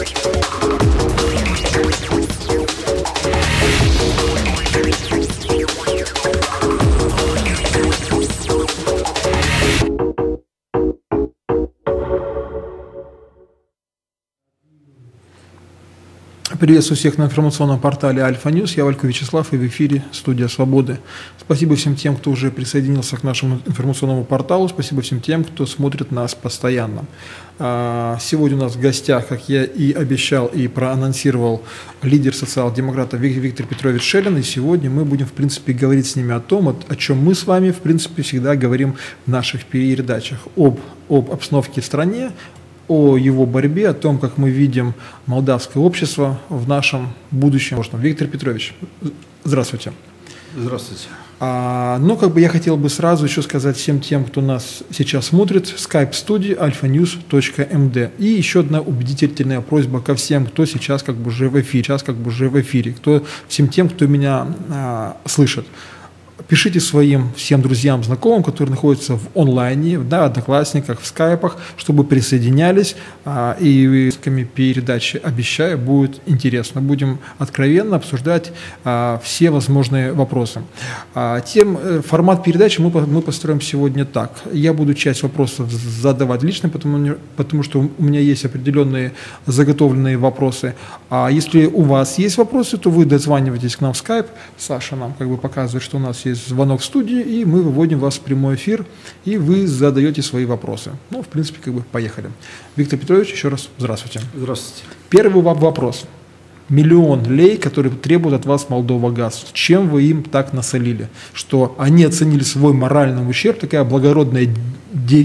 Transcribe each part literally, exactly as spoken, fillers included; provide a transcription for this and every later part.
Приветствую всех на информационном портале Альфа-Ньюс. Я Валько Вячеслав, и в эфире студия «Свободы». Спасибо всем тем, кто уже присоединился к нашему информационному порталу. Спасибо всем тем, кто смотрит нас постоянно. Сегодня у нас в гостях, как я и обещал, и проанонсировал, лидер социал-демократов Виктор Петрович Шелин. И сегодня мы будем, в принципе, говорить с ними о том, о чем мы с вами, в принципе, всегда говорим в наших передачах. Об, об обстановке в стране, о его борьбе, о том, как мы видим молдавское общество в нашем будущем. Виктор Петрович, здравствуйте. Здравствуйте. А, ну, как бы я хотел бы сразу еще сказать всем тем, кто нас сейчас смотрит, скайп-студии альфа ньюс точка эм дэ. И еще одна убедительная просьба ко всем, кто сейчас как бы уже в эфире, сейчас как бы уже в эфире, кто, всем тем, кто меня а, слышит. Пишите своим всем друзьям, знакомым, которые находятся в онлайне, да, одноклассниках, в скайпах, чтобы присоединялись. А, и с передачи, обещаю, будет интересно. Будем откровенно обсуждать а, все возможные вопросы. А, тем, формат передачи мы, мы построим сегодня так. Я буду часть вопросов задавать лично, потому, потому что у меня есть определенные заготовленные вопросы. А если у вас есть вопросы, то вы дозваниваетесь к нам в скайп. Саша нам как бы показывает, что у нас есть звонок в студии, и мы выводим вас в прямой эфир, и вы задаете свои вопросы. Ну, в принципе, как бы поехали. Виктор Петрович, еще раз здравствуйте. Здравствуйте. Первый вопрос. Миллион лей, который требует от вас Молдова-Газ. Чем вы им так насолили? Что они оценили свой моральный ущерб, такая благородная де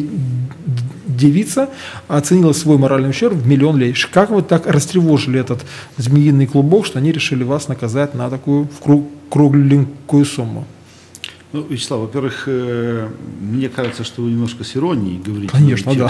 девица оценила свой моральный ущерб в миллион лей. Как вы так растревожили этот змеиный клубок, что они решили вас наказать на такую кругленькую сумму? Ну, Вячеслав, во-первых, э, мне кажется, что вы немножко с иронией говорите. Конечно, да.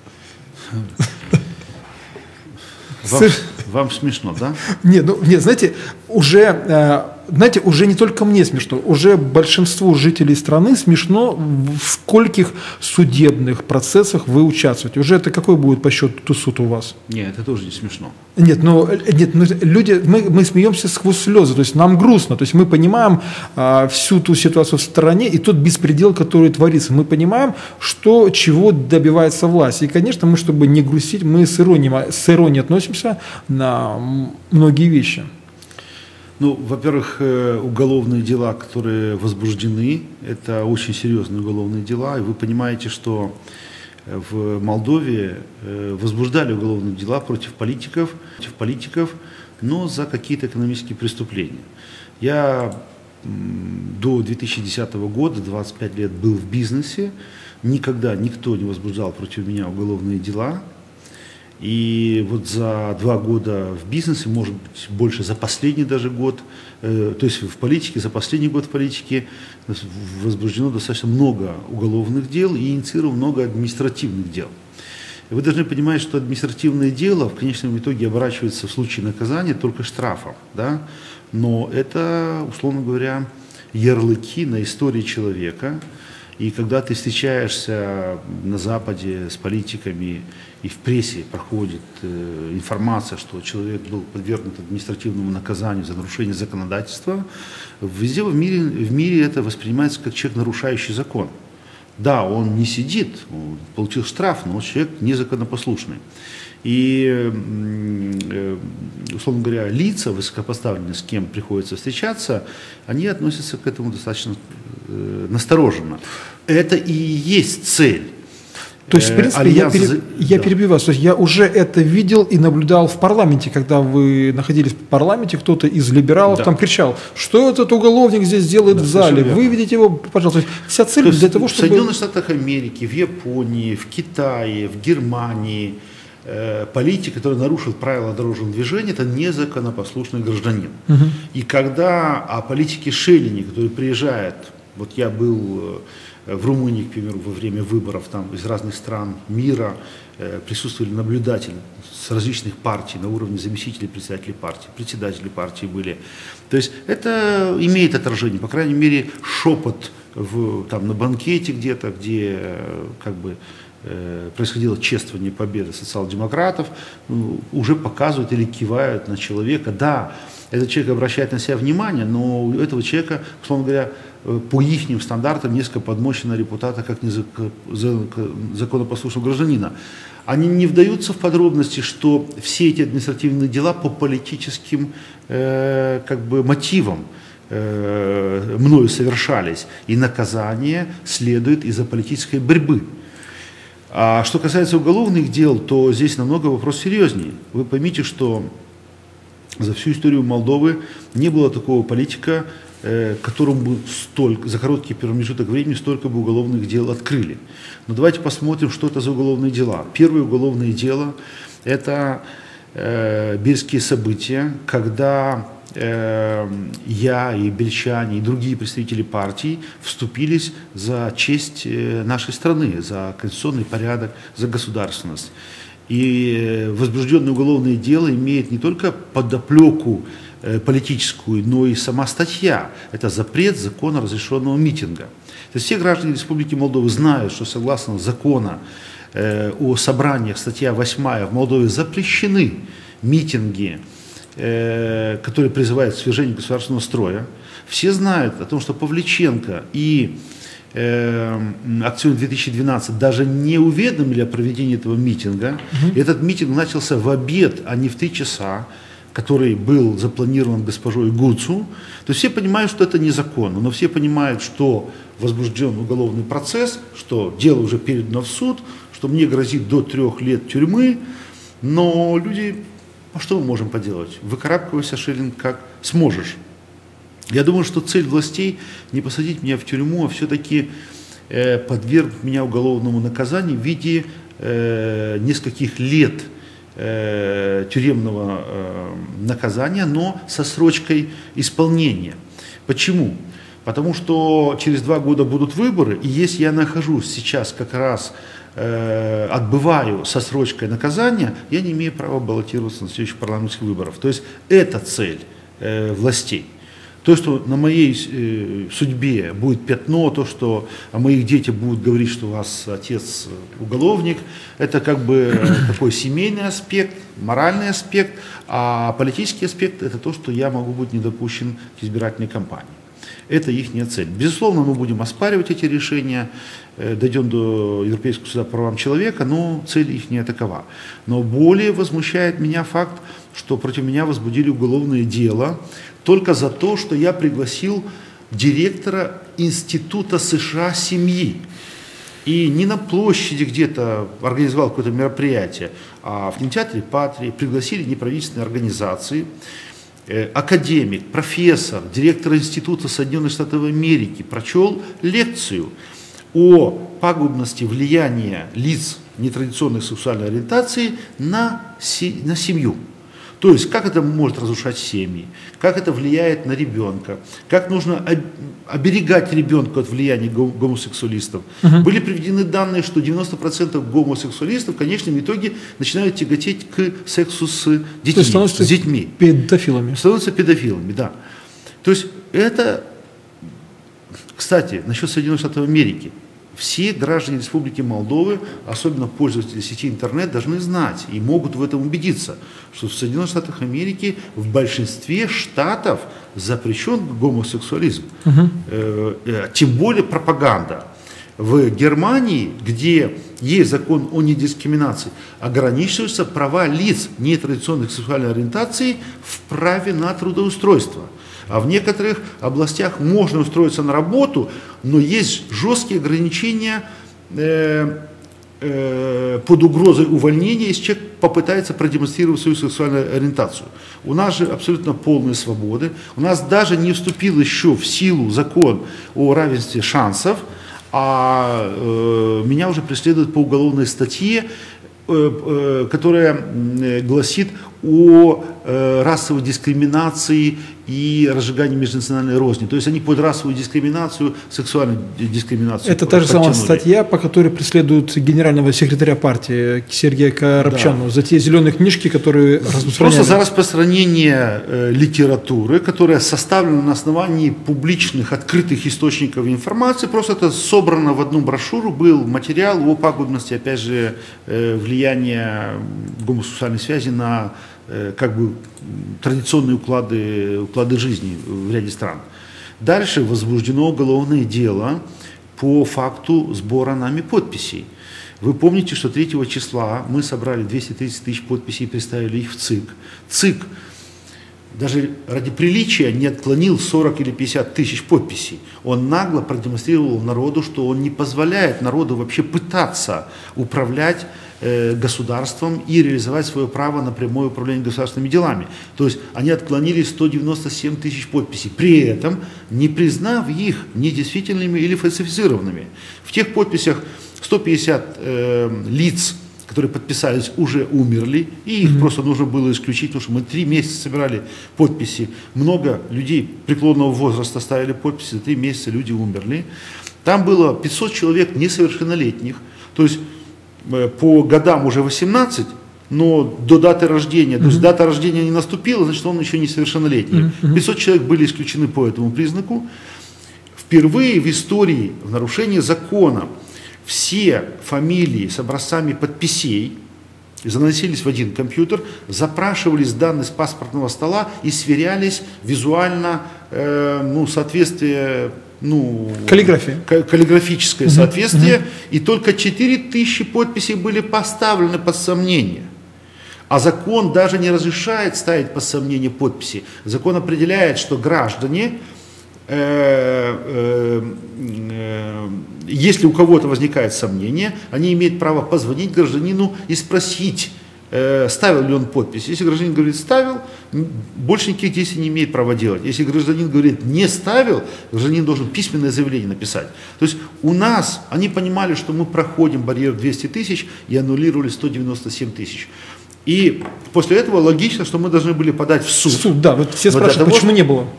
Вам, вам смешно, да? Нет, ну, нет, знаете, уже, э, знаете, уже не только мне смешно, уже большинству жителей страны смешно, в скольких судебных процессах вы участвуете. Уже это какой будет по счету суд у вас? Нет, это тоже не смешно. Нет, ну, нет, ну, люди, мы, мы смеемся сквозь слезы, то есть нам грустно, то есть мы понимаем а, всю ту ситуацию в стране и тот беспредел, который творится. Мы понимаем, что, чего добивается власть. И, конечно, мы, чтобы не грустить, мы с иронией, с иронией относимся на многие вещи. Ну, во-первых, уголовные дела, которые возбуждены, это очень серьезные уголовные дела, и вы понимаете, что в Молдове возбуждали уголовные дела против политиков, против политиков, но за какие-то экономические преступления. Я до две тысячи десятого года, двадцать пять лет, был в бизнесе, никогда никто не возбуждал против меня уголовные дела. И вот за два года в бизнесе, может быть, больше за последний даже год, э, то есть в политике, за последний год в политике возбуждено достаточно много уголовных дел и инициировано много административных дел. И вы должны понимать, что административное дело в конечном итоге оборачивается в случае наказания только штрафом, да? Но это, условно говоря, ярлыки на истории человека. И когда ты встречаешься на Западе с политиками, и в прессе проходит э, информация, что человек был подвергнут административному наказанию за нарушение законодательства, везде в мире, в мире это воспринимается как человек, нарушающий закон. Да, он не сидит, он получил штраф, но он человек незаконопослушный. И, э, условно говоря, лица высокопоставленные, с кем приходится встречаться, они относятся к этому достаточно э, настороженно. Это и есть цель. То есть, в принципе, я, пере, я да. перебиваю, то есть я уже это видел и наблюдал в парламенте, когда вы находились в парламенте, кто-то из либералов да. там кричал, что этот уголовник здесь делает да, в зале, выведите его, пожалуйста. Вся цель то для того, чтобы... В Соединенных Штатах Америки, в Японии, в Китае, в Германии э, политик, который нарушил правила дорожного движения, это незаконопослушный гражданин. Угу. И когда о политике Шеллине, который приезжает, вот я был... В Румынии, к примеру, во время выборов там, из разных стран мира э, присутствовали наблюдатели с различных партий на уровне заместителей председателей партии, председателей партии были. То есть это имеет отражение, по крайней мере, шепот в, там, на банкете где-то, где э, как бы э, происходило чествование победы социал-демократов, ну, уже показывают или кивают на человека. Да, этот человек обращает на себя внимание, но у этого человека, условно говоря, по их стандартам несколько подмочена репутация как законопослушного гражданина. Они не вдаются в подробности, что все эти административные дела по политическим э, как бы, мотивам э, мною совершались, и наказание следует из-за политической борьбы. А что касается уголовных дел, то здесь намного вопрос серьезнее. Вы поймите, что за всю историю Молдовы не было такого политика, которому бы столько, за короткий промежуток времени столько бы уголовных дел открыли. Но давайте посмотрим, что это за уголовные дела. Первое уголовное дело – это э, бельские события, когда э, я и бельчане, и другие представители партий вступились за честь нашей страны, за конституционный порядок, за государственность. И возбужденное уголовное дело имеет не только подоплеку политическую, но и сама статья. Это запрет закона разрешенного митинга. То есть все граждане Республики Молдова знают, что согласно закону э, о собраниях, статья восьмая, в Молдове запрещены митинги, э, которые призывают к свержению государственного строя. Все знают о том, что Павличенко и э, Акцион две тысячи двенадцать даже не уведомили о проведении этого митинга. Угу. Этот митинг начался в обед, а не в три часа. Который был запланирован госпожой Гуцу. То есть все понимают, что это незаконно, но все понимают, что возбужден уголовный процесс, что дело уже передано в суд, что мне грозит до трех лет тюрьмы, но люди, а что мы можем поделать? Выкарабкивайся, Шиллинг, как сможешь. Я думаю, что цель властей не посадить меня в тюрьму, а все-таки э, подвергнуть меня уголовному наказанию в виде э, нескольких лет тюремного э, наказания, но со срочкой исполнения. Почему? Потому что через два года будут выборы, и если я нахожусь сейчас как раз, э, отбываю со срочкой наказания, я не имею права баллотироваться на следующих парламентских выборах. То есть это цель э, властей. То, что на моей э, судьбе будет пятно, то, что о моих детях будут говорить, что у вас отец уголовник, это как бы такой семейный аспект, моральный аспект, а политический аспект – это то, что я могу быть недопущен к избирательной кампании. Это их цель. Безусловно, мы будем оспаривать эти решения, э, дойдем до Европейского суда по правам человека, но цель их не такова. Но более возмущает меня факт, что против меня возбудили уголовное дело только за то, что я пригласил директора Института США семьи. И не на площади где-то организовал какое-то мероприятие, а в кинотеатре «Патрия» пригласили неправительственные организации. Академик, профессор, директор Института Соединенных Штатов Америки прочел лекцию о пагубности влияния лиц нетрадиционной сексуальной ориентации на, си, на семью. То есть, как это может разрушать семьи, как это влияет на ребенка, как нужно оберегать ребенка от влияния гомосексуалистов. Uh-huh. Были приведены данные, что девяносто процентов гомосексуалистов в конечном итоге начинают тяготеть к сексу с детьми. Становятся с детьми. педофилами. Становятся педофилами, да. То есть, это, кстати, насчет Соединенных Штатов Америки. Все граждане Республики Молдовы, особенно пользователи сети интернет, должны знать и могут в этом убедиться, что в Соединенных Штатах Америки в большинстве штатов запрещен гомосексуализм, угу. э, э, тем более пропаганда. В Германии, где есть закон о недискриминации, ограничиваются права лиц нетрадиционной сексуальной ориентации в праве на трудоустройство. А в некоторых областях можно устроиться на работу, но есть жесткие ограничения э, э, под угрозой увольнения, если человек попытается продемонстрировать свою сексуальную ориентацию. У нас же абсолютно полные свободы. У нас даже не вступил еще в силу закон о равенстве шансов, а э, меня уже преследуют по уголовной статье, которая гласит о э, расовой дискриминации и разжигании межнациональной розни. То есть они под расовую дискриминацию, сексуальную дискриминацию. Это та же самая статья, по которой преследуют генерального секретаря партии Сергея Коробчана, да, за те зеленые книжки, которые распространяли. Просто за распространение э, литературы, которая составлена на основании публичных, открытых источников информации. Просто это собрано в одну брошюру, был материал о пагубности, опять же, э, влияния гомосексуальной связи на как бы традиционные уклады, уклады жизни в ряде стран. Дальше возбуждено уголовное дело по факту сбора нами подписей. Вы помните, что третьего числа мы собрали двести тридцать тысяч подписей и представили их в ЦИК. ЦИК даже ради приличия не отклонил сорок или пятьдесят тысяч подписей. Он нагло продемонстрировал народу, что он не позволяет народу вообще пытаться управлять э, государством и реализовать свое право на прямое управление государственными делами. То есть они отклонили сто девяносто семь тысяч подписей, при этом не признав их недействительными или фальсифицированными. В тех подписях сто пятьдесят э, лиц, которые подписались, уже умерли, и их mm-hmm. просто нужно было исключить, потому что мы три месяца собирали подписи. Много людей преклонного возраста ставили подписи, за три месяца люди умерли. Там было пятьсот человек несовершеннолетних, то есть э, по годам уже восемнадцать, но до даты рождения, mm-hmm. то есть дата рождения не наступила, значит он еще несовершеннолетний. Mm-hmm. пятьсот человек были исключены по этому признаку. Впервые в истории в нарушении закона все фамилии с образцами подписей заносились в один компьютер, запрашивались данные с паспортного стола и сверялись визуально, э, ну, соответствие, ну, каллиграфия. каллиграфическое угу, соответствие, угу. и только четыре тысячи подписей были поставлены под сомнение. А закон даже не разрешает ставить под сомнение подписи. Закон определяет, что граждане, э, э, э, если у кого-то возникает сомнение, они имеют право позвонить гражданину и спросить, э, ставил ли он подпись. Если гражданин говорит «ставил», больше никаких действий не имеет права делать. Если гражданин говорит «не ставил», гражданин должен письменное заявление написать. То есть у нас, они понимали, что мы проходим барьер двести тысяч и аннулировали сто девяносто семь тысяч. И после этого логично, что мы должны были подать в суд. Суд, да, вот все вот спрашивают, почему не было?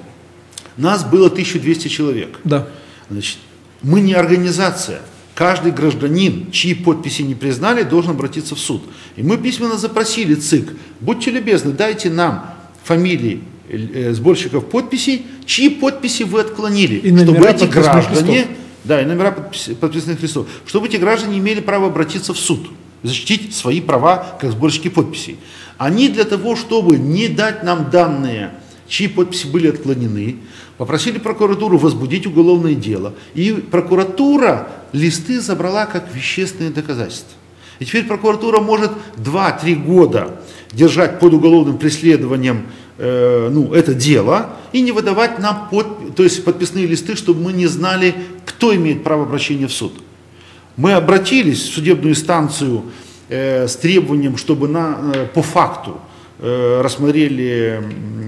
Нас было тысяча двести человек. Да. Значит, мы не организация. Каждый гражданин, чьи подписи не признали, должен обратиться в суд. И мы письменно запросили ЦИК, будьте любезны, дайте нам фамилии э, сборщиков подписей, чьи подписи вы отклонили, и чтобы эти граждане, листов. да, и номера подпис, подписных листов, чтобы эти граждане имели право обратиться в суд, защитить свои права как сборщики подписей. Они для того, чтобы не дать нам данные, чьи подписи были отклонены, попросили прокуратуру возбудить уголовное дело. И прокуратура листы забрала как вещественные доказательства. И теперь прокуратура может два-три года держать под уголовным преследованием э, ну, это дело и не выдавать нам под, то есть подписные листы, чтобы мы не знали, кто имеет право обращения в суд. Мы обратились в судебную инстанцию э, с требованием, чтобы на, э, по факту э, рассмотрели,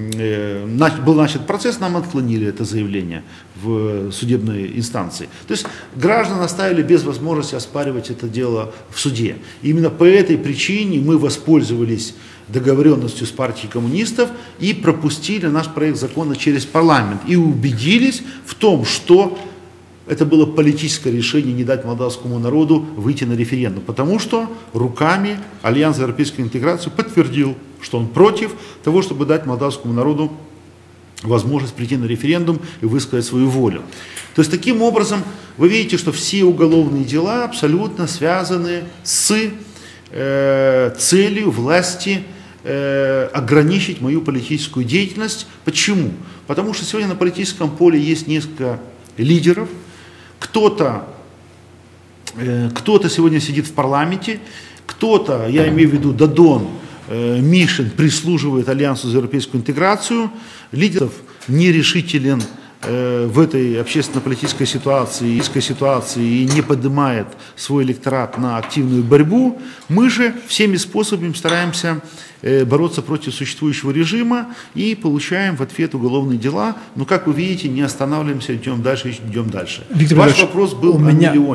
э, на, был начат процесс, нам отклонили это заявление в судебной инстанции. То есть граждан оставили без возможности оспаривать это дело в суде. Именно по этой причине мы воспользовались договоренностью с партией коммунистов и пропустили наш проект закона через парламент и убедились в том, что это было политическое решение не дать молдавскому народу выйти на референдум, потому что руками Альянс за европейскую интеграцию подтвердил, что он против того, чтобы дать молдавскому народу возможность прийти на референдум и высказать свою волю. То есть таким образом вы видите, что все уголовные дела абсолютно связаны с э, целью власти э, ограничить мою политическую деятельность. Почему? Потому что сегодня на политическом поле есть несколько лидеров. Кто-то э, кто-то сегодня сидит в парламенте, кто-то, я имею в виду Дадон, э, Мишин, прислуживает Альянсу за европейскую интеграцию, лидеров нерешителен э, в этой общественно-политической ситуации, ситуации и не поднимает свой электорат на активную борьбу. Мы же всеми способами стараемся э, бороться против существующего режима и получаем в ответ уголовные дела. Но, как вы видите, не останавливаемся, идем дальше, идем дальше. Виктор Ваш Ильич, вопрос был у о меня... миллионе.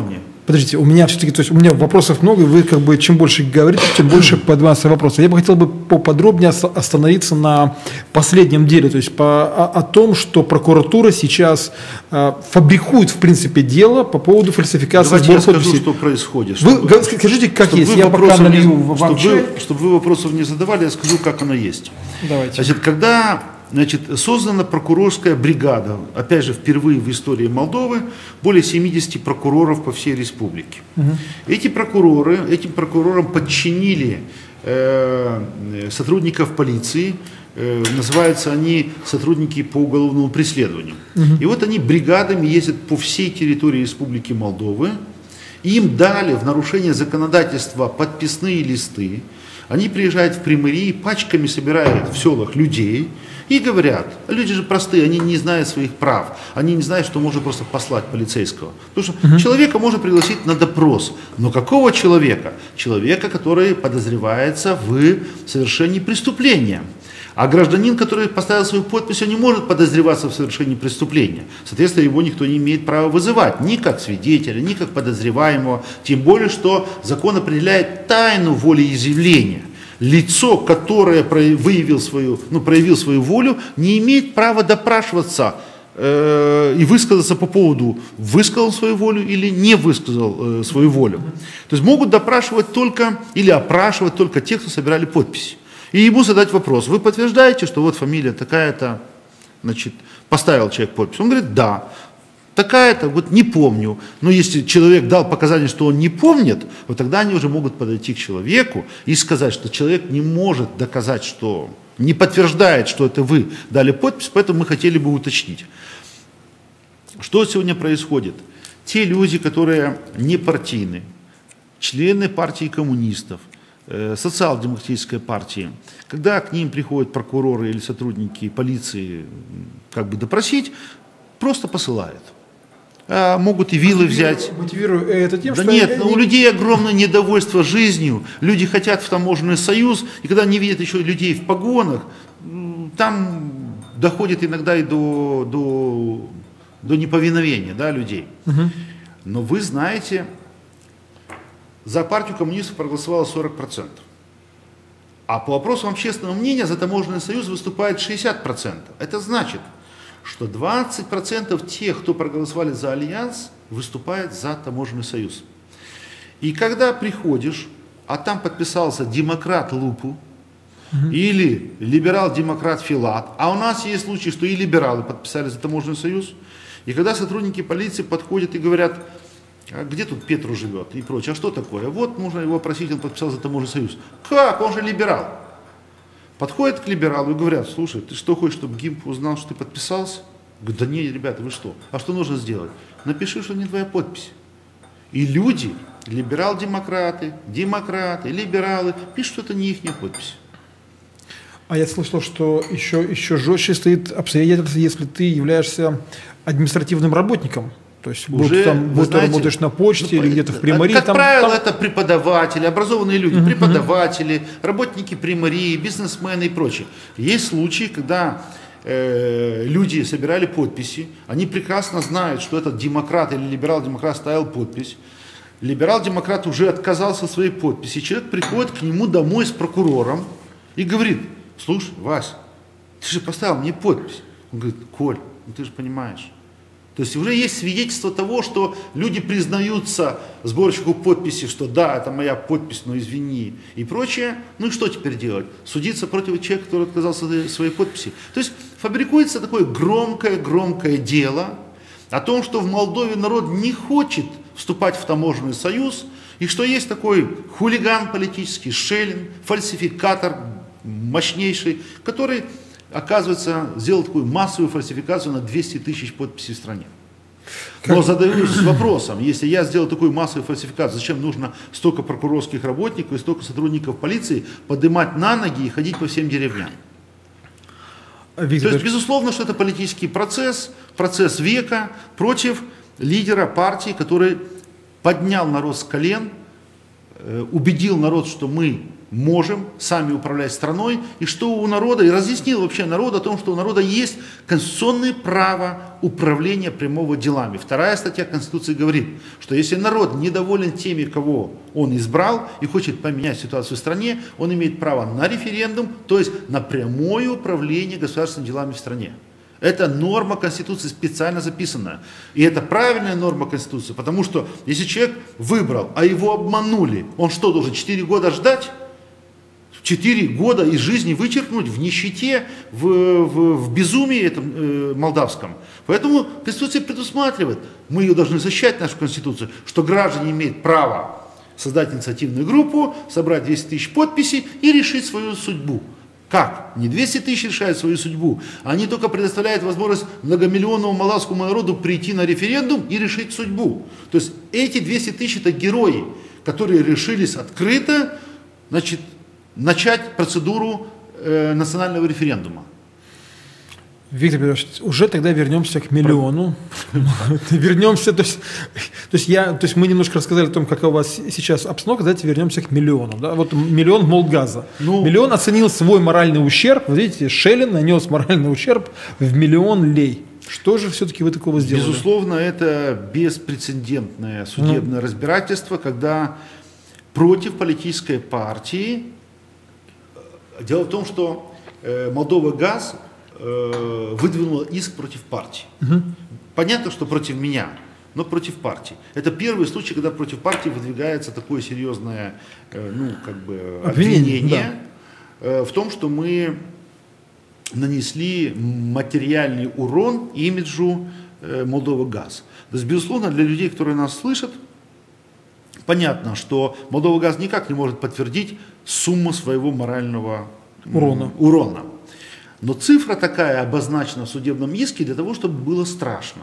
Подождите, у меня все-таки, то есть у меня вопросов много, и вы как бы чем больше говорите, тем больше поднимаются вопросы. Я бы хотел бы поподробнее остановиться на последнем деле, то есть по, о, о том, что прокуратура сейчас э, фабрикует, в принципе, дело по поводу фальсификации сбора подписей. Давайте я скажу, что происходит. Вы чтобы, скажите, как есть, я пока налью вам чай. Чтобы вы вопросов не задавали, я скажу, как оно есть. Давайте. Значит, когда... Значит, создана прокурорская бригада, опять же, впервые в истории Молдовы, более семидесяти прокуроров по всей республике. Угу. Эти прокуроры, этим прокурорам подчинили э, сотрудников полиции, э, называются они сотрудники по уголовному преследованию. Угу. И вот они бригадами ездят по всей территории Республики Молдовы, им дали в нарушение законодательства подписные листы, они приезжают в примарии, пачками собирают в селах людей, и говорят, люди же простые, они не знают своих прав, они не знают, что можно просто послать полицейского. Потому что угу. человека можно пригласить на допрос. Но какого человека? Человека, который подозревается в совершении преступления. А гражданин, который поставил свою подпись, он не может подозреваться в совершении преступления. Соответственно, его никто не имеет права вызывать, ни как свидетеля, ни как подозреваемого. Тем более, что закон определяет тайну волеизъявления. Лицо, которое выявил свою, ну, проявил свою волю, не имеет права допрашиваться э, и высказаться по поводу, высказал свою волю или не высказал э, свою волю. То есть могут допрашивать только или опрашивать только тех, кто собирали подписи. И ему задать вопрос: вы подтверждаете, что вот фамилия такая-то, значит, поставил человек подпись? Он говорит: да. Такая-то, вот не помню. Но если человек дал показания, что он не помнит, вот тогда они уже могут подойти к человеку и сказать, что человек не может доказать, что не подтверждает, что это вы дали подпись, поэтому мы хотели бы уточнить. Что сегодня происходит? Те люди, которые не партийны, члены партии коммунистов, э, социал-демократической партии, когда к ним приходят прокуроры или сотрудники полиции как бы допросить, просто посылают. А могут и вилы взять. Мотивирую это тем, да что... нет, они... у людей огромное недовольство жизнью. Люди хотят в таможенный союз, и когда они видят еще людей в погонах, там доходит иногда и до, до, до неповиновения, да, людей. Угу. Но вы знаете, за партию коммунистов проголосовало сорок процентов. А по вопросам общественного мнения за таможенный союз выступает шестьдесят процентов. Это значит, что двадцать процентов тех, кто проголосовали за альянс, выступает за таможенный союз. И когда приходишь, а там подписался демократ Лупу, угу. или либерал-демократ Филат, а у нас есть случаи, что и либералы подписали за таможенный союз, и когда сотрудники полиции подходят и говорят: а где тут Петру живет и прочее, а что такое? Вот нужно его просить, он подписал за таможенный союз. Как? Он же либерал. Подходят к либералу и говорят: слушай, ты что хочешь, чтобы ГИМП узнал, что ты подписался? Говорит: да нет, ребята, вы что? А что нужно сделать? Напиши, что не твоя подпись. И люди, либерал-демократы, демократы, либералы, пишут, что это не их подпись. А я слышал, что еще, еще жестче стоит обстоятельство, если ты являешься административным работником. То есть уже, там, вот знаете, ты работаешь на почте, ну, или где-то в примарии. Как там, правило, там... это преподаватели, образованные люди, uh-huh, преподаватели, uh-huh. работники примарии, бизнесмены и прочее. Есть случаи, когда э, люди собирали подписи, они прекрасно знают, что этот демократ или либерал-демократ ставил подпись. Либерал-демократ уже отказался от своей подписи. Человек приходит к нему домой с прокурором и говорит: слушай, Вась, ты же поставил мне подпись. Он говорит: Коль, ну ты же понимаешь. То есть уже есть свидетельство того, что люди признаются сборщику подписи, что да, это моя подпись, но извини, и прочее. Ну и что теперь делать? Судиться против человека, который отказался от своей подписи. То есть фабрикуется такое громкое-громкое дело о том, что в Молдове народ не хочет вступать в таможенный союз, и что есть такой хулиган политический, Шелин, фальсификатор мощнейший, который... оказывается, сделал такую массовую фальсификацию на двести тысяч подписей в стране. Но задаюсь вопросом: если я сделал такую массовую фальсификацию, зачем нужно столько прокурорских работников и столько сотрудников полиции поднимать на ноги и ходить по всем деревням? Виктор... То есть, безусловно, что это политический процесс, процесс века против лидера партии, который поднял народ с колен, убедил народ, что мы можем сами управлять страной, и что у народа, и разъяснил вообще народу о том, что у народа есть конституционное право управления прямого делами. Вторая статья Конституции говорит, что если народ недоволен теми, кого он избрал, и хочет поменять ситуацию в стране, он имеет право на референдум, то есть на прямое управление государственными делами в стране. Это норма Конституции специально записанная. И это правильная норма Конституции, потому что если человек выбрал, а его обманули, он что, должен четыре года ждать? четыре года из жизни вычеркнуть в нищете, в, в, в безумии этом, э, молдавском. Поэтому Конституция предусматривает, мы ее должны защищать, нашу Конституцию, что граждане имеют право создать инициативную группу, собрать двести тысяч подписей и решить свою судьбу. Как? Не двести тысяч решают свою судьбу, они только предоставляют возможность многомиллионному молдавскому народу прийти на референдум и решить судьбу. То есть эти двести тысяч это герои, которые решились открыто, значит, начать процедуру э, национального референдума. Виктор Петрович, уже тогда вернемся к миллиону. Вернемся, то есть, то есть я, то есть мы немножко рассказали о том, какая у вас сейчас обстановка, давайте вернемся к миллиону. Да? Вот миллион Молдгаза. Ну, миллион оценил свой моральный ущерб, вот видите, Шелин нанес моральный ущерб в миллион лей. Что же все-таки вы такого сделали? Безусловно, это беспрецедентное судебное ну. разбирательство, когда против политической партии. Дело в том, что э, Молдова Газ э, выдвинула иск против партии. Угу. Понятно, что против меня, но против партии. Это первый случай, когда против партии выдвигается такое серьезное э, ну, как бы обвинение, обвинение да. э, в том, что мы нанесли материальный урон имиджу э, Молдова Газ. То есть, безусловно, для людей, которые нас слышат, понятно, что Молдова Газ никак не может подтвердить сумму своего морального урона. урона. Но цифра такая обозначена в судебном иске для того, чтобы было страшно.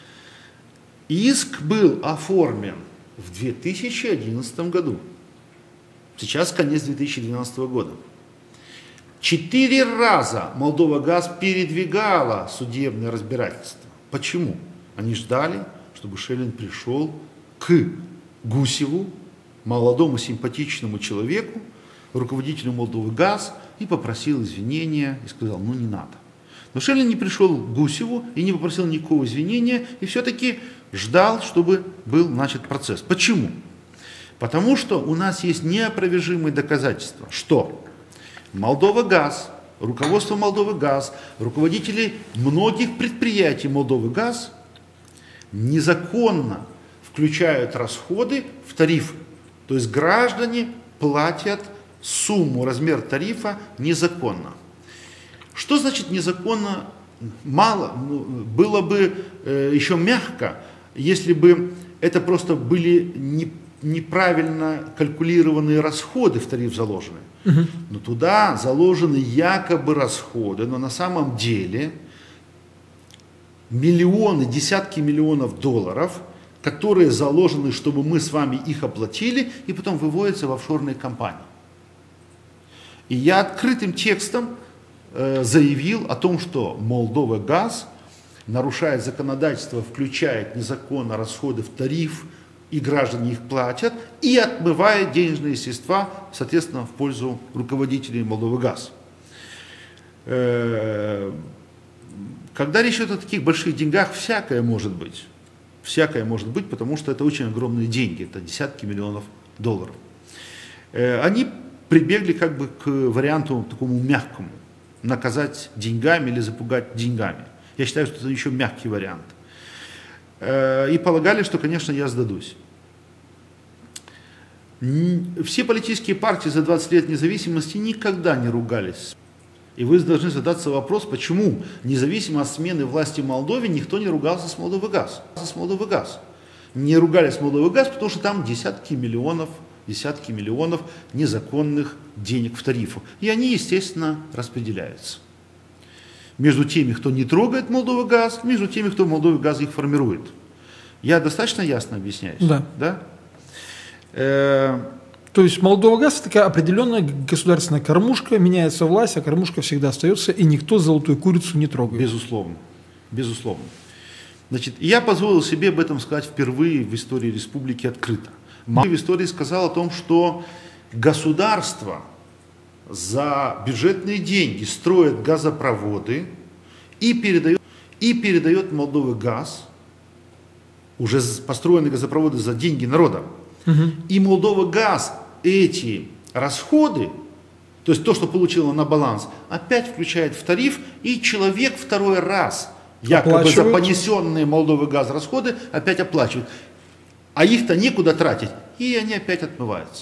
Иск был оформлен в две тысячи одиннадцатом году. Сейчас конец две тысячи двенадцатого года. Четыре раза Молдова Газ передвигала судебное разбирательство. Почему? Они ждали, чтобы Шелин пришел к Гусеву, молодому симпатичному человеку, руководителю Молдовы Газ, и попросил извинения, и сказал, ну не надо. Но Шелин не пришел к Гусеву и не попросил никакого извинения, и все-таки ждал, чтобы был начат процесс. Почему? Потому что у нас есть неопровержимые доказательства, что Молдова Газ, руководство Молдовы Газ, руководители многих предприятий Молдовы Газ незаконно включают расходы в тарифы. То есть граждане платят сумму, размер тарифа незаконно. Что значит незаконно? Мало. Было бы э, еще мягко, если бы это просто были не, неправильно калькулированные расходы в тариф заложены. Угу. Но туда заложены якобы расходы, но на самом деле миллионы, десятки миллионов долларов, которые заложены, чтобы мы с вами их оплатили, и потом выводятся в офшорные компании. И я открытым текстом э, заявил о том, что Молдова Газ нарушает законодательство, включает незаконно расходы в тариф, и граждане их платят, и отмывает денежные средства, соответственно, в пользу руководителей Молдовы Газ. Э, когда речь идет о таких больших деньгах, всякое может быть. Всякое может быть, потому что это очень огромные деньги, это десятки миллионов долларов. Э, они прибегли как бы к варианту такому мягкому, наказать деньгами или запугать деньгами. Я считаю, что это еще мягкий вариант. Э, и полагали, что, конечно, я сдадусь. Все политические партии за двадцать лет независимости никогда не ругались. И вы должны задаться вопрос, почему, независимо от смены власти в Молдове, никто не ругался с Молдовой Газ. С Молдовой Газ. Не ругались с Молдовой Газ, потому что там десятки миллионов, десятки миллионов незаконных денег в тарифах. И они, естественно, распределяются. Между теми, кто не трогает Молдову Газ, между теми, кто в Молдове Газ их формирует. Я достаточно ясно объясняюсь? Да. Да? Э То есть Молдова Газ – такая определенная государственная кормушка, меняется власть, а кормушка всегда остается, и никто золотую курицу не трогает. Безусловно, безусловно. Значит, я позволил себе об этом сказать впервые в истории республики открыто. Я в истории сказал о том, что государство за бюджетные деньги строит газопроводы и передает, и передает Молдове газ, уже построенные газопроводы за деньги народа. Угу. И Молдова газ эти расходы, то есть то, что получила на баланс, опять включает в тариф, и человек второй раз якобы за понесенные Молдовы газ расходы опять оплачивает. А их-то некуда тратить, и они опять отмываются.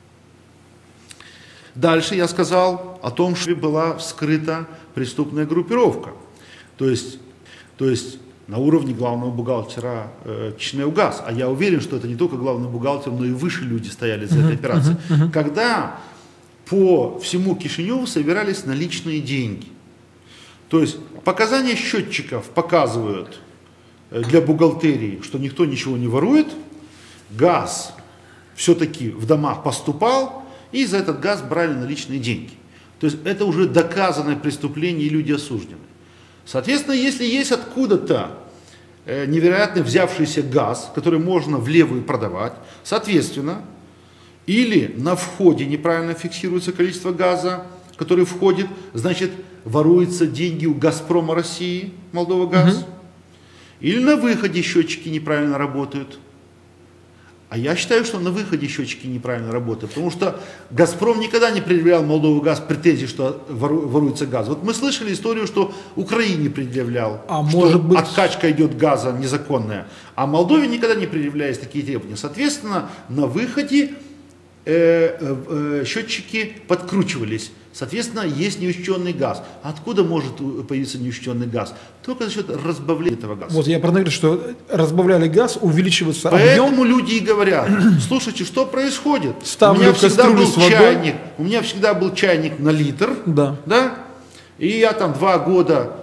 Дальше я сказал о том, что была вскрыта преступная группировка. То есть, то есть на уровне главного бухгалтера э, Чечнеугаз. А я уверен, что это не только главный бухгалтер, но и выше люди стояли за этой операцией. Uh-huh, uh-huh. Когда по всему Кишиневу собирались наличные деньги. То есть показания счетчиков показывают для бухгалтерии, что никто ничего не ворует, газ все-таки в домах поступал, и за этот газ брали наличные деньги. То есть это уже доказанное преступление, и люди осуждены. Соответственно, если есть откуда-то невероятно взявшийся газ, который можно в левую продавать, соответственно, или на входе неправильно фиксируется количество газа, который входит, значит, воруются деньги у Газпрома России, Молдова газ, угу. Или на выходе счетчики неправильно работают. А я считаю, что на выходе счетчики неправильно работают, потому что Газпром никогда не предъявлял Молдову газ претензий, что вору, воруется газ. Вот мы слышали историю, что Украине предъявлял, а что может быть... откачка идет газа незаконная, а Молдове никогда не предъявлялись такие требования. Соответственно, на выходе э, э, счетчики подкручивались. Соответственно, есть неучтенный газ. Откуда может появиться неучтенный газ? Только за счет разбавления этого газа. Вот я проговорил, что разбавляли газ, увеличивается Поэтому объем. люди и говорят, слушайте, что происходит? Ставлю у меня всегда был с водой. чайник, у меня всегда был чайник на литр, да. Да? И я там два года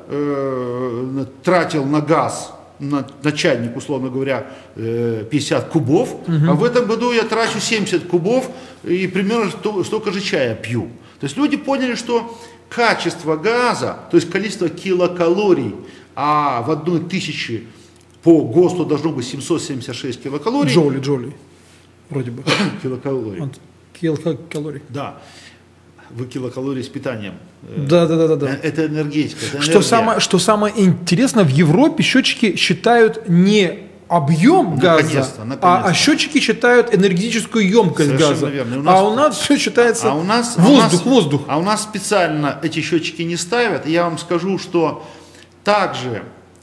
э, тратил на газ, на, на чайник, условно говоря, э, пятьдесят кубов, угу. А в этом году я трачу семьдесят кубов и примерно столько же чая пью. То есть люди поняли, что качество газа, то есть количество килокалорий, а в одной тысяче по ГОСТу должно быть семьсот семьдесят шесть килокалорий. Джоули, джоули, вроде бы. Килокалорий. Килокалорий. Да. Вы килокалории с питанием. Да, да, да, да. Это энергетика. Это что, самое, что самое интересное, в Европе счетчики считают не объем газа, наконец-то, наконец-то. А, а счетчики считают энергетическую емкость Совершенно газа. Верно. У нас, а у нас все считается а у нас, воздух, а у нас, воздух. А у нас специально эти счетчики не ставят. Я вам скажу, что также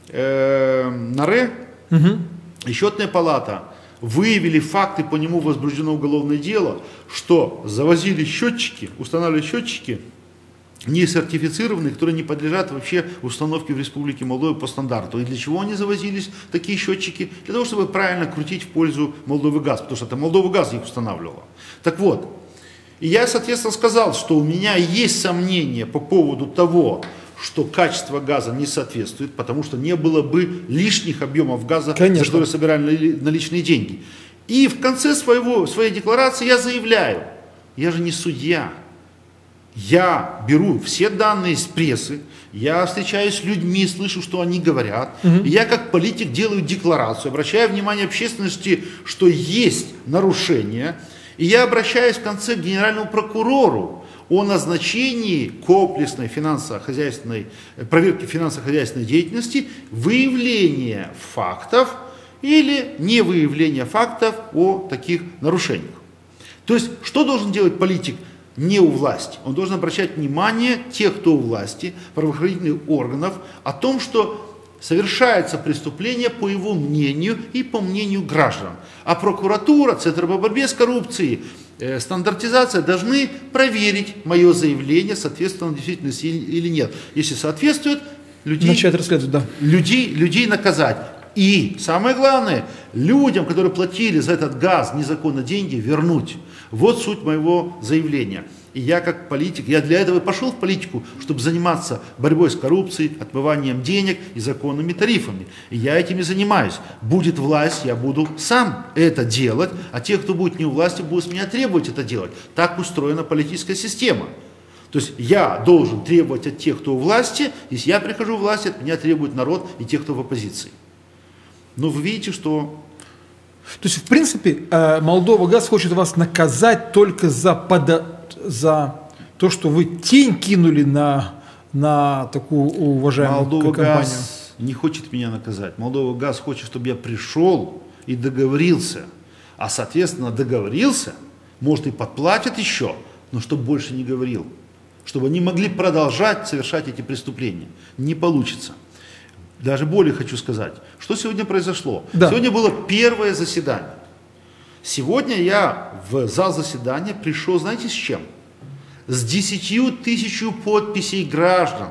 э, НАРЭ угу. и Счетная палата выявили факты, по нему возбуждено уголовное дело, что завозили счетчики, устанавливали счетчики не сертифицированные, которые не подлежат вообще установке в Республике Молдова по стандарту. И для чего они завозились, такие счетчики? Для того, чтобы правильно крутить в пользу Молдовы газ, потому что это Молдова газ их устанавливала. Так вот, и я, соответственно, сказал, что у меня есть сомнения по поводу того, что качество газа не соответствует, потому что не было бы лишних объемов газа, Конечно. за которые собирали наличные деньги. И в конце своего, своей декларации я заявляю, я же не судья. Я беру все данные из прессы, я встречаюсь с людьми, слышу, что они говорят. Угу. И я как политик делаю декларацию, обращаю внимание общественности, что есть нарушения. И я обращаюсь в конце к генеральному прокурору о назначении комплексной финансово-хозяйственной, проверки финансово-хозяйственной деятельности, выявления фактов или невыявления фактов о таких нарушениях. То есть, что должен делать политик? Не у власти. Он должен обращать внимание тех, кто у власти, правоохранительных органов, о том, что совершается преступление по его мнению и по мнению граждан. А прокуратура, Центр по борьбе с коррупцией, э, стандартизация должны проверить мое заявление, соответственно действительности или нет. Если соответствует, людей, начать расследовать, да. людей, людей наказать. И самое главное, людям, которые платили за этот газ незаконно деньги, вернуть. Вот суть моего заявления. И я как политик, я для этого и пошел в политику, чтобы заниматься борьбой с коррупцией, отмыванием денег и законными тарифами. И я этим и занимаюсь. Будет власть, я буду сам это делать, а те, кто будет не у власти, будут с меня требовать это делать. Так устроена политическая система. То есть я должен требовать от тех, кто у власти, если я прихожу в власть, от меня требует народ и те, кто в оппозиции. Но вы видите, что То есть, в принципе, Молдова Газ хочет вас наказать только за, подо... за то, что вы тень кинули на, на такую уважаемую Молдова компанию. Газ не хочет меня наказать. Молдова Газ хочет, чтобы я пришел и договорился. А, соответственно, договорился, может, и подплатят еще, но чтобы больше не говорил. Чтобы они могли продолжать совершать эти преступления. Не получится. Даже более хочу сказать, что сегодня произошло. Да. Сегодня было первое заседание. Сегодня я в зал заседания пришел, знаете, с чем? С десятью тысячью подписей граждан,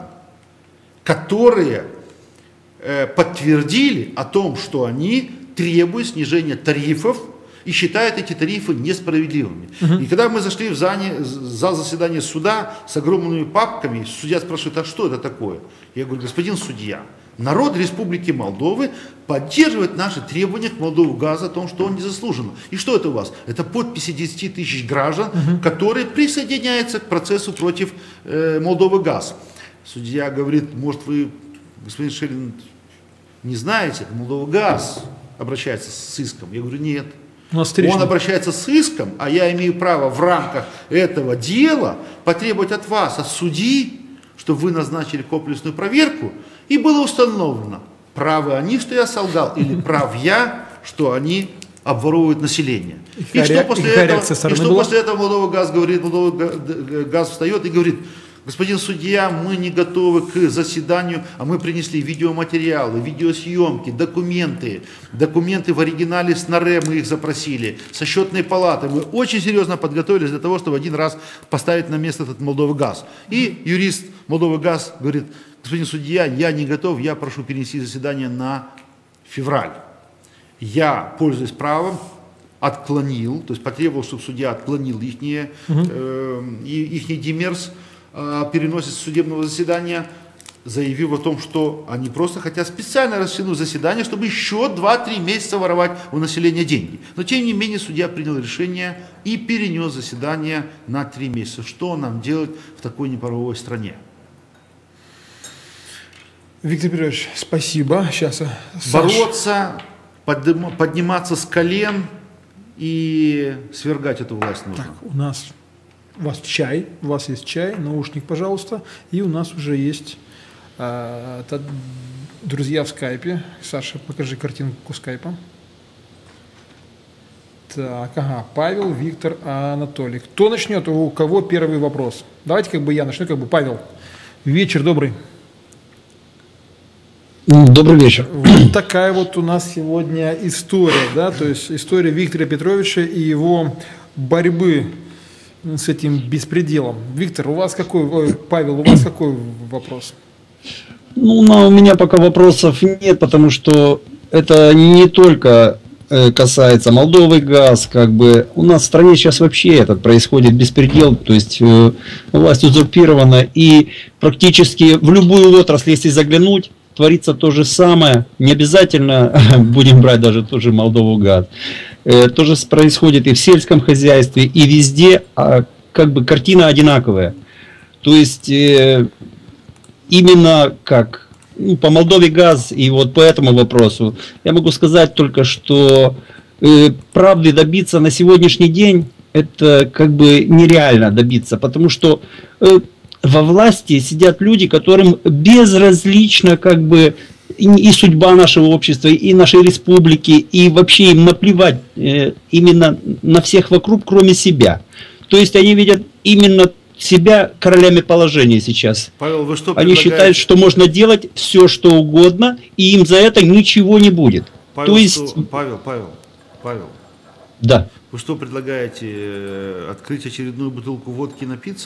которые э, подтвердили о том, что они требуют снижения тарифов и считают эти тарифы несправедливыми. Угу. И когда мы зашли в зал, зал заседания суда с огромными папками, судья спрашивает, а что это такое? Я говорю, господин судья, народ Республики Молдовы поддерживает наши требования к Молдову Газу о том, что он незаслуженно. И что это у вас? Это подписи десяти тысяч граждан, угу. которые присоединяются к процессу против э, Молдовы Газ. Судья говорит, может вы, господин Шелин, не знаете, Молдова Газ обращается с иском. Я говорю, нет. Он обращается с иском, а я имею право в рамках этого дела потребовать от вас, от судьи, чтобы вы назначили комплексную проверку, и было установлено, правы они, что я солгал, или прав я, что они обворовывают население. И, и что после, этого, и что после этого Молдова Газ говорит, Молдова Газ встает и говорит, господин судья, мы не готовы к заседанию, а мы принесли видеоматериалы, видеосъемки, документы, документы в оригинале с НАРЭ мы их запросили, со счетной палаты. Мы очень серьезно подготовились для того, чтобы один раз поставить на место этот Молдова Газ. И юрист Молдова Газ говорит, господин судья, я не готов, я прошу перенести заседание на февраль. Я, пользуясь правом, отклонил, то есть потребовал, чтобы судья отклонил ихние, угу. э, ихний демерз, переносит судебного заседания, заявив о том, что они просто хотят специально растянуть заседание, чтобы еще два-три месяца воровать у населения деньги. Но тем не менее судья принял решение и перенес заседание на три месяца. Что нам делать в такой неправовой стране? Виктор Петрович, спасибо. Сейчас, Бороться, подним, подниматься с колен и свергать эту власть нужно. Так, у нас... У вас чай, у вас есть чай, наушник, пожалуйста, и у нас уже есть э, та, друзья в скайпе. Саша, покажи картинку скайпа. Так, ага, Павел, Виктор, Анатолий. Кто начнет? У кого первый вопрос? Давайте как бы я начну, как бы Павел. Вечер добрый. Добрый вечер. Вот такая вот у нас сегодня история, да, то есть история Виктора Петровича и его борьбы с этим беспределом. Виктор, у вас какой, ой, Павел, у вас какой вопрос? Ну, на, у меня пока вопросов нет, потому что это не только э, касается Молдовы Газ, как бы у нас в стране сейчас вообще этот происходит беспредел, то есть э, власть узурпирована, и практически в любую отрасль, если заглянуть, творится то же самое, не обязательно будем брать даже тот же Молдову Газ. То же происходит и в сельском хозяйстве, и везде, а как бы картина одинаковая. То есть э, именно как ну, по Молдове Газ и вот по этому вопросу я могу сказать только, что э, правды добиться на сегодняшний день это как бы нереально добиться, потому что э, во власти сидят люди, которым безразлично как бы и судьба нашего общества, и нашей республики, и вообще им наплевать э, именно на всех вокруг, кроме себя. То есть они видят именно себя королями положения сейчас. Павел, вы что они считают, что можно делать все, что угодно, и им за это ничего не будет. Павел, То есть... что... Павел, Павел, Павел. Да. Вы что предлагаете, открыть очередную бутылку водки и напиться?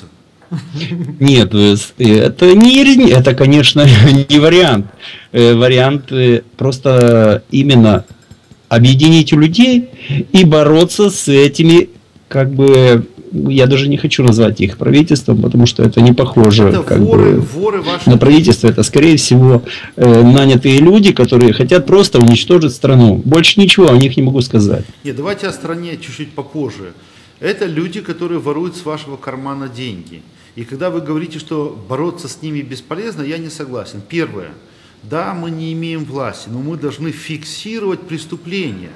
Нет, это не, это, конечно, не вариант. Вариант просто именно объединить людей и бороться с этими, как бы, я даже не хочу назвать их правительством, потому что это не похоже это как воры, бы, воры ваши... на правительство. Это, скорее всего, нанятые люди, которые хотят просто уничтожить страну. Больше ничего о них не могу сказать. Нет, давайте о стране чуть-чуть попозже. Это люди, которые воруют с вашего кармана деньги. И когда вы говорите, что бороться с ними бесполезно, я не согласен. Первое. Да, мы не имеем власти, но мы должны фиксировать преступления.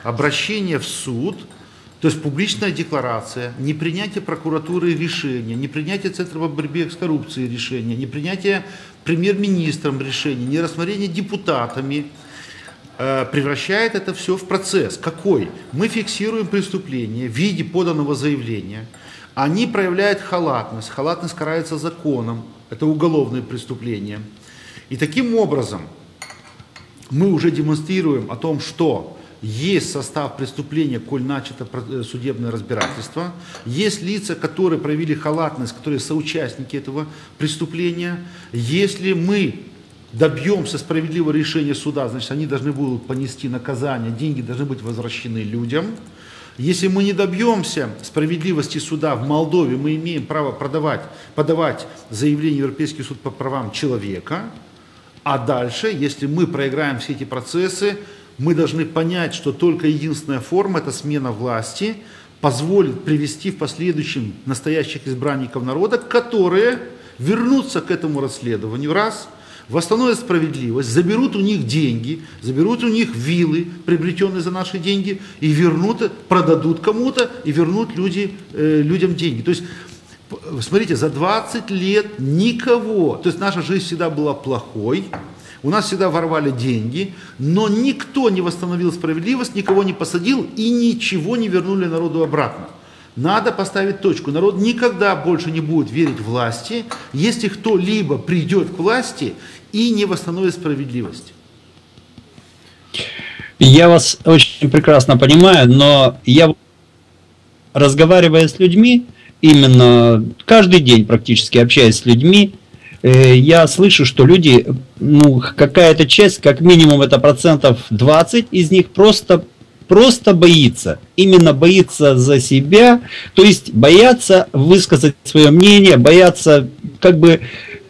обращение в суд, то есть публичная декларация, не принятие прокуратуры решения, не принятие Центра по борьбе с коррупцией решения, не принятие премьер-министром решения, не рассмотрение депутатами, э, превращает это все в процесс. Какой? Мы фиксируем преступление в виде поданного заявления, они проявляют халатность, халатность карается законом, это уголовное преступление. И таким образом мы уже демонстрируем о том, что есть состав преступления, коль начато судебное разбирательство, есть лица, которые проявили халатность, которые соучастники этого преступления. Если мы добьемся справедливого решения суда, значит, они должны будут понести наказание, деньги должны быть возвращены людям. Если мы не добьемся справедливости суда в Молдове, мы имеем право продавать, подавать заявление в Европейский суд по правам человека. А дальше, если мы проиграем все эти процессы, мы должны понять, что только единственная форма, это смена власти, позволит привести в последующем настоящих избранников народа, которые вернутся к этому расследованию, раз, восстановят справедливость, заберут у них деньги, заберут у них виллы, приобретенные за наши деньги, и вернут, продадут кому-то, и вернут люди, э, людям деньги. То есть, смотрите, за двадцать лет никого, то есть наша жизнь всегда была плохой, у нас всегда воровали деньги, но никто не восстановил справедливость, никого не посадил и ничего не вернули народу обратно. Надо поставить точку. Народ никогда больше не будет верить власти, если кто-либо придет к власти и не восстановит справедливость. Я вас очень прекрасно понимаю, но я, разговаривая с людьми, именно каждый день практически общаясь с людьми, я слышу, что люди, ну, какая-то часть, как минимум это процентов двадцать из них просто, просто боится. Именно боится за себя, то есть боятся высказать свое мнение, боятся как бы,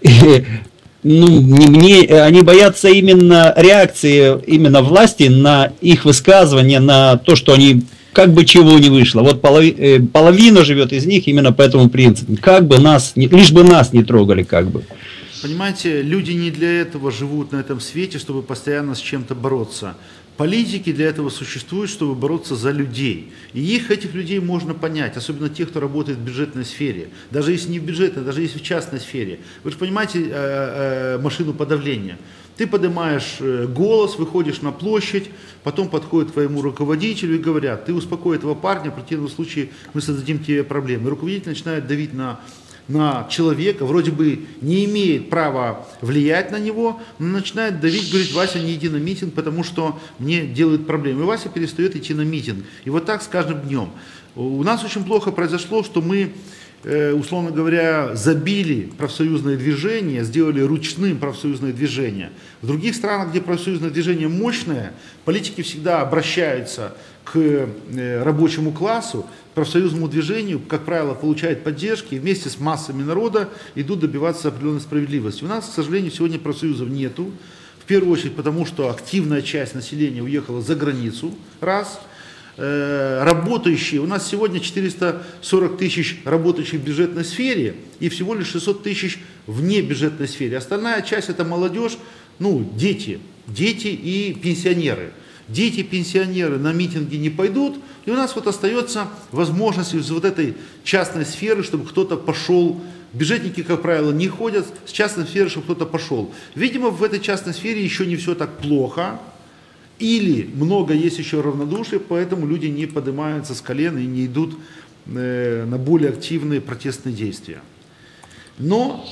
ну, не мне, они боятся именно реакции именно власти на их высказывание, на то, что они как бы чего не вышло. Вот полови, половина живет из них именно по этому принципу. Как бы нас, лишь бы нас не трогали, как бы. Понимаете, люди не для этого живут на этом свете, чтобы постоянно с чем-то бороться. Политики для этого существуют, чтобы бороться за людей. И их, этих людей можно понять, особенно тех, кто работает в бюджетной сфере. Даже если не в бюджетной, даже если в частной сфере. Вы же понимаете э, э, машину подавления. Ты поднимаешь голос, выходишь на площадь, потом подходят к твоему руководителю и говорят: ты успокой этого парня, в противном случае мы создадим тебе проблемы. И руководитель начинает давить на, на человека, вроде бы не имеет права влиять на него, но начинает давить, говорит: Вася, не иди на митинг, потому что мне делают проблемы. И Вася перестает идти на митинг. И вот так с каждым днем. У нас очень плохо произошло, что мы, условно говоря, забили профсоюзное движение, сделали ручным профсоюзное движение. В других странах, где профсоюзное движение мощное, политики всегда обращаются к рабочему классу, профсоюзному движению, как правило, получают поддержки и вместе с массами народа идут добиваться определенной справедливости. У нас, к сожалению, сегодня профсоюзов нету, в первую очередь потому, что активная часть населения уехала за границу, раз. Работающие, у нас сегодня четыреста сорок тысяч работающих в бюджетной сфере и всего лишь шестьсот тысяч в небюджетной сфере. Остальная часть — это молодежь, ну, дети, дети и пенсионеры. Дети и пенсионеры на митинги не пойдут, и у нас вот остается возможность из вот этой частной сферы, чтобы кто-то пошел. Бюджетники, как правило, не ходят с частной сферы, чтобы кто-то пошел. Видимо, в этой частной сфере еще не все так плохо. Или много есть еще равнодушия, поэтому люди не поднимаются с колен и не идут э, на более активные протестные действия. Но,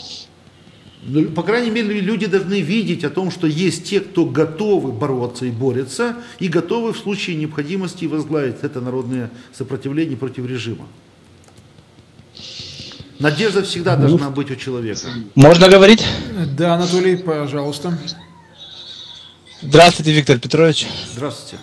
по крайней мере, люди должны видеть о том, что есть те, кто готовы бороться и борются, и готовы в случае необходимости возглавить это народное сопротивление против режима. Надежда всегда должна быть у человека. Можно говорить? Да, Анатолий, пожалуйста. Здравствуйте, Виктор Петрович. Здравствуйте.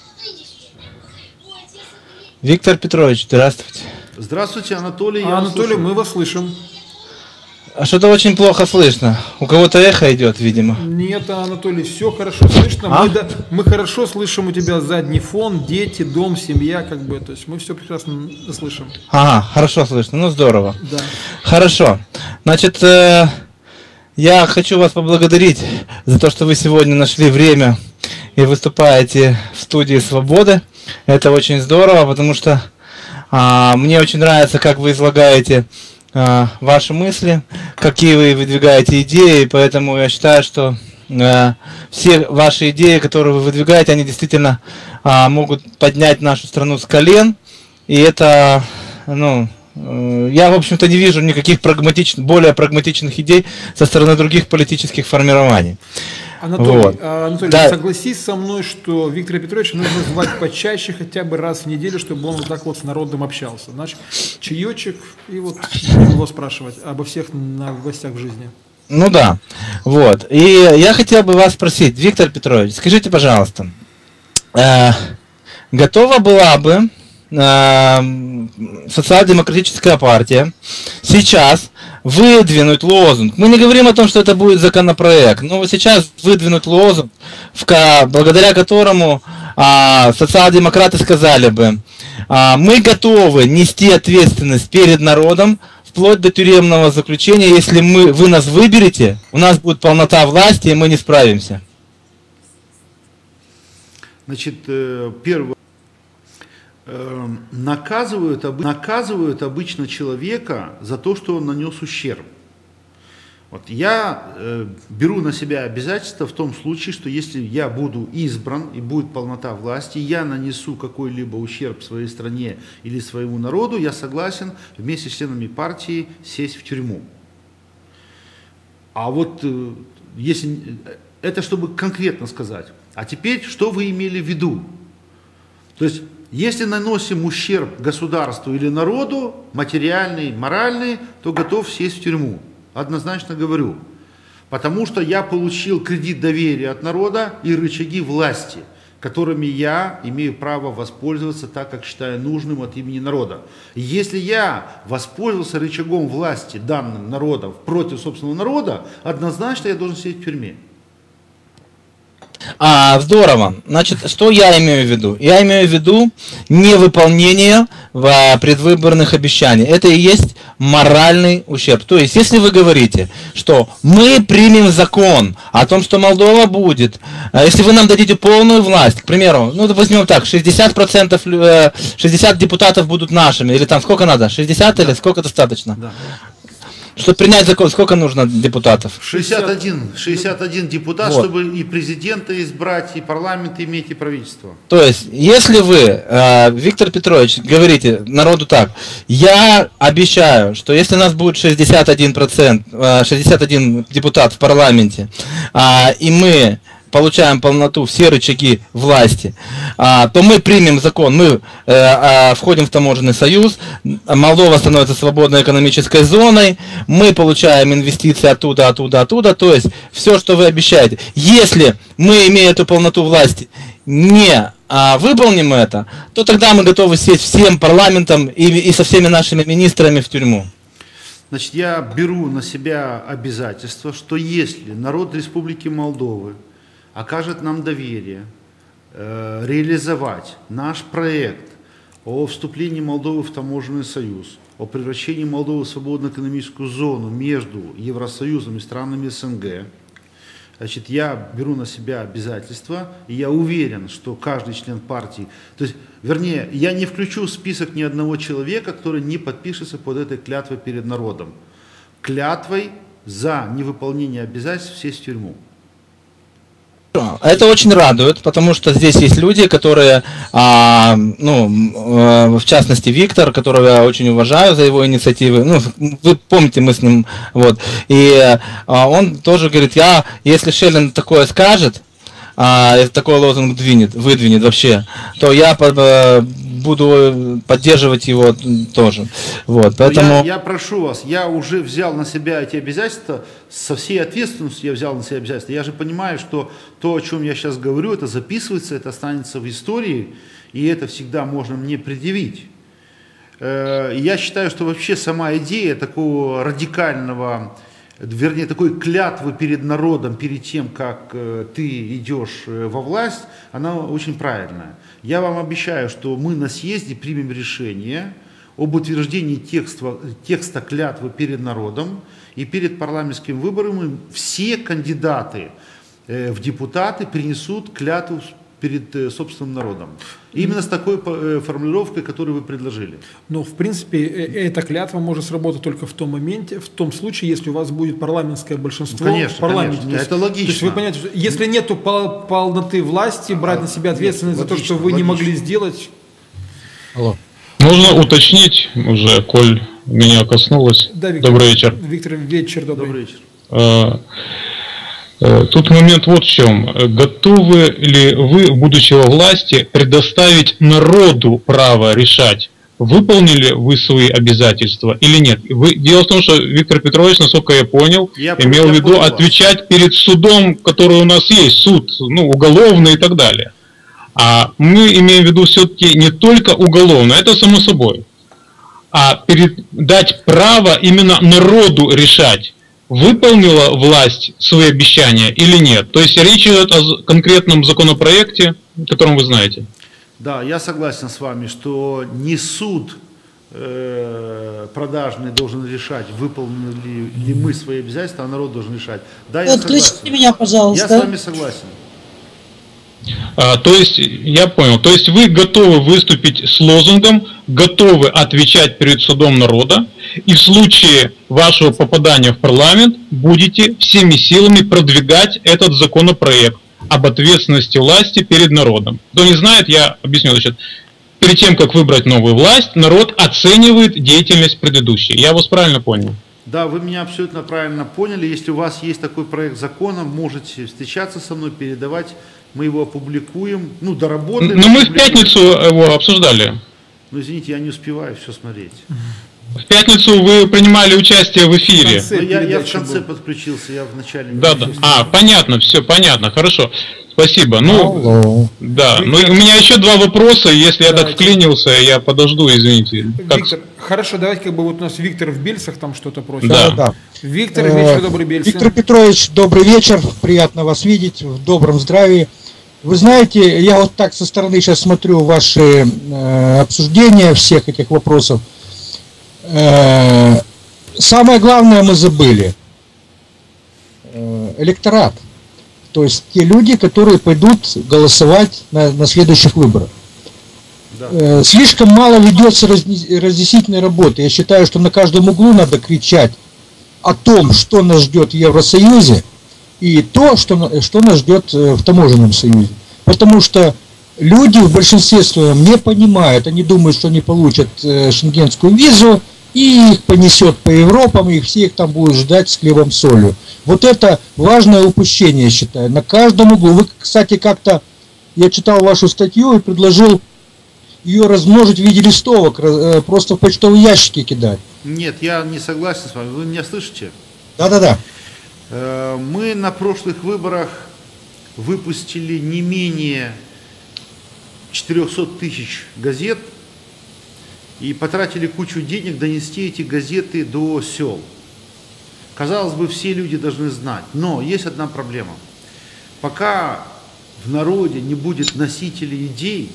Виктор Петрович, здравствуйте. Здравствуйте, Анатолий. А, Анатолий, мы вас слышим. А что-то очень плохо слышно. У кого-то эхо идет, видимо. Нет, Анатолий, все хорошо слышно. А? Мы, да, мы хорошо слышим у тебя задний фон, дети, дом, семья, как бы. То есть мы все прекрасно слышим. Ага, хорошо слышно. Ну, здорово. Да. Хорошо. Значит, э, я хочу вас поблагодарить за то, что вы сегодня нашли время и выступаете в студии «Свободы». Это очень здорово, потому что а, мне очень нравится, как вы излагаете а, ваши мысли, какие вы выдвигаете идеи, поэтому я считаю, что а, все ваши идеи, которые вы выдвигаете, они действительно а, могут поднять нашу страну с колен, и это, ну, я, в общем-то, не вижу никаких прагматичных, более прагматичных идей со стороны других политических формирований. Анатолий, Вот. Анатолий, Да. согласись со мной, что Виктора Петровича нужно звать почаще, хотя бы раз в неделю, чтобы он вот так вот с народом общался. Значит, чаечек, и вот его спрашивать обо всех новостях в жизни. Ну да, вот. И я хотел бы вас спросить, Виктор Петрович, скажите, пожалуйста, э, готова была бы э, социал-демократическая партия сейчас выдвинуть лозунг? Мы не говорим о том, что это будет законопроект, но вот сейчас выдвинуть лозунг, в, благодаря которому а, социал-демократы сказали бы, а, мы готовы нести ответственность перед народом, вплоть до тюремного заключения, если мы, вы нас выберете, у нас будет полнота власти, и мы не справимся. Значит, первое. Наказывают, наказывают обычно человека за то, что он нанес ущерб. Вот я э, беру на себя обязательство в том случае, что если я буду избран и будет полнота власти, я нанесу какой-либо ущерб своей стране или своему народу, я согласен вместе с членами партии сесть в тюрьму. А вот э, если это чтобы конкретно сказать. А теперь, что вы имели в виду? То есть, если наносим ущерб государству или народу, материальный, моральный, то готов сесть в тюрьму. Однозначно говорю. Потому что я получил кредит доверия от народа и рычаги власти, которыми я имею право воспользоваться так, как считаю нужным от имени народа. И если я воспользовался рычагом власти, данным народом, против собственного народа, однозначно я должен сидеть в тюрьме. А, здорово. Значит, что я имею в виду? Я имею в виду невыполнение предвыборных обещаний. Это и есть моральный ущерб. То есть, если вы говорите, что мы примем закон о том, что Молдова будет, если вы нам дадите полную власть, к примеру, ну, возьмем так, шестьдесят процентов, шестьдесят депутатов будут нашими, или там сколько надо, шестьдесят да. Или сколько достаточно? Да. Чтобы принять закон, сколько нужно депутатов? шестьдесят один, шестьдесят один депутат, вот. Чтобы и президента избрать, и парламент иметь, и правительство. То есть, если вы, э, Виктор Петрович, говорите народу так, я обещаю, что если у нас будет шестьдесят один процент, э, шестьдесят один депутат в парламенте, э, и мы получаем полноту, все рычаги власти, а, то мы примем закон, мы э, а, входим в таможенный союз, Молдова становится свободной экономической зоной, мы получаем инвестиции оттуда, оттуда, оттуда, то есть все, что вы обещаете. Если мы, имея эту полноту власти, не а, выполним это, то тогда мы готовы сесть всем парламентом и, и со всеми нашими министрами в тюрьму. Значит, я беру на себя обязательство, что если народ Республики Молдовы окажет нам доверие э, реализовать наш проект о вступлении Молдовы в таможенный союз, о превращении Молдовы в свободную экономическую зону между Евросоюзом и странами СНГ, значит, я беру на себя обязательства, и я уверен, что каждый член партии, то есть, вернее, я не включу в список ни одного человека, который не подпишется под этой клятвой перед народом. Клятвой за невыполнение обязательств сесть в тюрьму. Это очень радует, потому что здесь есть люди, которые, а, ну, в частности Виктор, которого я очень уважаю за его инициативы, ну, вы помните, мы с ним, вот, и а, он тоже говорит, я, если Шеллин такое скажет, а, такой лозунг двинет, выдвинет вообще, то я по, буду поддерживать его тоже. Вот, поэтому... я, я прошу вас, я уже взял на себя эти обязательства, со всей ответственностью я взял на себя обязательства. Я же понимаю, что то, о чем я сейчас говорю, это записывается, это останется в истории, и это всегда можно мне предъявить. Я считаю, что вообще сама идея такого радикального, вернее, такой клятвы перед народом, перед тем, как ты идешь во власть, она очень правильная. Я вам обещаю, что мы на съезде примем решение об утверждении текста, текста клятвы перед народом, и перед парламентским выбором все кандидаты в депутаты принесут клятву перед э, собственным народом. Именно с такой э, формулировкой, которую вы предложили. Но, в принципе, э, эта клятва может сработать только в том моменте, в том случае, если у вас будет парламентское большинство. Ну, конечно, в парламенте. конечно. То есть, это логично. То есть вы понимаете, что если нет пол полноты власти, брать а, на себя ответственность нет, за логично, то, что вы логично. не могли сделать. Алло. Можно уточнить, уже, коль меня коснулось. Да, Виктор, добрый вечер. Виктор, вечер, добрый. Добрый вечер. А, тут момент вот в чем. Готовы ли вы, будучи во власти, предоставить народу право решать, выполнили вы свои обязательства или нет? Вы, дело в том, что Виктор Петрович, насколько я понял, я имел в виду понял. отвечать перед судом, который у нас есть, суд, ну, уголовный и так далее. А мы имеем в виду все-таки не только уголовно, это само собой, а перед, дать право именно народу решать, выполнила власть свои обещания или нет. То есть речь идет о конкретном законопроекте, о котором вы знаете. Да, я согласен с вами, что не суд э, продажный должен решать, выполнили ли, ли мы свои обязательства, а народ должен решать. Да, я Отключите согласен. меня, пожалуйста. Я с вами согласен. А, то есть, я понял, то есть вы готовы выступить с лозунгом, готовы отвечать перед судом народа, и в случае вашего попадания в парламент будете всеми силами продвигать этот законопроект об ответственности власти перед народом. Кто не знает, я объясню, значит, перед тем, как выбрать новую власть, народ оценивает деятельность предыдущей. Я вас правильно понял? Да, вы меня абсолютно правильно поняли. Если у вас есть такой проект закона, можете встречаться со мной, передавать. Мы его опубликуем, ну, доработаем. Но мы в пятницу его обсуждали. Ну, извините, я не успеваю все смотреть. В пятницу вы принимали участие в эфире. В я, я в конце был. подключился, я в начале. Да, да. А, понятно, все понятно, хорошо. Спасибо. Ну, Алло. да. Ну, у меня еще два вопроса. Если давайте. я так вклинился, я подожду, извините. Виктор, как... хорошо, давайте как бы вот у нас Виктор в Бельцах там что-то просит. Да, да. Виктор, вечер добрый, Бельцы. Виктор Петрович, добрый вечер. Приятно вас видеть в добром здравии. Вы знаете, я вот так со стороны сейчас смотрю ваши э, обсуждения всех этих вопросов. Э, самое главное мы забыли. Э, электорат. То есть те люди, которые пойдут голосовать на, на следующих выборах. Да. Э, слишком мало ведется разъяснительной работы. Я считаю, что на каждом углу надо кричать о том, что нас ждет в Евросоюзе, и то, что, что нас ждет в таможенном союзе. Потому что люди в большинстве своем не понимают, они думают, что они получат э, шенгенскую визу, и их понесет по Европам, и все их там будут ждать с хлебом солью. Вот это важное упущение, я считаю, на каждом углу. Вы, кстати, как-то, я читал вашу статью и предложил ее размножить в виде листовок, э, просто в почтовые ящики кидать. Нет, я не согласен с вами. Вы меня слышите? Да-да-да. Мы на прошлых выборах выпустили не менее четырехсот тысяч газет и потратили кучу денег донести эти газеты до сел. Казалось бы, все люди должны знать, но есть одна проблема. Пока в народе не будет носителей идей,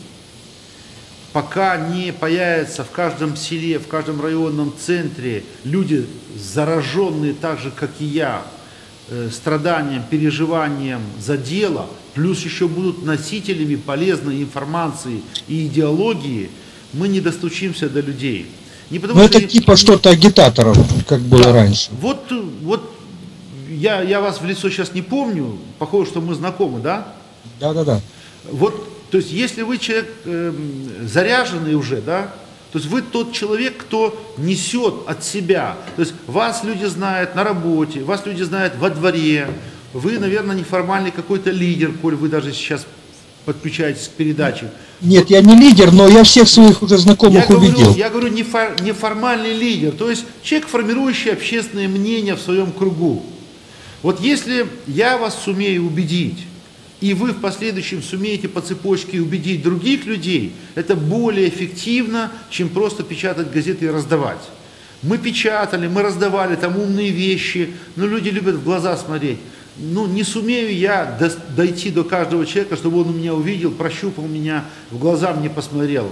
пока не появятся в каждом селе, в каждом районном центре люди, зараженные так же, как и я, страданием, переживанием за дело, плюс еще будут носителями полезной информации и идеологии, мы не достучимся до людей. Не потому, ну что это типа что-то агитаторов, как было да, раньше. Вот, вот я, я вас в лицо сейчас не помню, похоже, что мы знакомы, да? Да-да-да. Вот, то есть, если вы человек э, заряженный уже, да, то есть вы тот человек, кто несет от себя. То есть вас люди знают на работе, вас люди знают во дворе. Вы, наверное, неформальный какой-то лидер, коль вы даже сейчас подключаетесь к передаче. Нет, я не лидер, но я всех своих уже знакомых я увидел. Говорю, я говорю нефор, неформальный лидер, то есть человек, формирующий общественное мнение в своем кругу. Вот если я вас сумею убедить, и вы в последующем сумеете по цепочке убедить других людей, это более эффективно, чем просто печатать газеты и раздавать. Мы печатали, мы раздавали там умные вещи, но люди любят в глаза смотреть. Ну, не сумею я до, дойти до каждого человека, чтобы он меня увидел, прощупал меня, в глаза мне посмотрел.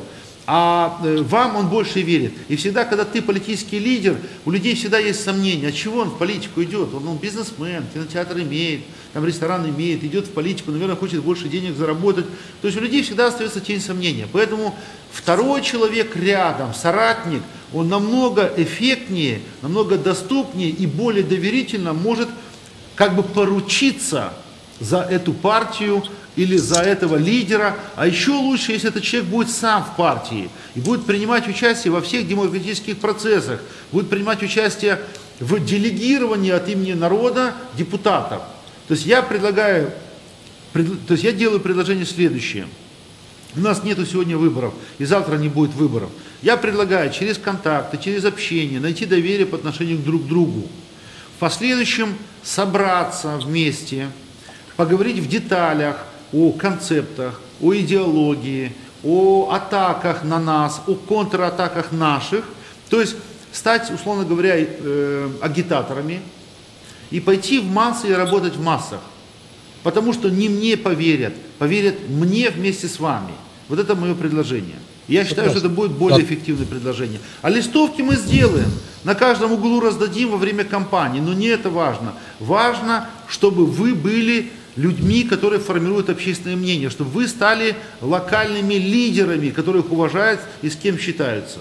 а вам он больше верит. И всегда, когда ты политический лидер, у людей всегда есть сомнения, от чего он в политику идет. Он, он бизнесмен, кинотеатр имеет, там ресторан имеет, идет в политику, наверное, хочет больше денег заработать. То есть у людей всегда остается тень сомнения. Поэтому второй человек рядом, соратник, он намного эффектнее, намного доступнее и более доверительно может как бы поручиться за эту партию или за этого лидера, а еще лучше, если этот человек будет сам в партии и будет принимать участие во всех демократических процессах, будет принимать участие в делегировании от имени народа депутатов. То есть я предлагаю, пред, то есть я делаю предложение следующее. У нас нету сегодня выборов, и завтра не будет выборов. Я предлагаю через контакты, через общение найти доверие по отношению друг к другу. В последующем собраться вместе, поговорить в деталях о концептах, о идеологии, о атаках на нас, о контратаках наших. То есть стать, условно говоря, э, агитаторами и пойти в массы и работать в массах. Потому что не мне поверят, поверят мне вместе с вами. Вот это мое предложение. Я считаю, что это будет более эффективное предложение. А листовки мы сделаем, на каждом углу раздадим во время кампании, но не это важно. Важно, чтобы вы были людьми, которые формируют общественное мнение, чтобы вы стали локальными лидерами, которых уважают и с кем считаются.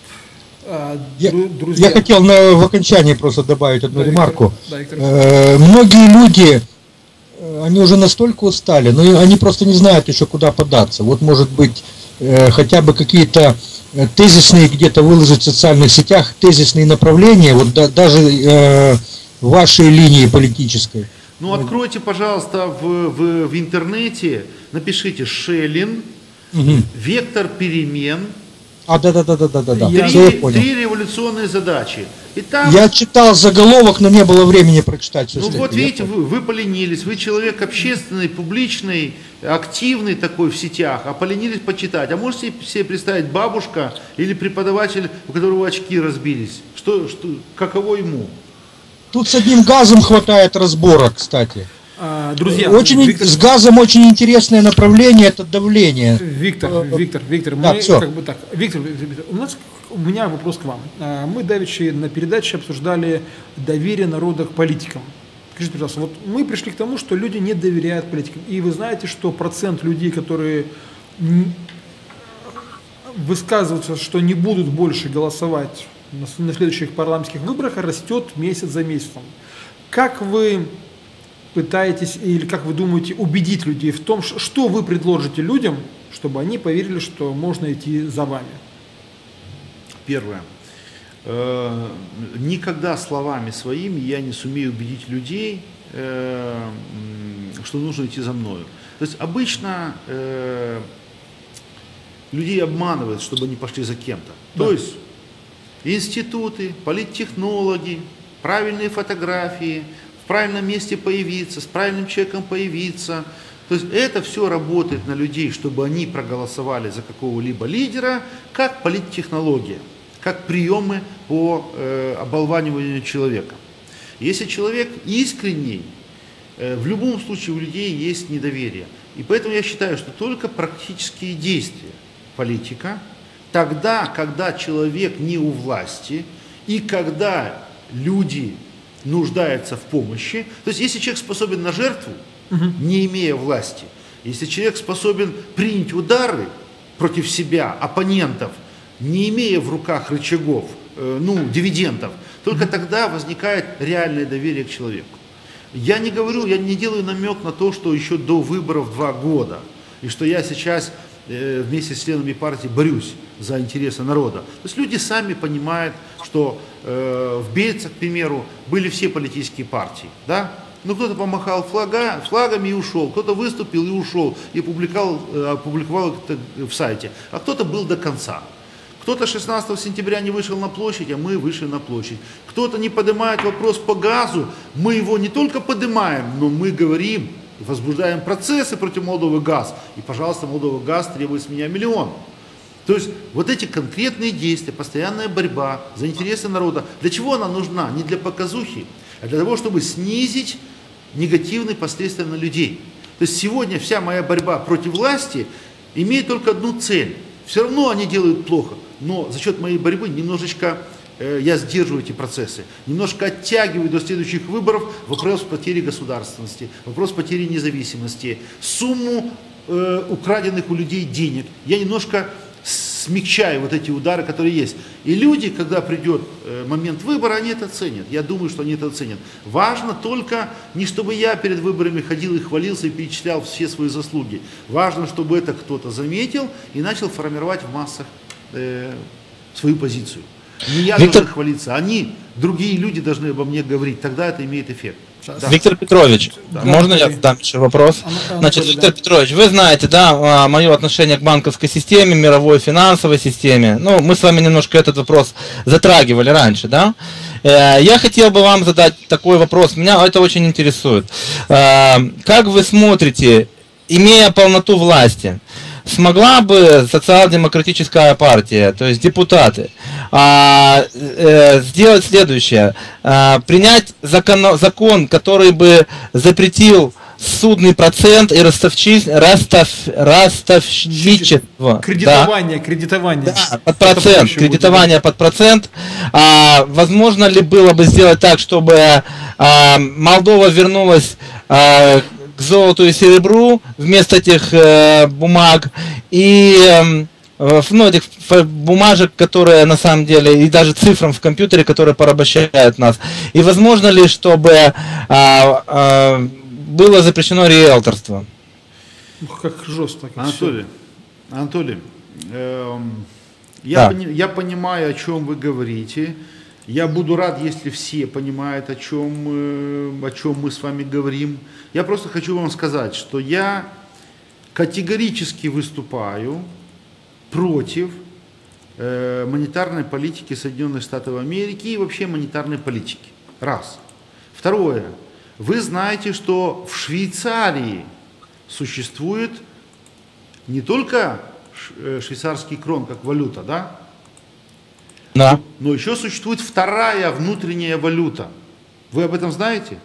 Я, я хотел на, в окончании просто добавить одну да, ремарку. Виктор, да, Виктор. Э, многие люди, они уже настолько устали, но они просто не знают еще, куда податься. Вот, может быть, э, хотя бы какие-то тезисные где-то выложить в социальных сетях, тезисные направления, вот да, даже э, вашей линии политической. Ну, откройте, пожалуйста, в, в, в интернете, напишите Шелин, угу. Вектор перемен. А, да-да-да-да-да-да. Три, три революционные задачи. И там... Я читал заголовок, но не было времени прочитать все. Ну вот видите, вы, вы поленились, вы человек общественный, публичный, активный такой в сетях, а поленились почитать. А можете себе представить бабушка или преподаватель, у которого очки разбились? Что, что, каково ему? Тут с одним газом хватает разбора, кстати. А, друзья, очень, Виктор... с газом очень интересное направление, это давление. Виктор, Виктор, Виктор, да, мы все. как бы так. Виктор, Виктор, у нас у меня вопрос к вам. Мы давеча на передаче обсуждали доверие народа к политикам. Скажите, пожалуйста, вот мы пришли к тому, что люди не доверяют политикам. И вы знаете, что процент людей, которые высказываются, что не будут больше голосовать на следующих парламентских выборах, растет месяц за месяцем. Как вы пытаетесь, или как вы думаете, убедить людей в том, что вы предложите людям, чтобы они поверили, что можно идти за вами? Первое. Никогда словами своими я не сумею убедить людей, что нужно идти за мною. То есть обычно людей обманывают, чтобы они пошли за кем-то. Да. То есть институты, политтехнологи, правильные фотографии, в правильном месте появиться, с правильным человеком появиться. То есть это все работает на людей, чтобы они проголосовали за какого-либо лидера, как политтехнология, как приемы по э, оболваниванию человека. Если человек искренний, э, в любом случае у людей есть недоверие. И поэтому я считаю, что только практические действия политика, тогда, когда человек не у власти и когда люди нуждаются в помощи, то есть если человек способен на жертву, угу. не имея власти, если человек способен принять удары против себя, оппонентов, не имея в руках рычагов, э, ну, дивидендов, только тогда возникает реальное доверие к человеку. Я не говорю, я не делаю намек на то, что еще до выборов два года, и что я сейчас э, вместе с членами партии борюсь за интересы народа. То есть люди сами понимают, что э, в Бельце, к примеру, были все политические партии, да? Ну, кто-то помахал флага, флагами и ушел, кто-то выступил и ушел, и опубликовал, опубликовал это в сайте, а кто-то был до конца. Кто-то шестнадцатого сентября не вышел на площадь, а мы вышли на площадь. Кто-то не поднимает вопрос по газу, мы его не только поднимаем, но мы говорим, возбуждаем процессы против Молдовы газ. И, пожалуйста, Молдова газ требует с меня миллион. То есть вот эти конкретные действия, постоянная борьба за интересы народа, для чего она нужна? Не для показухи, а для того, чтобы снизить негативные последствия на людей. То есть сегодня вся моя борьба против власти имеет только одну цель. Все равно они делают плохо, но за счет моей борьбы немножечко э, я сдерживаю эти процессы, немножко оттягиваю до следующих выборов вопрос потери государственности, вопрос потери независимости, сумму э, украденных у людей денег. Я немножко смягчаю вот эти удары, которые есть. И люди, когда придет э, момент выбора, они это ценят. Я думаю, что они это ценят. Важно только не чтобы я перед выборами ходил и хвалился и перечислял все свои заслуги. Важно, чтобы это кто-то заметил и начал формировать в массах э, свою позицию. Не я Виктор... должен хвалиться, они, другие люди должны обо мне говорить. Тогда это имеет эффект. Да. Виктор Петрович, да. можно я задам еще вопрос? Анатолий, Значит, да. Виктор Петрович, вы знаете, да, мое отношение к банковской системе, мировой финансовой системе. Ну, мы с вами немножко этот вопрос затрагивали раньше, да? Я хотел бы вам задать такой вопрос, меня это очень интересует. Как вы смотрите, имея полноту власти, смогла бы социал-демократическая партия, то есть депутаты, а, э, сделать следующее, а, принять закон, закон, который бы запретил судный процент и ростовчи, ростов, ростовщичество. Кредитование, да? кредитование. Да, под процент, кредитование под процент. А, возможно ли было бы сделать так, чтобы а, Молдова вернулась а, к золоту и серебру вместо этих э, бумаг и э, ну, этих бумажек, которые на самом деле, и даже цифрам в компьютере, которые порабощают нас. И возможно ли, чтобы э, э, было запрещено риэлторство? Ух, как жестко. Как Анатолий, Анатолий, э, я, да. пони, я понимаю, о чем вы говорите. Я буду рад, если все понимают, о чем, о чем мы с вами говорим. Я просто хочу вам сказать, что я категорически выступаю против э, монетарной политики Соединенных Штатов Америки и вообще монетарной политики. Раз. Второе. Вы знаете, что в Швейцарии существует не только швейцарский крон как валюта, да? Да. Но еще существует вторая внутренняя валюта. Вы об этом знаете?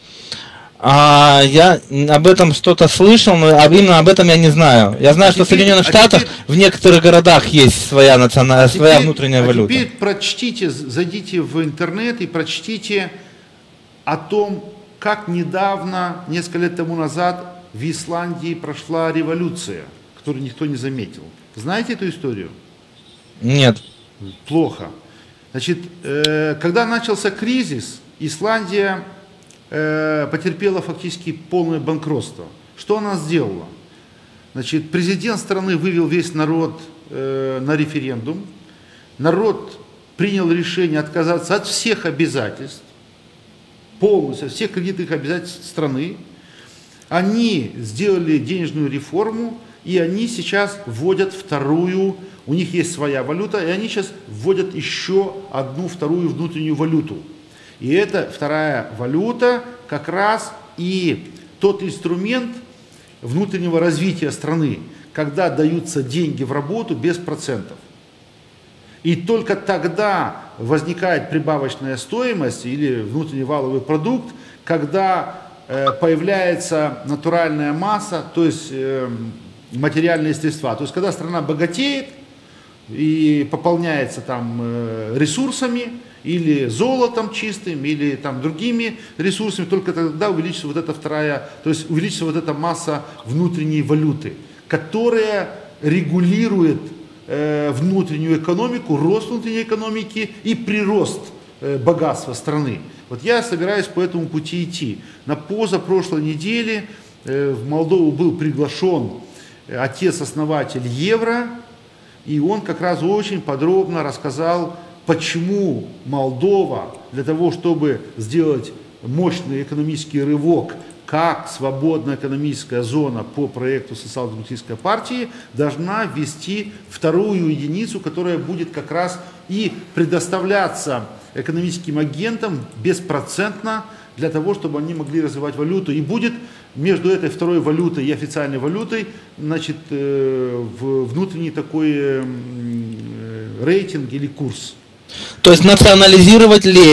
А, я об этом что-то слышал, но именно об этом я не знаю. Я знаю, а что теперь, в Соединенных а Штатах теперь, в некоторых городах есть своя национальная, а своя теперь, внутренняя а валюта. Теперь прочтите, зайдите в интернет и прочтите о том, как недавно, несколько лет тому назад, в Исландии прошла революция, которую никто не заметил. Знаете эту историю? Нет. Плохо. Значит, э, когда начался кризис, Исландия э, потерпела фактически полное банкротство. Что она сделала? Значит, президент страны вывел весь народ э, на референдум. Народ принял решение отказаться от всех обязательств, полностью от всех кредитных обязательств страны. Они сделали денежную реформу, и они сейчас вводят вторую, у них есть своя валюта, и они сейчас вводят еще одну вторую внутреннюю валюту. И эта вторая валюта как раз и тот инструмент внутреннего развития страны, когда даются деньги в работу без процентов. И только тогда возникает прибавочная стоимость или внутренний валовый продукт, когда э, появляется натуральная масса, то есть э, материальные средства. То есть когда страна богатеет и пополняется там э, ресурсами, или золотом чистым, или там другими ресурсами, только тогда увеличится вот эта вторая, то есть увеличится вот эта масса внутренней валюты, которая регулирует э, внутреннюю экономику, рост внутренней экономики и прирост э, богатства страны. Вот я собираюсь по этому пути идти. На позапрошлой неделе э, в Молдову был приглашен отец-основатель евро, и он как раз очень подробно рассказал, почему Молдова для того, чтобы сделать мощный экономический рывок, как свободная экономическая зона по проекту социал-демократической партии, должна ввести вторую единицу, которая будет как раз и предоставляться экономическим агентам беспроцентно для того, чтобы они могли развивать валюту. И будет между этой второй валютой и официальной валютой, значит, внутренний такой рейтинг или курс. То есть национализировать лей,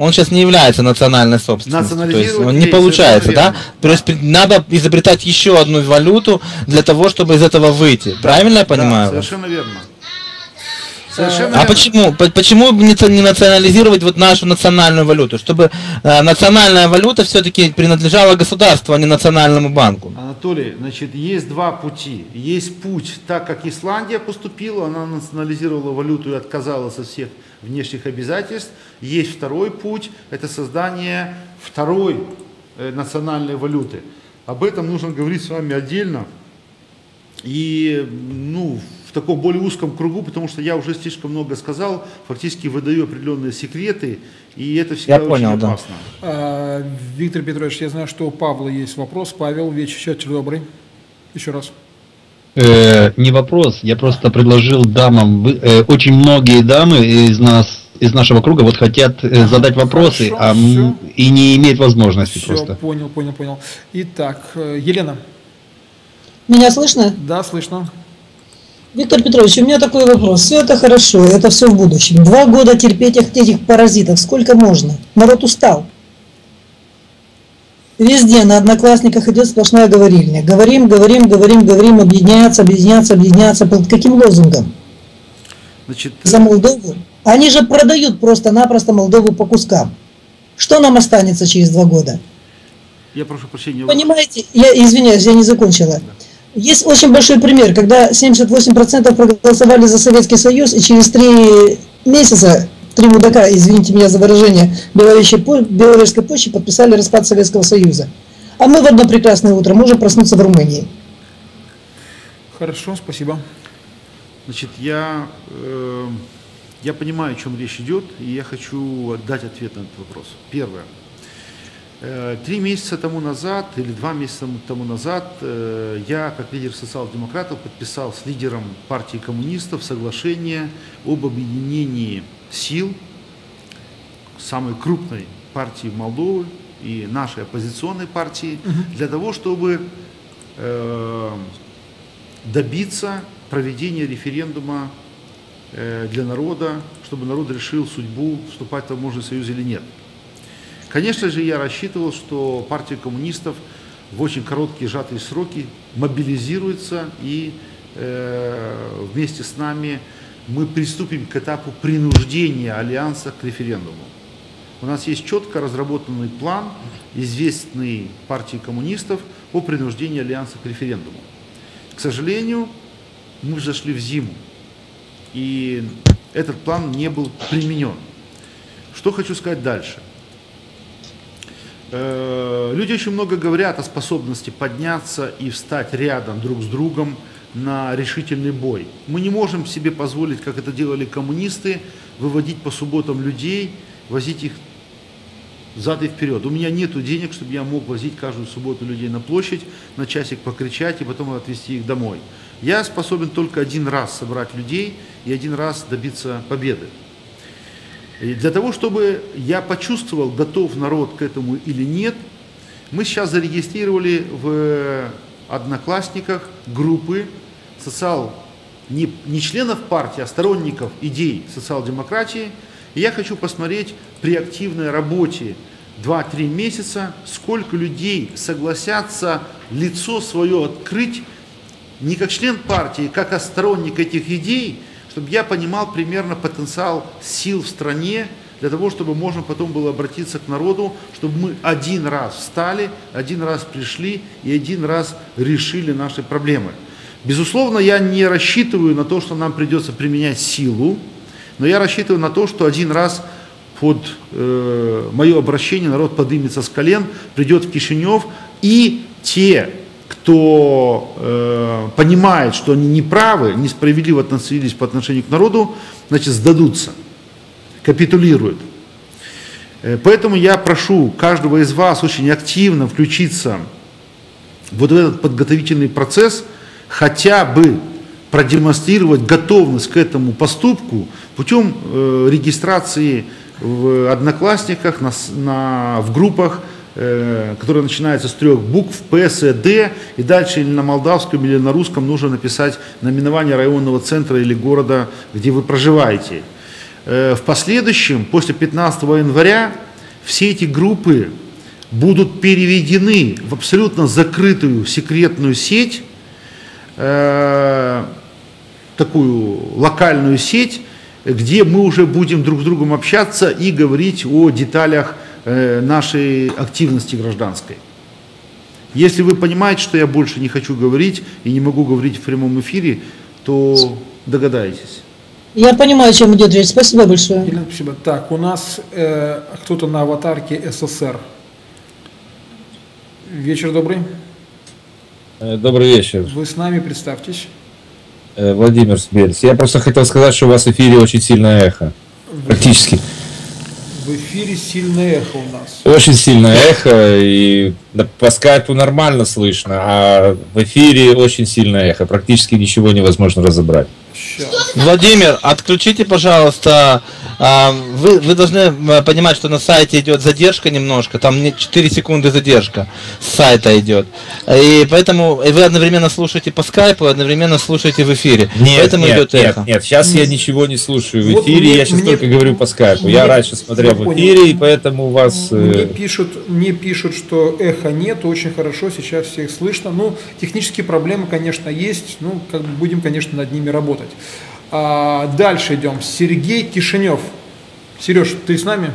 он сейчас не является национальной собственностью. То есть он не получается, да? То есть надо изобретать еще одну валюту для того, чтобы из этого выйти. Правильно я понимаю? Да, совершенно верно. Совершенно а верно. почему, почему не национализировать вот нашу национальную валюту? Чтобы э, национальная валюта все-таки принадлежала государству, а не национальному банку. Анатолий, значит, есть два пути. Есть путь, так как Исландия поступила, она национализировала валюту и отказалась от всех внешних обязательств. Есть второй путь, это создание второй э, национальной валюты. Об этом нужно говорить с вами отдельно. И, ну, в таком более узком кругу, потому что я уже слишком много сказал, фактически выдаю определенные секреты, и это всегда я очень понял, опасно. Да. А, Виктор Петрович, я знаю, что у Павла есть вопрос. Павел, вечер добрый. Еще раз. Э, не вопрос, я просто предложил дамам, вы, э, очень многие дамы из нас, из нашего круга вот хотят э, задать вопросы, Хорошо, а, все. и не имеют возможности Все, просто. понял, понял, понял. Итак, Елена. Меня слышно? Да, слышно. Виктор Петрович, у меня такой вопрос. Все это хорошо, это все в будущем. Два года терпеть этих паразитов, сколько можно? Народ устал. Везде на Одноклассниках идет сплошная говорильня. Говорим, говорим, говорим, говорим, объединяться, объединяться, объединяться. Под каким лозунгом? Значит, За Молдову? Они же продают просто-напросто Молдову по кускам. Что нам останется через два года? я прошу прощения. Понимаете, я извиняюсь, я не закончила. Есть очень большой пример, когда семьдесят восемь процентов проголосовали за Советский Союз, и через три месяца, три мудака, извините меня за выражение, Беловежской почте подписали распад Советского Союза. А мы в одно прекрасное утро можем проснуться в Румынии. Хорошо, спасибо. Значит, я, э, я понимаю, о чем речь идет, и я хочу дать ответ на этот вопрос. Первое. Три месяца тому назад или два месяца тому назад я, как лидер социал-демократов, подписал с лидером партии коммунистов соглашение об объединении сил самой крупной партии Молдовы и нашей оппозиционной партии для того, чтобы добиться проведения референдума для народа, чтобы народ решил судьбу, вступать в таможенный союз или нет. Конечно же, я рассчитывал, что партия коммунистов в очень короткие сжатые сроки мобилизируется и э, вместе с нами мы приступим к этапу принуждения альянса к референдуму. У нас есть четко разработанный план, известный партии коммунистов, о принуждении альянса к референдуму. К сожалению, мы зашли в зиму, и этот план не был применен. Что хочу сказать дальше. Люди очень много говорят о способности подняться и встать рядом друг с другом на решительный бой. Мы не можем себе позволить, как это делали коммунисты, выводить по субботам людей, возить их зад и вперед. У меня нет денег, чтобы я мог возить каждую субботу людей на площадь, на часик покричать и потом отвезти их домой. Я способен только один раз собрать людей и один раз добиться победы. И для того, чтобы я почувствовал, готов народ к этому или нет, мы сейчас зарегистрировали в Одноклассниках группы социал, не, не членов партии, а сторонников идей социал-демократии. И я хочу посмотреть при активной работе два-три месяца, сколько людей согласятся лицо свое открыть не как член партии, как как сторонник этих идей, чтобы я понимал примерно потенциал сил в стране, для того, чтобы можно потом было обратиться к народу, чтобы мы один раз встали, один раз пришли и один раз решили наши проблемы. Безусловно, я не рассчитываю на то, что нам придется применять силу, но я рассчитываю на то, что один раз под э, мое обращение народ поднимется с колен, придет в Кишинев, и те, кто э, понимает, что они неправы, несправедливо относились по отношению к народу, значит, сдадутся, капитулируют. Э, поэтому я прошу каждого из вас очень активно включиться вот в этот подготовительный процесс, хотя бы продемонстрировать готовность к этому поступку путем э, регистрации в Одноклассниках, на, на, в группах, которые начинаются с трех букв, П, С, Д, и дальше или на молдавском, или на русском нужно написать наименование районного центра или города, где вы проживаете. В последующем, после пятнадцатого января, все эти группы будут переведены в абсолютно закрытую секретную сеть, э, такую локальную сеть, где мы уже будем друг с другом общаться и говорить о деталях э, нашей активности гражданской. Если вы понимаете, что я больше не хочу говорить и не могу говорить в прямом эфире, то догадаетесь. Я понимаю, о чем идет речь. Спасибо большое. Елена, спасибо. Так, у нас э, кто-то на аватарке СССР. Вечер добрый. Добрый вечер. Вы с нами, представьтесь. Владимир Сбельц. Я просто хотел сказать, что у вас в эфире очень сильное эхо. Практически. В эфире сильное эхо у нас. Очень сильное эхо, и по скайпу нормально слышно, а в эфире очень сильное эхо. Практически ничего невозможно разобрать. Сейчас. Владимир, отключите, пожалуйста. Вы, вы должны понимать, что на сайте идет задержка немножко, там четыре секунды задержка с сайта идет. И поэтому вы одновременно слушаете по скайпу, одновременно слушаете в эфире. Нет, поэтому нет, идет эхо. нет, нет, сейчас я ничего не слушаю в Вот эфире, мне, я сейчас мне, только говорю по скайпу. Мне, я раньше смотрел в эфире, и поэтому у вас... Мне пишут, мне пишут, что эха нет, очень хорошо, сейчас всех слышно. Ну, технические проблемы, конечно, есть, ну, как бы будем, конечно, над ними работать. А дальше идем. Сергей Кишинев. Сереж, ты с нами?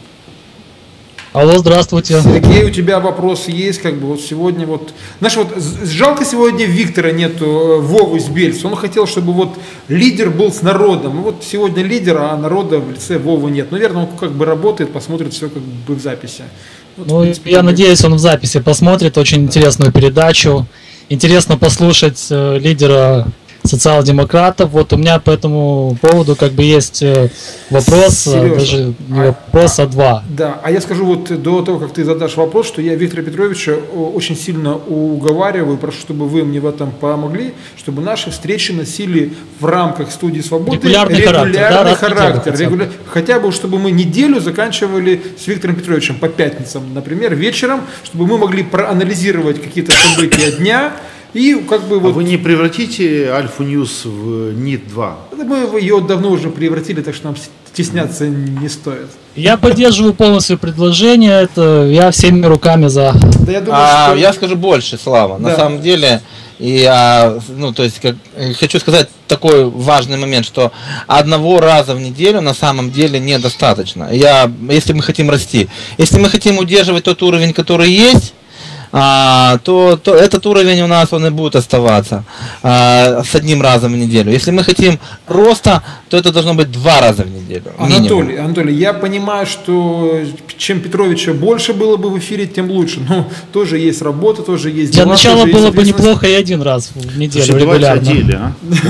Алло, здравствуйте. Сергей, у тебя вопрос есть, как бы вот сегодня вот... Знаешь, вот жалко сегодня Виктора нету, Вовы Сбельца. Он хотел, чтобы вот лидер был с народом. Вот сегодня лидер, а народа в лице Вовы нет. Наверное, он как бы работает, посмотрит все как бы в записи. Вот, ну, в принципе, я как... надеюсь, он в записи посмотрит очень интересную передачу. Интересно послушать э, лидера социал-демократов. Вот у меня по этому поводу как бы есть вопрос, Сережа, даже не вопрос, а, а два. Да, а я скажу вот до того, как ты задашь вопрос, что я Виктора Петровича очень сильно уговариваю, прошу, чтобы вы мне в этом помогли, чтобы наши встречи носили в рамках студии «Свободы» регулярный, регулярный характер, характер, да, регуля... хотя бы, чтобы мы неделю заканчивали с Виктором Петровичем по пятницам, например, вечером, чтобы мы могли проанализировать какие-то события дня. И как бы вот... А вы не превратите Альфу Ньюс в НИТ два? Мы ее давно уже превратили, так что нам стесняться не стоит. Я поддерживаю полностью предложение, это я всеми руками за. Да, я, думаю, а, что... я скажу больше, Слава. Да. На самом деле, и, а, ну, то есть, как, хочу сказать такой важный момент, что одного раза в неделю на самом деле недостаточно. Я, если мы хотим расти, если мы хотим удерживать тот уровень, который есть, А, то, то этот уровень у нас он и будет оставаться а, с одним разом в неделю. Если мы хотим роста, то это должно быть два раза в неделю. Анатолий, Анатолий, я понимаю, что чем Петровича больше было бы в эфире, тем лучше. Но тоже есть работа, тоже есть дела. Для начала было бы есть... неплохо и один раз в неделю. Слушай, регулярно. давайте отдельно,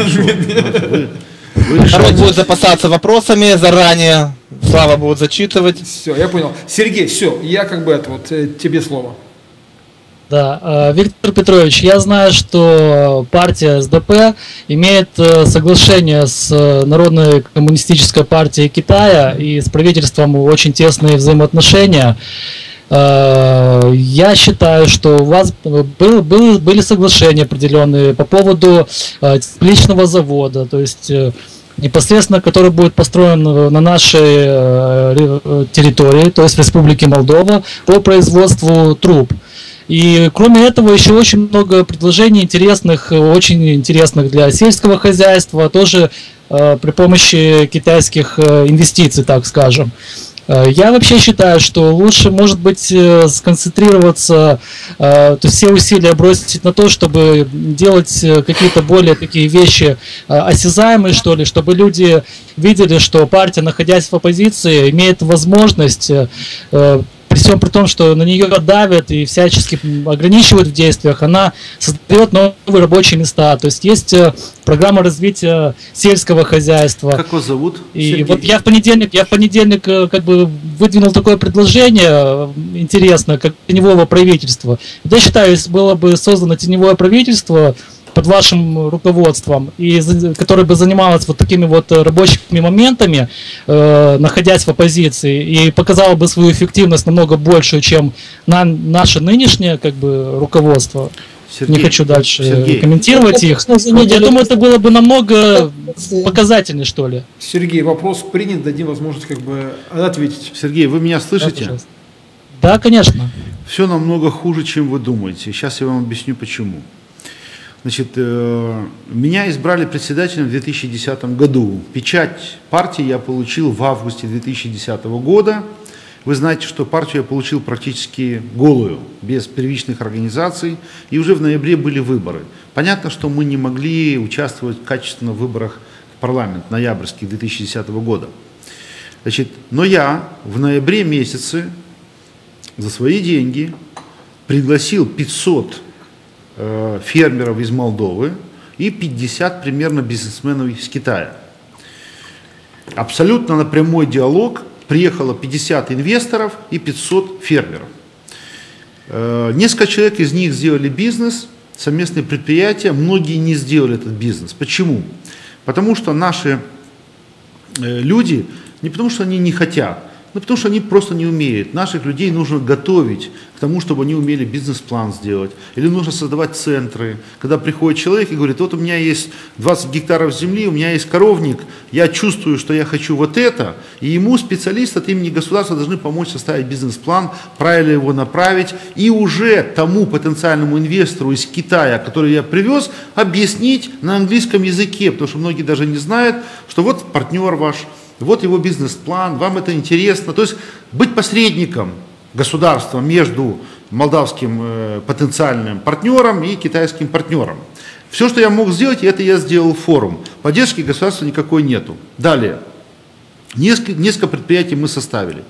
а? Народ будет запасаться вопросами заранее. Слава будет зачитывать. Все, я понял. Сергей, все, я как бы это вот тебе слово. Да, Виктор Петрович, я знаю, что партия эс дэ пэ имеет соглашение с Народной коммунистической партией Китая и с правительством очень тесные взаимоотношения. Я считаю, что у вас был, был, были соглашения определенные по поводу личного завода, то есть непосредственно, который будет построен на нашей территории, то есть в Республике Молдова, по производству труб. И кроме этого еще очень много предложений интересных, очень интересных для сельского хозяйства, тоже э, при помощи китайских э, инвестиций, так скажем. Э, я вообще считаю, что лучше, может быть, э, сконцентрироваться, э, то есть все усилия бросить на то, чтобы делать э, какие-то более такие вещи э, осязаемые, что ли, чтобы люди видели, что партия, находясь в оппозиции, имеет возможность э, при всем при том, что на нее давят и всячески ограничивают в действиях, она создает новые рабочие места. То есть есть программа развития сельского хозяйства. Как вас зовут? И Сергей. вот я в понедельник, я в понедельник как бы выдвинул такое предложение интересное, как теневого правительства. Я считаю, если было бы создано теневое правительство под вашим руководством, и которое бы занималось вот такими вот рабочими моментами, э, находясь в оппозиции, и показало бы свою эффективность намного большую, чем на наше нынешнее как бы руководство. Сергей, Не хочу дальше Сергей. комментировать их. Я думаю, это было бы намного показательнее, что ли. Сергей, вопрос принят, дадим возможность как бы ответить. Сергей, вы меня слышите? Да, да, конечно. Все намного хуже, чем вы думаете. Сейчас я вам объясню, почему. Значит, э, меня избрали председателем в две тысячи десятом году. Печать партии я получил в августе две тысячи десятого года. Вы знаете, что партию я получил практически голую, без первичных организаций, и уже в ноябре были выборы. Понятно, что мы не могли участвовать качественно в выборах в парламент ноябрьских две тысячи десятого года. Значит, но я в ноябре месяце за свои деньги пригласил пятьсот э, фермеров из Молдовы и пятьдесят примерно бизнесменов из Китая. Абсолютно на прямой диалог приехало пятьдесят инвесторов и пятьсот фермеров. Э, несколько человек из них сделали бизнес, совместные предприятия, многие не сделали этот бизнес. Почему? Потому что наши э, люди, не потому что они не хотят, но потому что они просто не умеют. Наших людей нужно готовить к тому, чтобы они умели бизнес-план сделать. Или нужно создавать центры. Когда приходит человек и говорит, вот у меня есть двадцать гектаров земли, у меня есть коровник, я чувствую, что я хочу вот это, и ему специалисты от имени государства должны помочь составить бизнес-план, правильно его направить, и уже тому потенциальному инвестору из Китая, который я привез, объяснить на английском языке, потому что многие даже не знают, что вот партнер ваш, вот его бизнес-план, вам это интересно. То есть быть посредником государства между молдавским э, потенциальным партнером и китайским партнером. Все, что я мог сделать, это я сделал форум. Поддержки государства никакой нету. Далее. Несколько, несколько предприятий мы составили.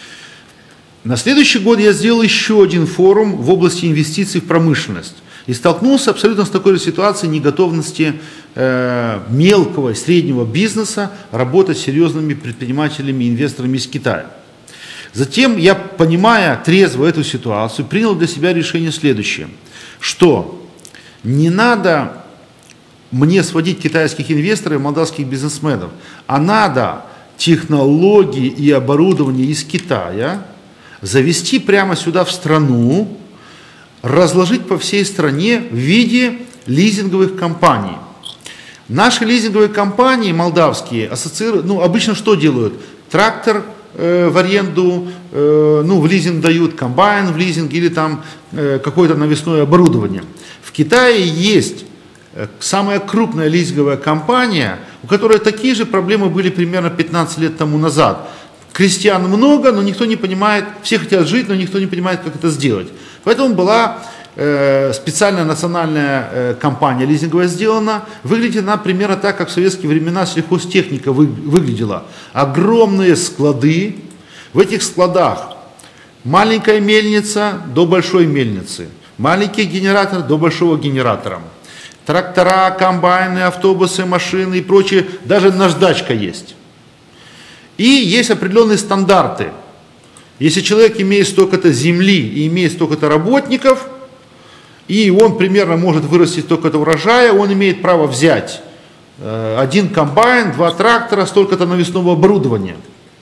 На следующий год я сделал еще один форум в области инвестиций в промышленность. И столкнулся абсолютно с такой же ситуацией неготовности э, мелкого и среднего бизнеса работать с серьезными предпринимателями и инвесторами из Китая. Затем я, понимая трезво эту ситуацию, принял для себя решение следующее, что не надо мне сводить китайских инвесторов и молдавских бизнесменов, а надо технологии и оборудование из Китая завести прямо сюда в страну, разложить по всей стране в виде лизинговых компаний. Наши лизинговые компании молдавские ассоциируют, ну обычно что делают? Трактор э, в аренду, э, ну в лизинг дают, комбайн в лизинг или там э, какое-то навесное оборудование. В Китае есть э, самая крупная лизинговая компания, у которой такие же проблемы были примерно пятнадцать лет тому назад. Крестьян много, но никто не понимает, все хотят жить, но никто не понимает, как это сделать. Поэтому была э, специальная национальная э, компания лизинговая сделана. Выглядит она примерно так, как в советские времена сельхозтехника вы, выглядела. Огромные склады. В этих складах маленькая мельница до большой мельницы. Маленький генератор до большого генератора. Трактора, комбайны, автобусы, машины и прочее. Даже наждачка есть. И есть определенные стандарты. Если человек имеет столько-то земли и имеет столько-то работников, и он примерно может вырастить столько-то урожая, он имеет право взять э, один комбайн, два трактора, столько-то навесного оборудования.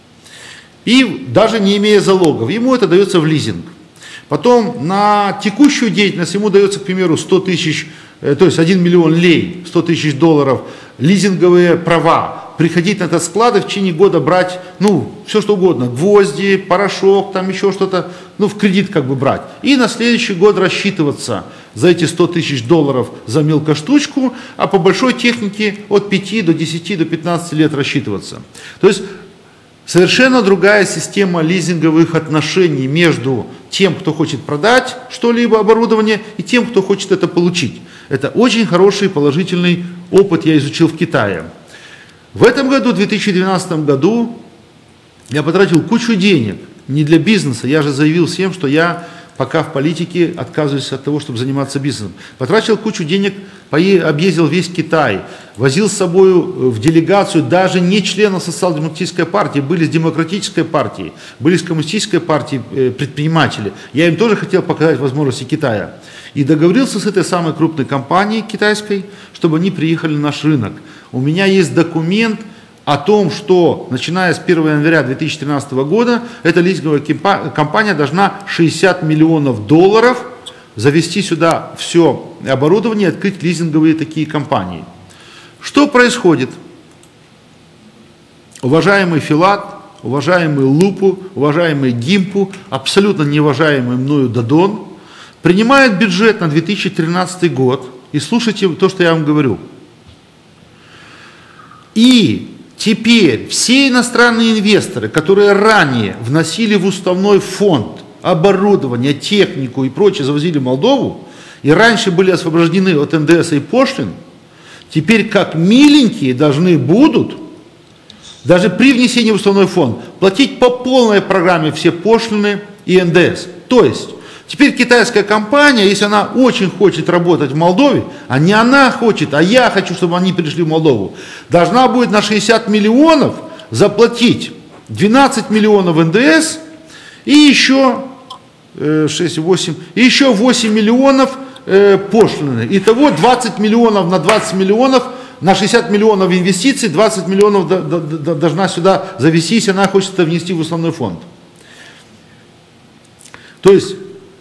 И даже не имея залогов, ему это дается в лизинг. Потом на текущую деятельность ему дается, к примеру, сто тысяч, э, то есть один миллион лей, сто тысяч долларов, лизинговые права. Приходить на этот склад и в течение года брать, ну, все что угодно, гвозди, порошок, там еще что-то, ну, в кредит как бы брать. И на следующий год рассчитываться за эти сто тысяч долларов за мелкоштучку, а по большой технике от пяти до десяти, до пятнадцати лет рассчитываться. То есть совершенно другая система лизинговых отношений между тем, кто хочет продать что-либо оборудование, и тем, кто хочет это получить. Это очень хороший положительный опыт я изучил в Китае. В этом году, в две тысячи двенадцатом году, я потратил кучу денег, не для бизнеса, я же заявил всем, что я пока в политике отказываюсь от того, чтобы заниматься бизнесом. Потратил кучу денег, объездил весь Китай, возил с собой в делегацию даже не членов социал-демократической партии, были с демократической партии, были с коммунистической партии предприниматели. Я им тоже хотел показать возможности Китая. И договорился с этой самой крупной компанией китайской, чтобы они приехали на наш рынок. У меня есть документ о том, что начиная с первого января две тысячи тринадцатого года эта лизинговая компания должна шестьдесят миллионов долларов завести сюда все оборудование, открыть лизинговые такие компании. Что происходит? Уважаемый Филат, уважаемый Лупу, уважаемый Гимпу, абсолютно неуважаемый мною Дадон, принимает бюджет на две тысячи тринадцатый год, и слушайте то, что я вам говорю. И теперь все иностранные инвесторы, которые ранее вносили в уставной фонд оборудование, технику и прочее, завозили в Молдову, и раньше были освобождены от эн дэ эс и пошлин, теперь как миленькие должны будут, даже при внесении в уставной фонд, платить по полной программе все пошлины и эн дэ эс. То есть, теперь китайская компания, если она очень хочет работать в Молдове, а не она хочет, а я хочу, чтобы они пришли в Молдову, должна будет на шестьдесят миллионов заплатить двенадцать миллионов эн дэ эс и еще шесть, восемь, и еще восемь миллионов э, пошлины. Итого двадцать миллионов на двадцать миллионов, на шестьдесят миллионов инвестиций, двадцать миллионов до, до, до, должна сюда завести, если она хочет это внести в основной фонд. То есть,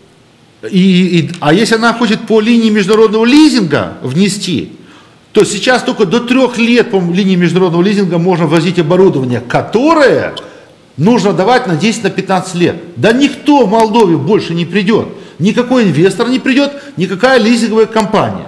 и, и, а если она хочет по линии международного лизинга внести, то сейчас только до трех лет по линии международного лизинга можно возить оборудование, которое нужно давать на десять-пятнадцать лет. Да никто в Молдове больше не придет. Никакой инвестор не придет, никакая лизинговая компания.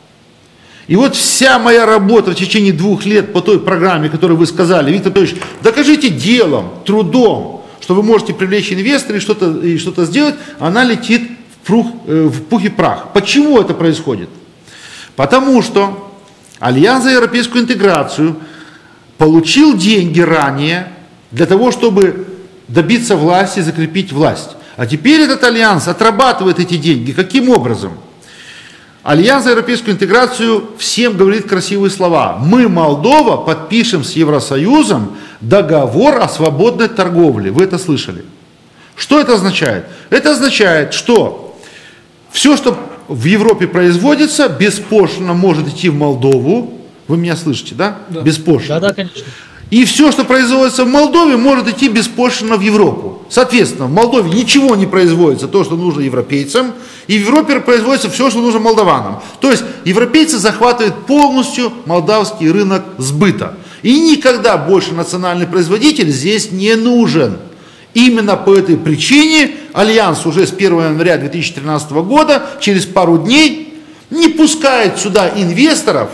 И вот вся моя работа в течение двух лет по той программе, которую вы сказали, Виктор Петрович, докажите делом, трудом, что вы можете привлечь инвестора и что-то и что-то сделать, она летит в пух, в пух и прах. Почему это происходит? Потому что Альянс за европейскую интеграцию получил деньги ранее для того, чтобы добиться власти, закрепить власть. А теперь этот альянс отрабатывает эти деньги. Каким образом? Альянс за европейскую интеграцию всем говорит красивые слова. Мы, Молдова, подпишем с Евросоюзом договор о свободной торговле. Вы это слышали? Что это означает? Это означает, что все, что в Европе производится, беспошлино может идти в Молдову. Вы меня слышите, да? Да. Беспошлино. Да, да, конечно. И все, что производится в Молдове, может идти беспошлино в Европу. Соответственно, в Молдове ничего не производится, то, что нужно европейцам, и в Европе производится все, что нужно молдаванам. То есть европейцы захватывают полностью молдавский рынок сбыта. И никогда больше национальный производитель здесь не нужен. Именно по этой причине Альянс уже с первого января две тысячи тринадцатого года, через пару дней, не пускает сюда инвесторов,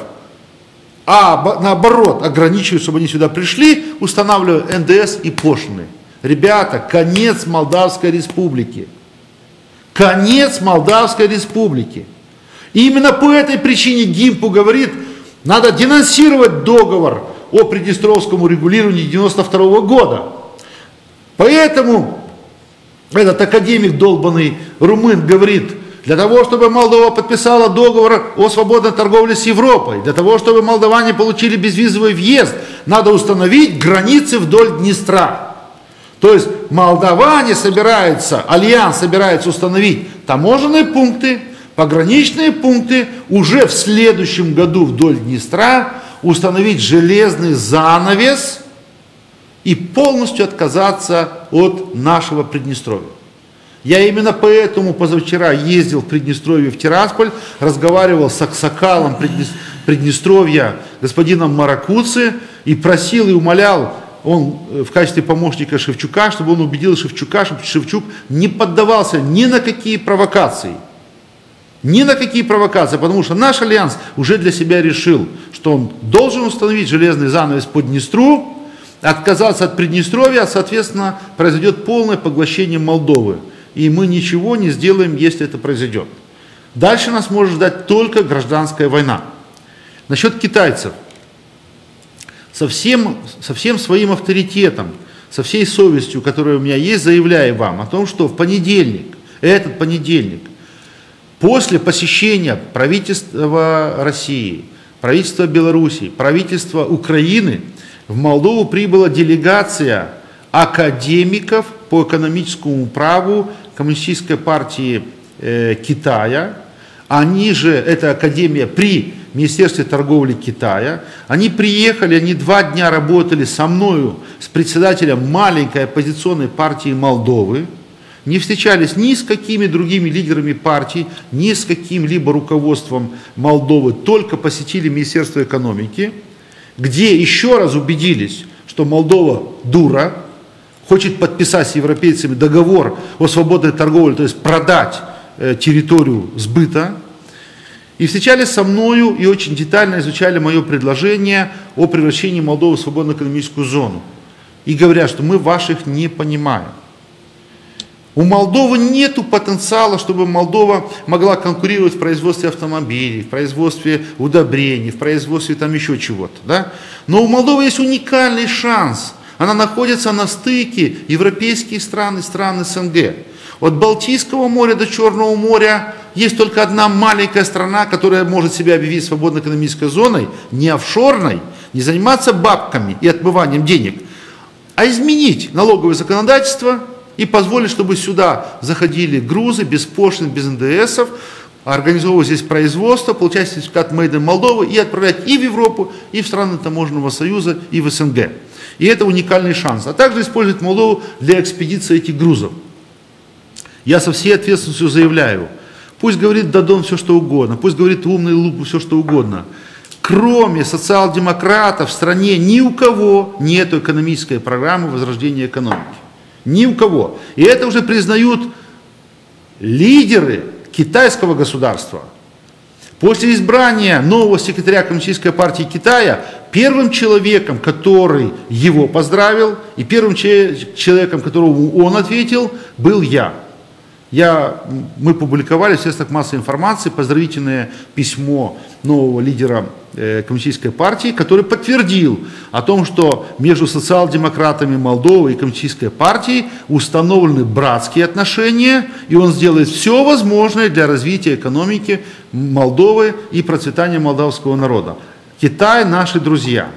а наоборот ограничивают, чтобы они сюда пришли, устанавливая эн дэ эс и пошлины. Ребята, конец Молдавской Республики. Конец Молдавской Республики. И именно по этой причине Гимпу говорит, надо денонсировать договор о приднестровском урегулировании девяносто второго года. Поэтому этот академик долбанный румын говорит, для того, чтобы Молдова подписала договор о свободной торговле с Европой, для того, чтобы молдаване получили безвизовый въезд, надо установить границы вдоль Днестра. То есть молдаване собираются, Альянс собирается установить таможенные пункты, пограничные пункты, уже в следующем году вдоль Днестра установить железный занавес и полностью отказаться от нашего Приднестровья. Я именно поэтому позавчера ездил в Приднестровье, в Тирасполь, разговаривал с аксакалом Приднестровья, господином Маракуци, и просил и умолял, он в качестве помощника Шевчука, чтобы он убедил Шевчука, чтобы Шевчук не поддавался ни на какие провокации. Ни на какие провокации, потому что наш альянс уже для себя решил, что он должен установить железный занавес по Днестру, отказаться от Приднестровья, а соответственно произойдет полное поглощение Молдовы. И мы ничего не сделаем, если это произойдет. Дальше нас может ждать только гражданская война. Насчет китайцев. Со всем, со всем своим авторитетом, со всей совестью, которая у меня есть, заявляю вам о том, что в понедельник, этот понедельник, после посещения правительства России, правительства Белоруссии, правительства Украины, в Молдову прибыла делегация академиков по экономическому праву Коммунистической партии э, Китая. Они же, эта академия при Министерстве торговли Китая, они приехали, они два дня работали со мною, с председателем маленькой оппозиционной партии Молдовы, не встречались ни с какими другими лидерами партий, ни с каким-либо руководством Молдовы, только посетили Министерство экономики, где еще раз убедились, что Молдова дура, хочет подписать с европейцами договор о свободной торговле, то есть продать э, территорию сбыта. И встречались со мною и очень детально изучали мое предложение о превращении Молдовы в свободную экономическую зону. И говорят, что мы ваших не понимаем. У Молдовы нет потенциала, чтобы Молдова могла конкурировать в производстве автомобилей, в производстве удобрений, в производстве там еще чего-то. Да? Но у Молдовы есть уникальный шанс. Она находится на стыке европейских стран и стран СНГ. От Балтийского моря до Черного моря есть только одна маленькая страна, которая может себя объявить свободной экономической зоной, не офшорной, не заниматься бабками и отмыванием денег, а изменить налоговое законодательство и позволить, чтобы сюда заходили грузы без пошлин, без эн дэ эсов, организовывать здесь производство, получать сертификат Made in Moldova и отправлять и в Европу, и в страны Таможенного союза, и в СНГ. И это уникальный шанс. А также использовать Молдову для экспедиции этих грузов. Я со всей ответственностью заявляю, пусть говорит Дадон все что угодно, пусть говорит умный Лупу все что угодно. Кроме социал-демократов в стране ни у кого нет экономической программы возрождения экономики. Ни у кого. И это уже признают лидеры китайского государства. После избрания нового секретаря Коммунистической партии Китая, первым человеком, который его поздравил, и первым человеком, которому он ответил, был я. Я, мы публиковали в средствах массовой информации поздравительное письмо нового лидера э, Коммунистической партии, который подтвердил о том, что между социал-демократами Молдовы и Коммунистической партией установлены братские отношения, и он сделает все возможное для развития экономики Молдовы и процветания молдавского народа. Китай наши друзья.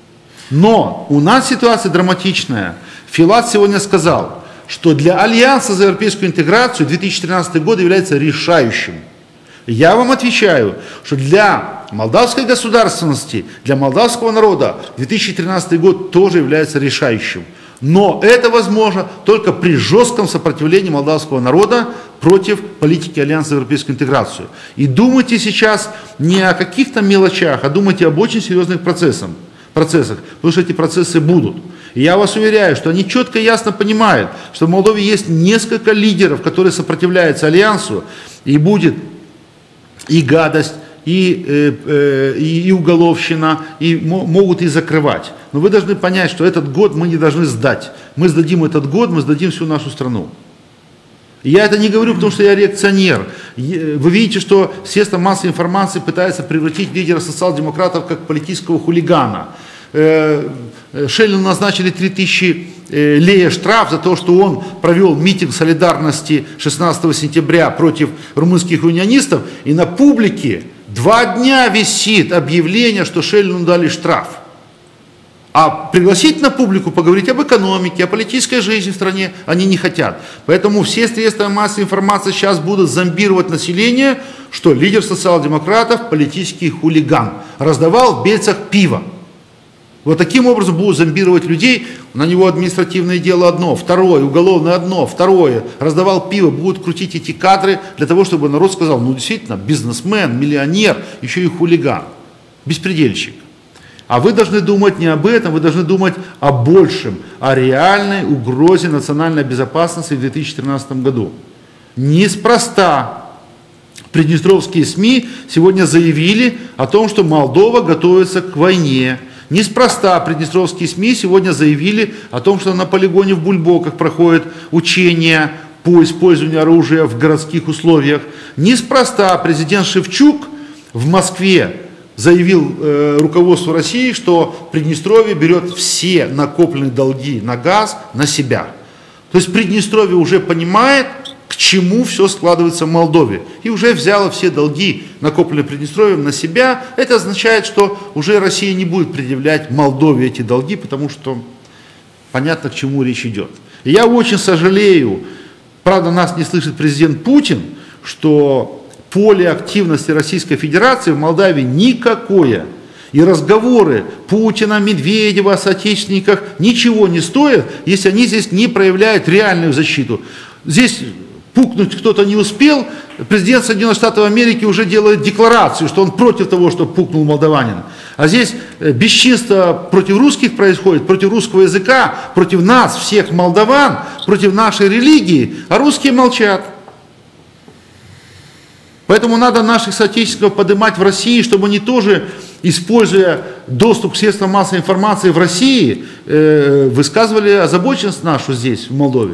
Но у нас ситуация драматичная. Филат сегодня сказал, что для Альянса за европейскую интеграцию две тысячи тринадцатый год является решающим. Я вам отвечаю, что для молдавской государственности, для молдавского народа две тысячи тринадцатый год тоже является решающим. Но это возможно только при жестком сопротивлении молдавского народа против политики Альянса за европейскую интеграцию. И думайте сейчас не о каких-то мелочах, а думайте об очень серьезных процессах, процессах, потому что эти процессы будут. И я вас уверяю, что они четко и ясно понимают, что в Молдове есть несколько лидеров, которые сопротивляются Альянсу, и будет и гадость, и, э, э, и, и уголовщина, и могут и закрывать. Но вы должны понять, что этот год мы не должны сдать. Мы сдадим этот год, мы сдадим всю нашу страну. И я это не говорю, потому что я реакционер. Вы видите, что средства массовой информации пытаются превратить лидера социал-демократов как политического хулигана. Шеллину назначили три тысячи лея штраф за то, что он провел митинг солидарности шестнадцатого сентября против румынских унионистов, и на публике два дня висит объявление, что Шеллину дали штраф. А пригласить на публику поговорить об экономике, о политической жизни в стране они не хотят. Поэтому все средства массовой информации сейчас будут зомбировать население, что лидер социал-демократов политический хулиган, раздавал в Бельцах пиво. Вот таким образом будут зомбировать людей, на него административное дело одно, второе, уголовное одно, второе, раздавал пиво, будут крутить эти кадры для того, чтобы народ сказал, ну действительно, бизнесмен, миллионер, еще и хулиган, беспредельщик. А вы должны думать не об этом, вы должны думать о большем, о реальной угрозе национальной безопасности в две тысячи тринадцатом году. Неспроста приднестровские СМИ сегодня заявили о том, что Молдова готовится к войне. Неспроста приднестровские СМИ сегодня заявили о том, что на полигоне в Бульбоках проходят учения по использованию оружия в городских условиях. Неспроста президент Шевчук в Москве заявил э, руководству России, что Приднестровье берет все накопленные долги на газ на себя. То есть Приднестровье уже понимает, к чему все складывается в Молдове. И уже взяло все долги, накопленные Приднестровьем, на себя. Это означает, что уже Россия не будет предъявлять Молдове эти долги, потому что понятно, к чему речь идет. И я очень сожалею, правда, нас не слышит президент Путин, что поле активности Российской Федерации в Молдавии никакое. И разговоры Путина, Медведева о соотечественниках ничего не стоят, если они здесь не проявляют реальную защиту. здесь пукнуть кто-то не успел, президент Соединенных Штатов Америки уже делает декларацию, что он против того, что пукнул молдаванин. А здесь бесчинство против русских происходит, против русского языка, против нас, всех молдаван, против нашей религии, а русские молчат. Поэтому надо наших соотечественников поднимать в России, чтобы они тоже, используя доступ к средствам массовой информации в России, э, высказывали озабоченность нашу здесь, в Молдове.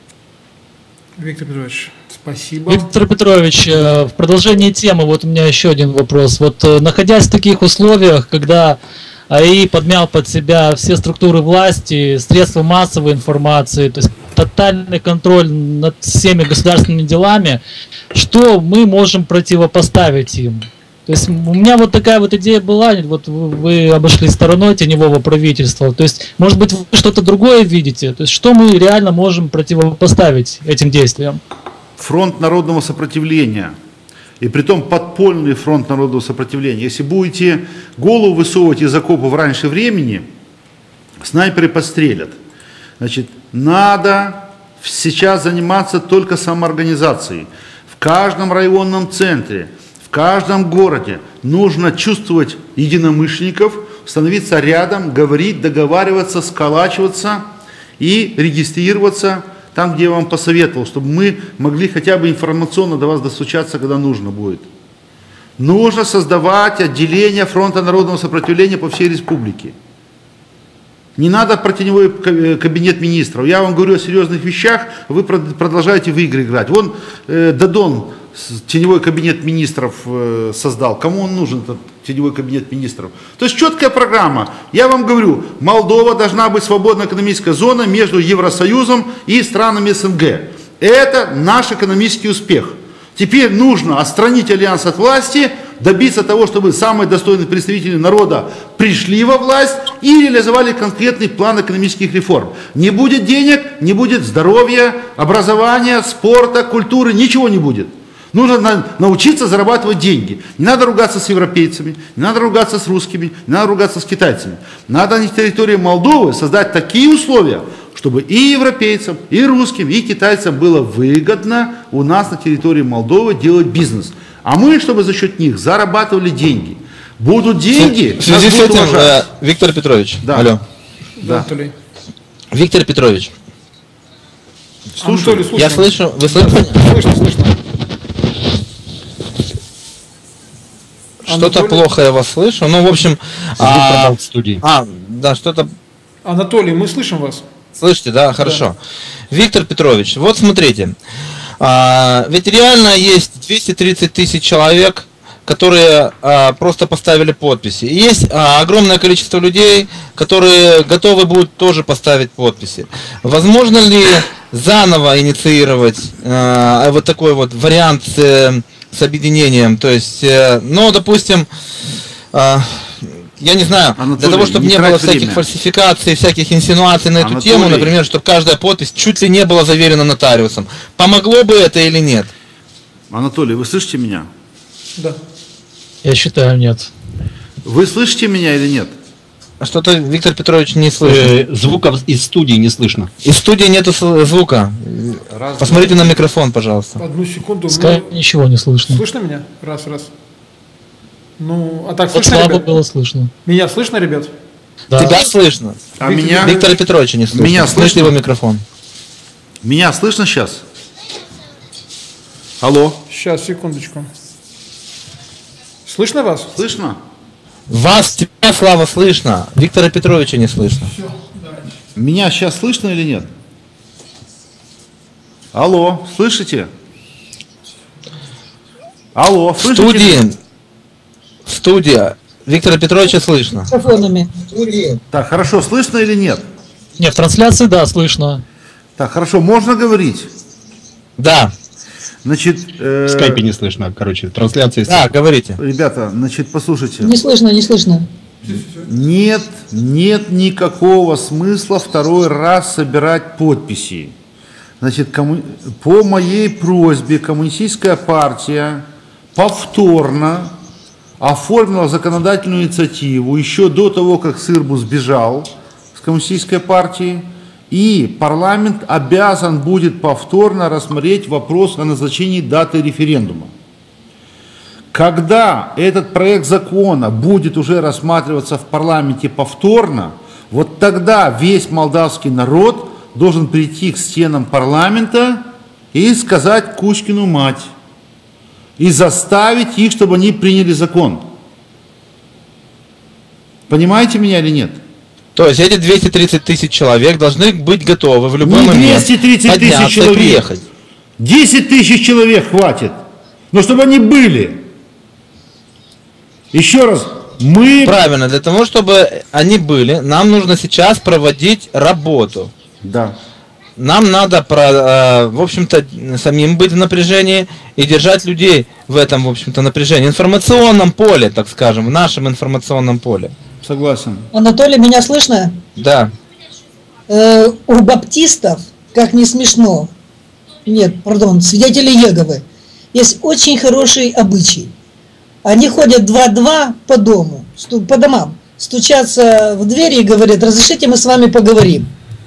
Виктор Петрович, спасибо. Виктор Петрович, в продолжении темы, вот у меня еще один вопрос. Вот находясь в таких условиях, когда АИ подмял под себя все структуры власти, средства массовой информации, то есть тотальный контроль над всеми государственными делами, что мы можем противопоставить им? То есть у меня вот такая вот идея была, вот вы обошли стороной теневого правительства, то есть может быть вы что-то другое видите, то есть что мы реально можем противопоставить этим действиям? Фронт народного сопротивления, и притом подпольный фронт народного сопротивления. Если будете голову высовывать из окопов раньше времени, снайперы подстрелят. Значит, надо сейчас заниматься только самоорганизацией. В каждом районном центре, в каждом городе нужно чувствовать единомышленников, становиться рядом, говорить, договариваться, сколачиваться и регистрироваться там, где я вам посоветовал, чтобы мы могли хотя бы информационно до вас достучаться, когда нужно будет. Нужно создавать отделение фронта народного сопротивления по всей республике. Не надо про теневой кабинет министров. Я вам говорю о серьезных вещах, вы продолжаете в игры играть. Вон э, Дадон теневой кабинет министров э, создал. Кому он нужен, этот теневой кабинет министров? То есть четкая программа. Я вам говорю, Молдова должна быть свободная экономическая зона между Евросоюзом и странами СНГ. Это наш экономический успех. Теперь нужно отстранить альянс от власти, добиться того, чтобы самые достойные представители народа пришли во власть и реализовали конкретный план экономических реформ. Не будет денег, не будет здоровья, образования, спорта, культуры, ничего не будет. Нужно на, научиться зарабатывать деньги. Не надо ругаться с европейцами, не надо ругаться с русскими, не надо ругаться с китайцами. Надо на территории Молдовы создать такие условия, чтобы и европейцам, и русским, и китайцам было выгодно у нас на территории Молдовы делать бизнес. А мы, чтобы за счет них зарабатывали деньги. Будут деньги, в связи с этим, э, Виктор Петрович, да. алло. Да. Виктор Петрович, слушаю. Я слышу, вы слышите? Слышно, слышно. Что-то плохо я вас слышу. Ну, в общем, а, в студии. а, да, что-то. Анатолий, мы слышим вас. Слышите, да, хорошо. Да. Виктор Петрович, вот смотрите, а, ведь реально есть двести тридцать тысяч человек, которые а, просто поставили подписи. И есть а, огромное количество людей, которые готовы будут тоже поставить подписи. Возможно ли заново инициировать а, вот такой вот вариант с, с объединением? То есть, э, ну, допустим, а, я не знаю, Анатолий, для того, чтобы не не было всяких время. фальсификаций, всяких инсинуаций на эту Анатолий. тему, например, чтобы каждая подпись чуть ли не была заверена нотариусом. Помогло бы это или нет? Анатолий, вы слышите меня? Да. Я считаю, нет. Вы слышите меня или нет? Что-то Виктор Петрович не слышит. Э, звука из студии не слышно. Из студии нету с- звука. Раз, Посмотрите на микрофон, пожалуйста. Одну секунду. Скай, Ну, ничего не слышно. слышно меня? Раз, раз. Ну, а так Вот слышно, слабо ребят? было слышно. Меня слышно, ребят? Да. Тебя слышно. А Виктор- меня, Виктора Петровича не слышно. Меня Слышите слышно? его микрофон. меня слышно сейчас? Алло, Сейчас, секундочку. Слышно вас? слышно? Вас, тебя, Слава, слышно. Виктора Петровича не слышно. Все, давайте. Меня сейчас слышно или нет? Алло, слышите? Алло, В слышите? студии, в студии Виктора Петровича слышно. Микрофонами. Так, хорошо, слышно или нет? Нет, в трансляции, да, слышно. Так, хорошо, можно говорить? Да, Значит, э, В скайпе не слышно, короче, трансляции. да, говорите. ребята, значит, послушайте. Не слышно, не слышно. Нет, нет никакого смысла второй раз собирать подписи. Значит, комму- по моей просьбе Коммунистическая партия повторно оформила законодательную инициативу еще до того, как Сырбу сбежал с Коммунистической партии, И парламент обязан будет повторно рассмотреть вопрос о назначении даты референдума. Когда этот проект закона будет уже рассматриваться в парламенте повторно, вот тогда весь молдавский народ должен прийти к стенам парламента и сказать Кузькину мать. И заставить их, чтобы они приняли закон. Понимаете меня или нет? То есть эти двести тридцать тысяч человек должны быть готовы в любой Не момент двести тридцать тысяч человек. И приехать. десять тысяч человек хватит. Но чтобы они были. Еще раз, мы... Правильно, для того, чтобы они были, нам нужно сейчас проводить работу. Да. Нам надо, про, в общем-то, самим быть в напряжении и держать людей в этом, в общем-то, напряжении. Информационном поле, так скажем, в нашем информационном поле. Согласен. Анатолий, меня слышно? Да. Э, у баптистов, как не смешно, нет, пардон, свидетелей Иеговы, есть очень хороший обычай. Они ходят два-два по дому, по домам, стучатся в двери и говорят: разрешите, мы с вами поговорим.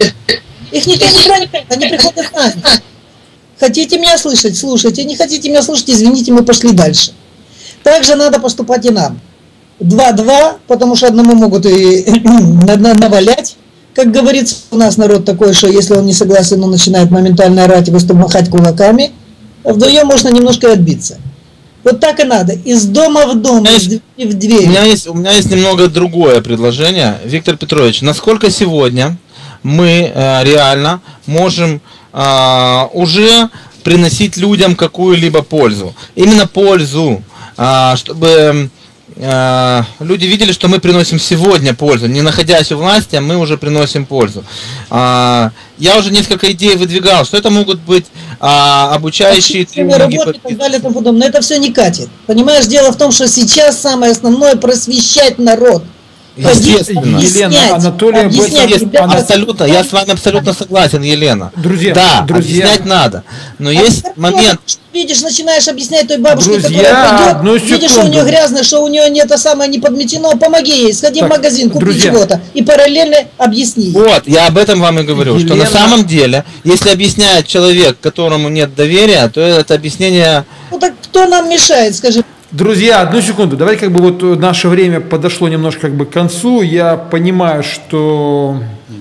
Их никто не проникает, они приходят к нам. Хотите меня слышать, слушайте, не хотите меня слушать, извините, мы пошли дальше. Так же надо поступать и нам. Два-два, потому что одному могут и навалять. Как говорится, у нас народ такой, что если он не согласен, он начинает моментально орать и махать кулаками. А вдвоем можно немножко отбиться. Вот так и надо. Из дома в дом, из двери в дверь. У меня есть, у меня есть немного другое предложение. Виктор Петрович, насколько сегодня мы э, реально можем э, уже приносить людям какую-либо пользу? Именно пользу, э, чтобы э, люди видели, что мы приносим сегодня пользу. Не находясь у власти, мы уже приносим пользу. Э, я уже несколько идей выдвигал, что это могут быть э, обучающие тренинги. Работы, и так далее, и тому подобное. Но это все не катит. Понимаешь, дело в том, что сейчас самое основное просвещать народ. Естественно. Елена, Анатолий, Естественно. Абсолютно, я с вами абсолютно согласен, Елена. Друзья, да, друзья. объяснять надо. Но а есть момент. Видишь, начинаешь объяснять той бабушке, Друзья, которая придет, видишь, что у нее грязно, что у нее не это самое не подметено, помоги ей, сходи так, в магазин, купи чего-то и параллельно объясни. Вот, я об этом вам и говорю, Елена... что на самом деле, если объясняет человек, которому нет доверия, то это объяснение... Ну так кто нам мешает, скажи? Друзья, одну секунду, давайте как бы вот наше время подошло немножко как бы к концу. Я понимаю, что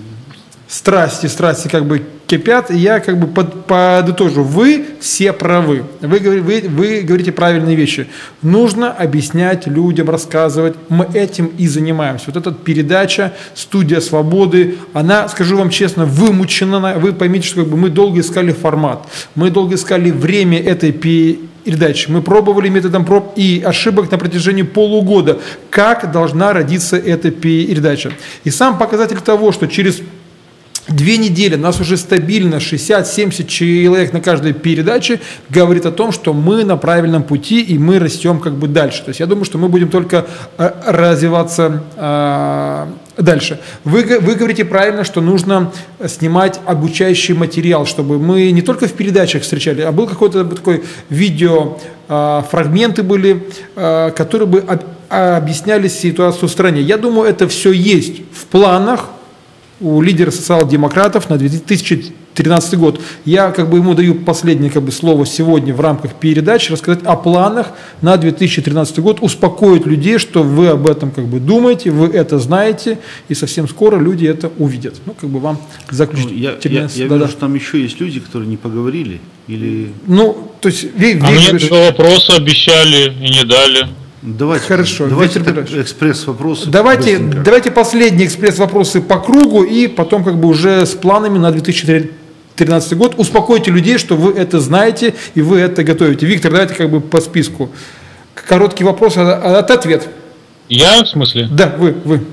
страсти, страсти как бы кипят, и я как бы под, подытожу. Вы все правы, вы, вы, вы говорите правильные вещи. Нужно объяснять людям, рассказывать. Мы этим и занимаемся. Вот эта передача «Студия свободы», она, скажу вам честно, вымучена. Вы поймите, что как бы мы долго искали формат, мы долго искали время этой передачи. Мы пробовали методом проб и ошибок на протяжении полугода, как должна родиться эта передача. И сам показатель того, что через две недели нас уже стабильно шестьдесят-семьдесят человек на каждой передаче, говорит о том, что мы на правильном пути и мы растем как бы дальше. То есть я думаю, что мы будем только развиваться э, дальше. Вы, вы говорите правильно, что нужно снимать обучающий материал, чтобы мы не только в передачах встречали, а был какой-то такой видео, э, фрагменты были, э, которые бы об, объясняли ситуацию в стране. Я думаю, это все есть в планах у лидера социал-демократов на две тысячи тринадцатый год. Я как бы ему даю последнее как бы слово сегодня в рамках передачи, рассказать о планах на две тысячи тринадцатый год, успокоить людей, что вы об этом как бы думаете, вы это знаете, и совсем скоро люди это увидят. Ну, как бы вам заключить. Ну, я я, я да, вижу, да. что там еще есть люди, которые не поговорили. Или... Ну, то есть... Ви, а ви, мне ви, вопросы обещали и не дали. Давайте, Хорошо, давайте экспресс-вопросы. Давайте, давайте последние экспресс-вопросы по кругу и потом как бы уже с планами на две тысячи тринадцатый год. Успокойте людей, что вы это знаете и вы это готовите. Виктор, давайте как бы по списку. Короткий вопрос, а от ответ. Я в смысле? Да, вы, вы.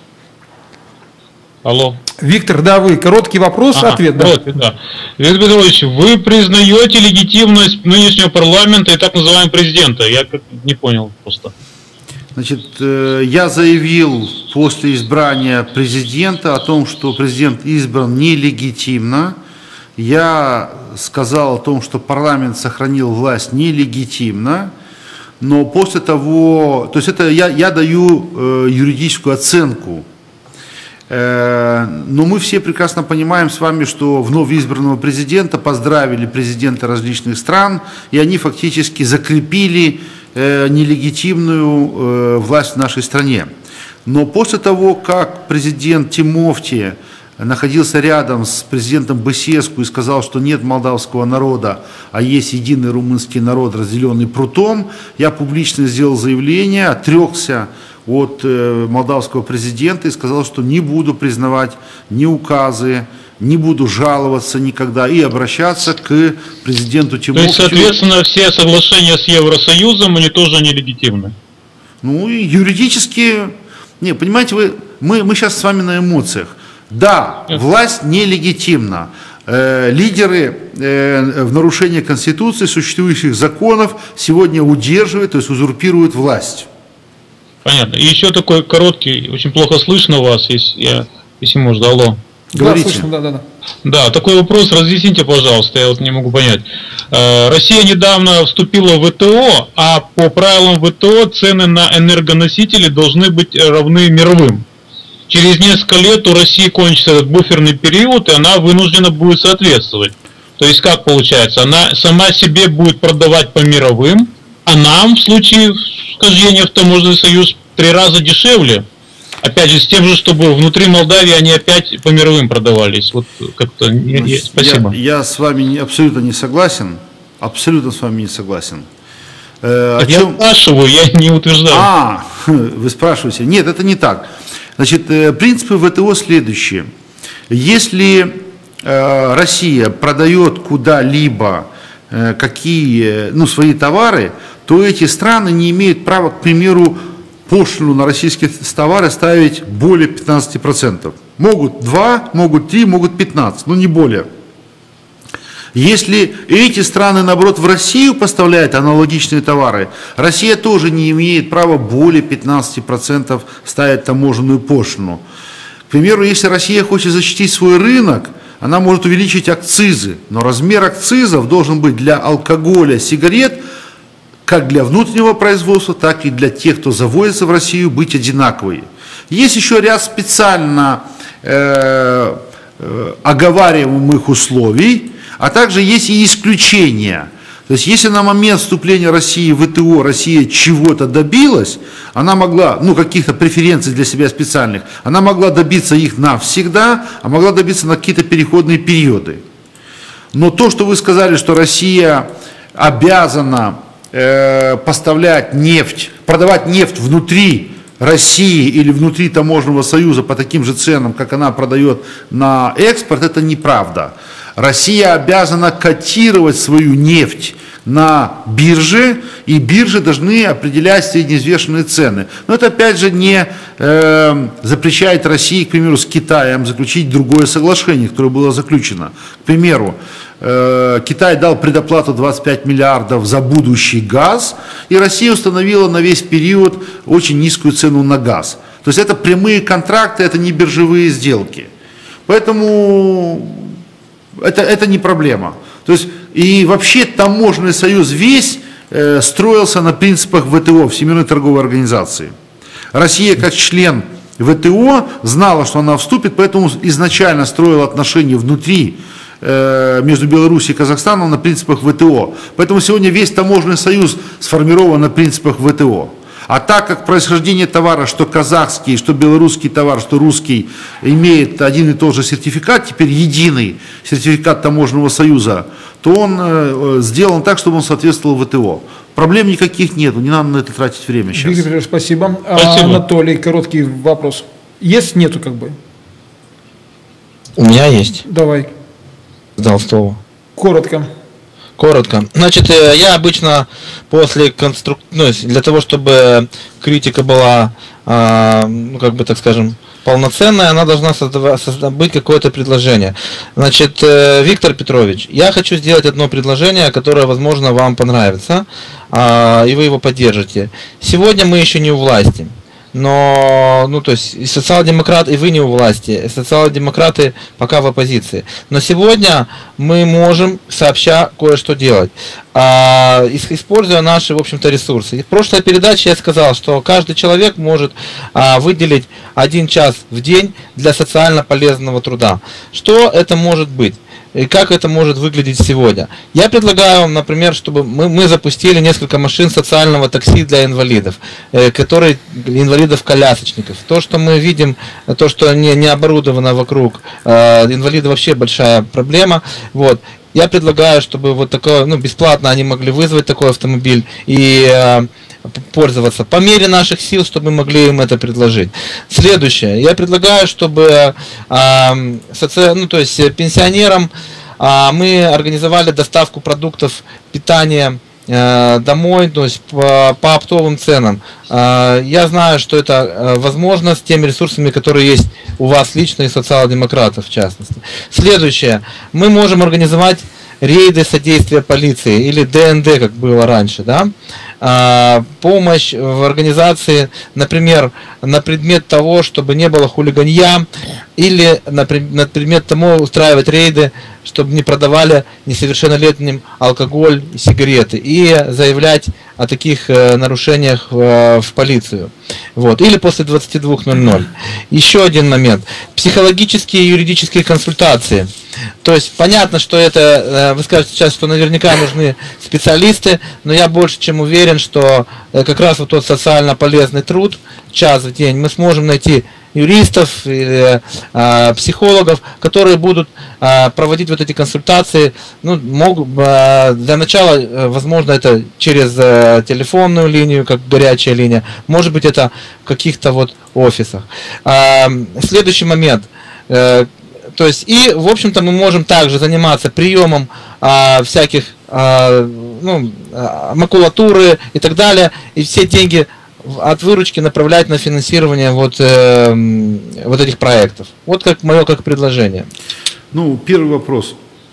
Алло. Виктор, да, вы. Короткий вопрос, ага, ответ. Короткий, да. Да. Виктор Петрович, вы признаете легитимность нынешнего парламента и так называемого президента? Я не понял просто. Значит, я заявил после избрания президента о том, что президент избран нелегитимно. Я сказал о том, что парламент сохранил власть нелегитимно. Но после того, то есть это я, я даю э, юридическую оценку. Но мы все прекрасно понимаем с вами, что вновь избранного президента поздравили президенты различных стран, и они фактически закрепили нелегитимную власть в нашей стране. Но после того, как президент Тимофти находился рядом с президентом Басеску и сказал, что нет молдавского народа, а есть единый румынский народ, разделенный прутом, я публично сделал заявление, отрекся от э, молдавского президента и сказал, что не буду признавать ни указы, не буду жаловаться никогда и обращаться к президенту Тимофтию. То есть, соответственно, все соглашения с Евросоюзом, они тоже нелегитимны? Ну, и юридически... Не, понимаете, вы, мы, мы сейчас с вами на эмоциях. Да, власть нелегитимна. Э, лидеры э, в нарушении Конституции, существующих законов сегодня удерживают, то есть узурпируют власть. Понятно. И еще такой короткий, очень плохо слышно вас, если, я, если можно, алло. Говорите. Да, слышно, да, да, да. Да, такой вопрос, разъясните, пожалуйста, я вот не могу понять. Россия недавно вступила в ВТО, а по правилам ВТО цены на энергоносители должны быть равны мировым. Через несколько лет у России кончится этот буферный период, и она вынуждена будет соответствовать. То есть как получается? Она сама себе будет продавать по мировым, а нам в случае вхождения в таможенный союз в три раза дешевле. Опять же, с тем же, чтобы внутри Молдавии они опять по мировым продавались. Вот как-то. Спасибо. Я, я с вами не, абсолютно не согласен. Абсолютно с вами не согласен. Э, я чем... спрашиваю, я не утверждаю. А, вы спрашиваете. Нет, это не так. Значит, принципы ВТО следующие. Если э, Россия продает куда-либо э, какие, ну, свои товары, то эти страны не имеют права, к примеру, пошлину на российские товары ставить более пятнадцати процентов. Могут два, могут три, могут пятнадцать, но не более. Если эти страны, наоборот, в Россию поставляют аналогичные товары, Россия тоже не имеет права более пятнадцати процентов ставить таможенную пошлину. К примеру, если Россия хочет защитить свой рынок, она может увеличить акцизы, но размер акцизов должен быть для алкоголя, сигарет, как для внутреннего производства, так и для тех, кто завозится в Россию, быть одинаковые. Есть еще ряд специально э, э, оговариваемых условий, а также есть и исключения. То есть, если на момент вступления России в ВТО Россия чего-то добилась, она могла, ну, каких-то преференций для себя специальных, она могла добиться их навсегда, а могла добиться на какие-то переходные периоды. Но то, что вы сказали, что Россия обязана поставлять нефть, продавать нефть внутри России или внутри таможенного союза по таким же ценам, как она продает на экспорт, это неправда. Россия обязана котировать свою нефть на бирже, и биржи должны определять среднеизвешенные цены. Но это опять же не э, запрещает России, к примеру, с Китаем заключить другое соглашение, которое было заключено. К примеру, э, Китай дал предоплату двадцать пять миллиардов за будущий газ, и Россия установила на весь период очень низкую цену на газ. То есть это прямые контракты, это не биржевые сделки. Поэтому это, это не проблема. То есть, и вообще таможенный союз весь э, строился на принципах ВТО, Всемирной торговой организации. Россия как член ВТО знала, что она вступит, поэтому изначально строила отношения внутри э, между Беларусью и Казахстаном на принципах ВТО. Поэтому сегодня весь таможенный союз сформирован на принципах ВТО. А так как происхождение товара, что казахский, что белорусский товар, что русский, имеет один и тот же сертификат, теперь единый сертификат таможенного союза, то он э, сделан так, чтобы он соответствовал ВТО. Проблем никаких нет, не надо на это тратить время сейчас. Виктор Петрович, спасибо. Спасибо. А, Анатолий, короткий вопрос. Есть, нету как бы? У меня есть. Давай. Дал слово. Коротко. Коротко. Значит, я обычно после конструк... ну, для того, чтобы критика была, ну, как бы так скажем, полноценная, она должна создав... быть какое-то предложение. Значит, Виктор Петрович, я хочу сделать одно предложение, которое, возможно, вам понравится, и вы его поддержите. Сегодня мы еще не у власти. но, ну, то есть, и социал-демократы, и вы не у власти, и социал-демократы пока в оппозиции. Но сегодня мы можем сообща кое-что делать, а, используя наши, в общем-то, ресурсы. И в прошлой передаче я сказал, что каждый человек может а, выделить один час в день для социально полезного труда. Что это может быть? И как это может выглядеть сегодня? Я предлагаю вам, например, чтобы мы, мы запустили несколько машин социального такси для инвалидов, э, которые инвалидов-колясочников. То, что мы видим, то, что не, не оборудовано вокруг, э, инвалиды вообще большая проблема. Вот. Я предлагаю, чтобы вот такое, ну, бесплатно они могли вызвать такой автомобиль и э, пользоваться по мере наших сил, чтобы мы могли им это предложить. Следующее. Я предлагаю, чтобы э, соци... ну, то есть пенсионерам э, мы организовали доставку продуктов питания э, домой, то есть по, по оптовым ценам. Э, я знаю, что это возможно с теми ресурсами, которые есть у вас лично и социал-демократов в частности. Следующее. Мы можем организовать рейды содействия полиции, или Дэ Эн Дэ, как было раньше, да? А, помощь в организации, например, на предмет того, чтобы не было хулиганья, или на предмет того устраивать рейды, чтобы не продавали несовершеннолетним алкоголь и сигареты, и заявлять о таких э, нарушениях э, в полицию. Вот. Или после двадцати двух ноль-ноль. Еще один момент. Психологические и юридические консультации. То есть понятно, что это, э, вы скажете сейчас, что наверняка нужны специалисты, но я больше чем уверен, что э, как раз вот тот социально полезный труд, час в день, мы сможем найти юристов или э, психологов, которые будут э, проводить вот эти консультации. Ну, могут, э, для начала, э, возможно, это через э, телефонную линию, как горячая линия, может быть, это в каких-то вот офисах. Э, следующий момент. Э, то есть, и, в общем-то, мы можем также заниматься приемом э, всяких э, ну, э, макулатуры и так далее, и все деньги от выручки направлять на финансирование вот, э, вот этих проектов. Вот как мое как предложение. Ну, первый вопрос.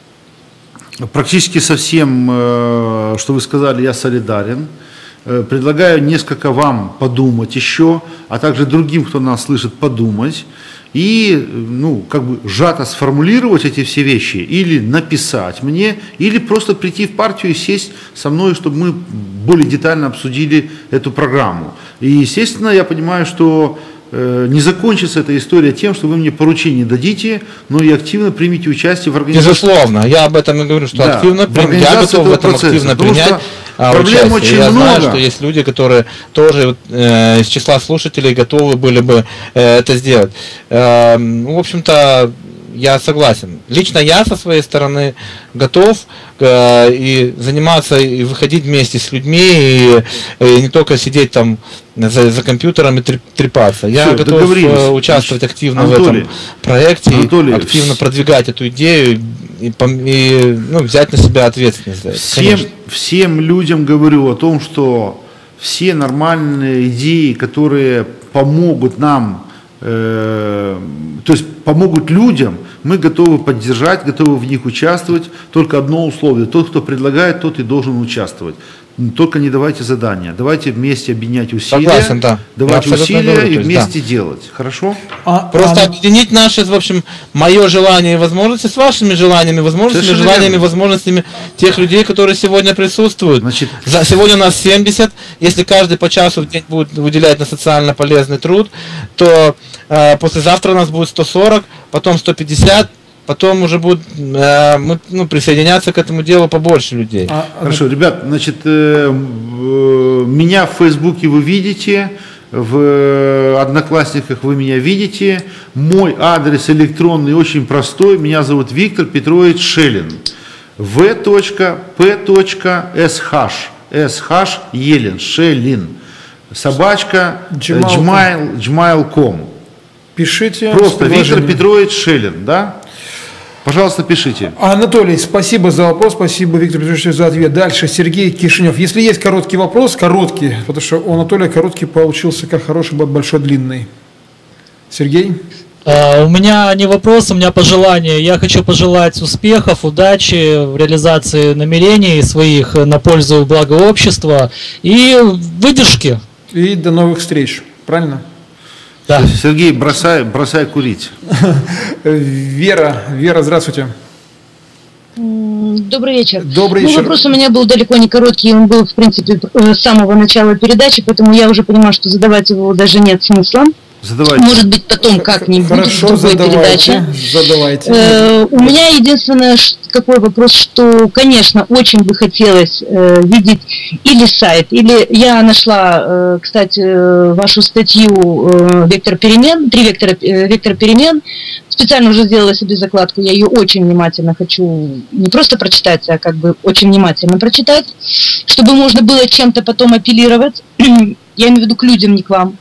Практически со всем, э, что вы сказали, я солидарен. Э, предлагаю несколько вам подумать еще, а также другим, кто нас слышит, подумать. И, ну, как бы сжато сформулировать эти все вещи, или написать мне, или просто прийти в партию и сесть со мной, чтобы мы более детально обсудили эту программу. И, естественно, я понимаю, что э, не закончится эта история тем, что вы мне поручение дадите, но и активно примите участие в организации. Безусловно, я об этом и говорю, что да, активно принять, я готов в этом процесса, активно принять. Проблем участие. очень я много. знаю, что есть люди, которые тоже э, из числа слушателей готовы были бы э, это сделать. Э, в общем-то, я согласен. Лично я со своей стороны готов э, и заниматься, и выходить вместе с людьми, и, и не только сидеть там за, за компьютером и трепаться. Я Все, готов э, участвовать активно Анатолий, в этом проекте, Анатолий, и активно продвигать эту идею и, и ну, взять на себя ответственность за это. Всем, всем людям говорю о том, что все нормальные идеи, которые помогут нам, э, то есть помогут людям, мы готовы поддержать, готовы в них участвовать. Только одно условие: тот, кто предлагает, тот и должен участвовать. Только не давайте задания, давайте вместе объединять усилия, Согласен, да. давайте усилия говорю, и есть, вместе да. делать. Хорошо? А, Просто а... объединить наши, в общем, мое желание и возможности с вашими желаниями, возможностями, Совершенно желаниями, верно. возможностями тех людей, которые сегодня присутствуют. Значит... За, сегодня у нас семьдесят. Если каждый по часу в день будет выделять на социально полезный труд, то э, послезавтра у нас будет сто сорок, потом сто пятьдесят. Потом уже будут э, мы, ну, присоединяться к этому делу побольше людей. А, Хорошо, ребят, значит, э, э, меня в Фейсбуке вы видите, в Одноклассниках вы меня видите. Мой адрес электронный очень простой. Меня зовут Виктор Петрович Шелин. в пэ эс хэш эс хэш Елен Шелин. Собачка джмайл точка ком. Пишите. Просто Виктор Петрович Шелин, да? Пожалуйста, пишите. Анатолий, спасибо за вопрос, спасибо, Виктор Петрович, за ответ. Дальше Сергей Кишинев. Если есть короткий вопрос, короткий, потому что у Анатолия короткий получился как хороший, большой, длинный. Сергей? Uh, у меня не вопрос, у меня пожелание. Я хочу пожелать успехов, удачи в реализации намерений своих на пользу блага общества и выдержки. И до новых встреч. Правильно? Да. Сергей, бросай, бросай курить. Вера, Вера, здравствуйте. Добрый вечер. Добрый ну, вечер. Вопрос у меня был далеко не короткий, он был, в принципе, с самого начала передачи, поэтому я уже понимаю, что задавать его даже нет смысла. Задавайте. Может быть, потом как-нибудь Хорошо, в другой задавайте, передаче. задавайте. Э, у меня единственное, какой вопрос, что, конечно, очень бы хотелось э, видеть или сайт, или я нашла, э, кстати, вашу статью э, «Вектор перемен», «Три вектора, э, вектор перемен», специально уже сделала себе закладку, я ее очень внимательно хочу не просто прочитать, а как бы очень внимательно прочитать, чтобы можно было чем-то потом апеллировать, я имею в виду к людям, не к вам.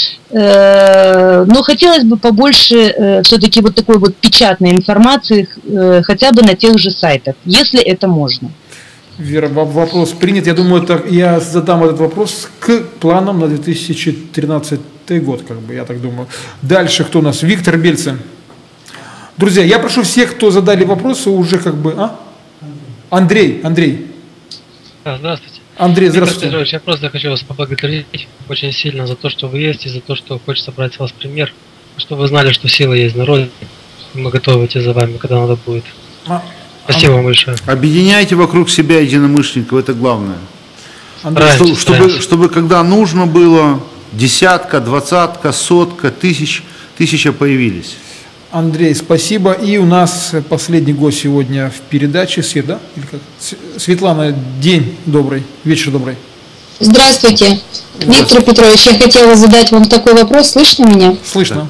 Но хотелось бы побольше все-таки вот такой вот печатной информации, хотя бы на тех же сайтах, если это можно. Вера, вопрос принят. Я думаю, это, я задам этот вопрос к планам на две тысячи тринадцатый год, как бы, я так думаю. Дальше кто у нас? Виктор Бельцин. Друзья, я прошу всех, кто задали вопросы, уже как бы... А? Андрей, Андрей. А, здравствуйте. Андрей, Виктор здравствуйте. Петрович, я просто хочу вас поблагодарить очень сильно за то, что вы есть, и за то, что хочется брать с вас пример, чтобы вы знали, что сила есть в народе, и мы готовы идти за вами, когда надо будет. А, Спасибо вам большое. Объединяйте вокруг себя единомышленников, это главное. Андрей, Чтобы, чтобы, чтобы когда нужно было, десятка, двадцатка, сотка, тысяч, тысяча появились. Андрей, спасибо. И у нас последний гость сегодня в передаче. Свет, да? Или как? Светлана, день добрый, вечер добрый. Здравствуйте. Здравствуйте. Виктор Петрович, я хотела задать вам такой вопрос. Слышно меня? Слышно.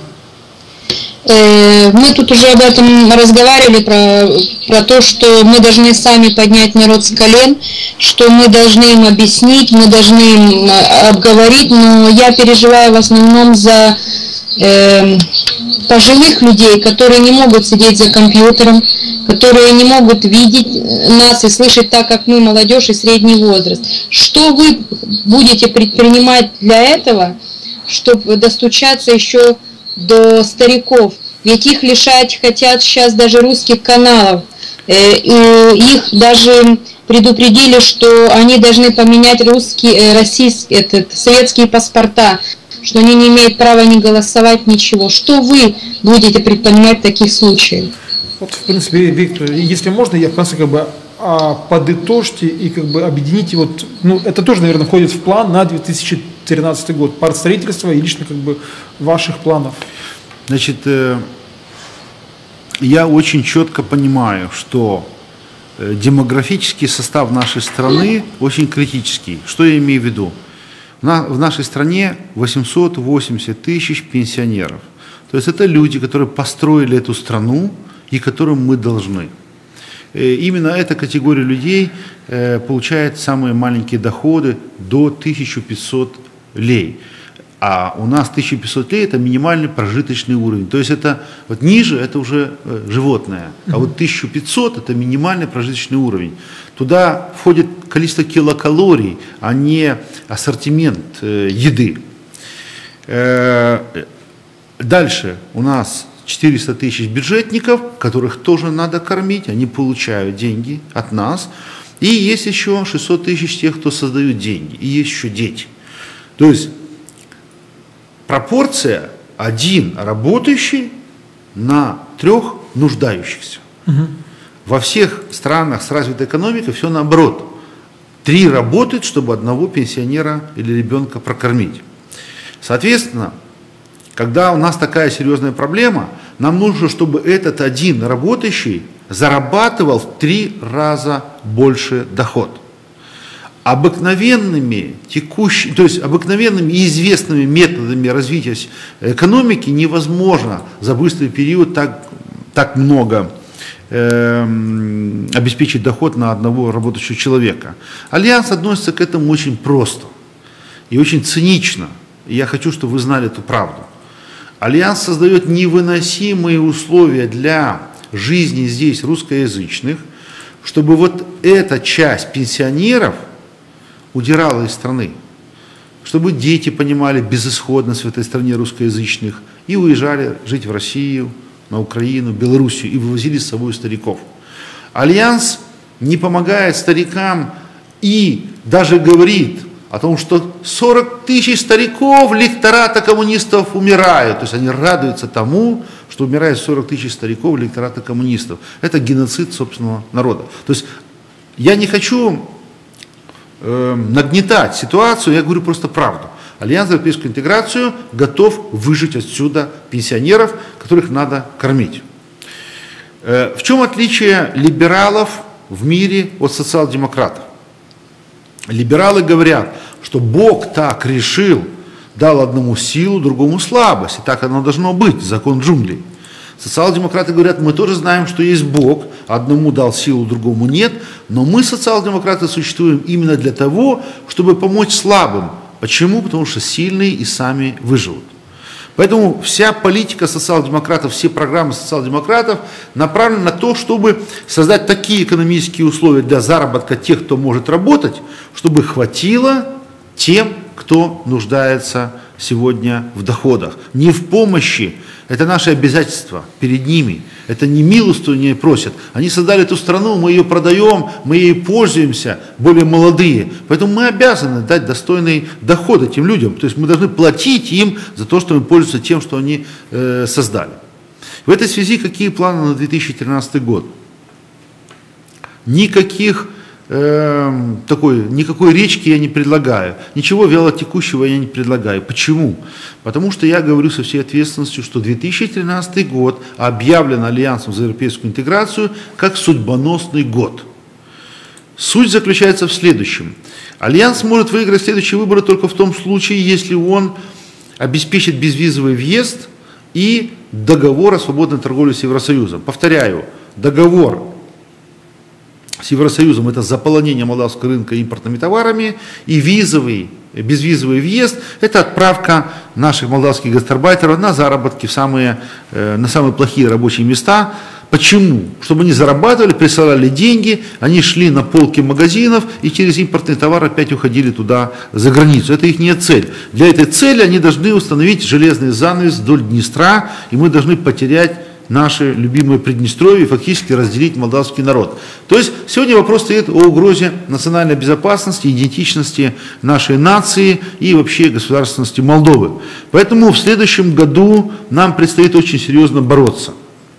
Мы тут уже об этом разговаривали, про, про то, что мы должны сами поднять народ с колен, что мы должны им объяснить, мы должны им обговорить, но я переживаю в основном за э, пожилых людей, которые не могут сидеть за компьютером, которые не могут видеть нас и слышать так, как мы, молодежь и средний возраст. Что вы будете предпринимать для этого, чтобы достучаться еще до стариков? Ведь их лишать хотят сейчас даже русских каналов. И их даже предупредили, что они должны поменять русские, российские, этот, советские паспорта, что они не имеют права ни голосовать, ничего. Что вы будете предпринимать в таких случаях? Вот, в принципе, Виктор, если можно, я просто как бы а, подытожьте и как бы объедините, вот, ну, это тоже, наверное, входит в план на две тысячи тринадцатый год, партстроительства и лично как бы ваших планов. Значит, э, я очень четко понимаю, что э, демографический состав нашей страны очень критический. Что я имею в виду? На, в нашей стране восемьсот восемьдесят тысяч пенсионеров. То есть это люди, которые построили эту страну и которым мы должны. Э, именно эта категория людей э, получает самые маленькие доходы до тысячи пятисот лей. А у нас тысяча пятьсот лей – это минимальный прожиточный уровень. То есть это вот ниже – это уже э, животное. А вот тысяча пятьсот – это минимальный прожиточный уровень. Туда входит количество килокалорий, а не ассортимент э, еды. Э, дальше у нас четыреста тысяч бюджетников, которых тоже надо кормить. Они получают деньги от нас. И есть еще шестьсот тысяч тех, кто создают деньги. И есть еще дети. То есть пропорция один работающий на трех нуждающихся. Угу. Во всех странах с развитой экономикой все наоборот. Три работают, чтобы одного пенсионера или ребенка прокормить. Соответственно, когда у нас такая серьезная проблема, нам нужно, чтобы этот один работающий зарабатывал в три раза больше доход. Обыкновенными текущими, то есть обыкновенными и известными методами развития экономики невозможно за быстрый период так, так много э, обеспечить доход на одного работающего человека. Альянс относится к этому очень просто и очень цинично. И я хочу, чтобы вы знали эту правду. Альянс создает невыносимые условия для жизни здесь русскоязычных, чтобы вот эта часть пенсионеров удирала из страны, чтобы дети понимали безысходность в этой стране русскоязычных и уезжали жить в Россию, на Украину, Белоруссию и вывозили с собой стариков. Альянс не помогает старикам и даже говорит о том, что сорок тысяч стариков лектората коммунистов умирают. То есть они радуются тому, что умирает сорок тысяч стариков лектората коммунистов. Это геноцид собственного народа. То есть я не хочу э, нагнетать ситуацию, я говорю просто правду. Альянс за европейскую интеграцию готов выжить отсюда пенсионеров, которых надо кормить. Э, в чем отличие либералов в мире от социал-демократов? Либералы говорят, что Бог так решил, дал одному силу, другому слабость. И так оно должно быть, закон джунглей. Социал-демократы говорят, мы тоже знаем, что есть Бог, одному дал силу, другому нет, но мы, социал-демократы, существуем именно для того, чтобы помочь слабым. Почему? Потому что сильные и сами выживут. Поэтому вся политика социал-демократов, все программы социал-демократов направлены на то, чтобы создать такие экономические условия для заработка тех, кто может работать, чтобы хватило тем, кто нуждается сегодня в доходах. Не в помощи, это наше обязательство перед ними. Это не милостыню просят. Они создали эту страну, мы ее продаем, мы ей пользуемся, более молодые. Поэтому мы обязаны дать достойный доход этим людям. То есть мы должны платить им за то, что мы пользуемся тем, что они э, создали. В этой связи какие планы на две тысячи тринадцатый год? Никаких э, такой, никакой речки я не предлагаю, ничего вялотекущего я не предлагаю. Почему? Потому что я говорю со всей ответственностью, что две тысячи тринадцатый год объявлен Альянсом за европейскую интеграцию как судьбоносный год. Суть заключается в следующем. Альянс может выиграть следующие выборы только в том случае, если он обеспечит безвизовый въезд и договор о свободной торговле с Евросоюзом. Повторяю, договор с Евросоюзом — это заполонение молдавского рынка импортными товарами, и визовый, безвизовый въезд — это отправка наших молдавских гастарбайтеров на заработки в самые, на самые плохие рабочие места. Почему? Чтобы они зарабатывали, присылали деньги, они шли на полки магазинов и через импортный товар опять уходили туда, за границу. Это их не цель. Для этой цели они должны установить железный занавес вдоль Днестра, и мы должны потерять наши любимые Приднестровье и фактически разделить молдавский народ. То есть сегодня вопрос стоит о угрозе национальной безопасности, идентичности нашей нации и вообще государственности Молдовы. Поэтому в следующем году нам предстоит очень серьезно бороться.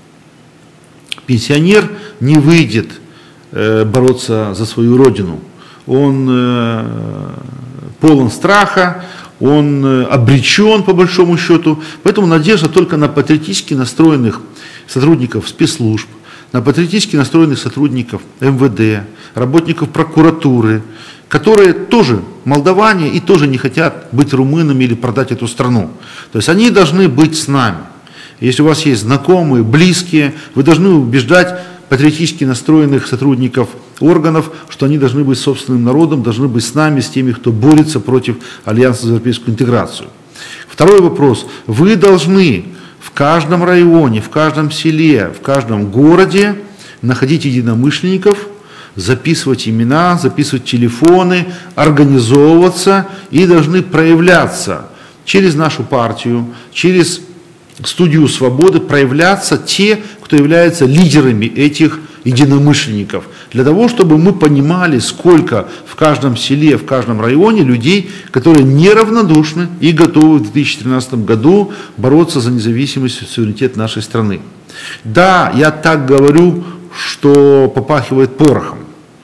Пенсионер не выйдет э, бороться за свою родину. Он э, полон страха, он э, обречен по большому счету. Поэтому надежда только на патриотически настроенных сотрудников спецслужб, на патриотически настроенных сотрудников эм вэ дэ, работников прокуратуры, которые тоже молдаване и тоже не хотят быть румынами или продать эту страну. То есть они должны быть с нами. Если у вас есть знакомые, близкие, вы должны убеждать патриотически настроенных сотрудников органов, что они должны быть собственным народом, должны быть с нами, с теми, кто борется против Альянса за европейскую интеграцию. Второй вопрос. Вы должны в каждом районе, в каждом селе, в каждом городе находить единомышленников, записывать имена, записывать телефоны, организовываться и должны проявляться через нашу партию, через студию свободы, проявляться те, кто является лидерами этих единомышленников, для того, чтобы мы понимали, сколько в каждом селе, в каждом районе людей, которые неравнодушны и готовы в две тысячи тринадцатом году бороться за независимость и суверенитет нашей страны. Да, я так говорю, что попахивает порохом,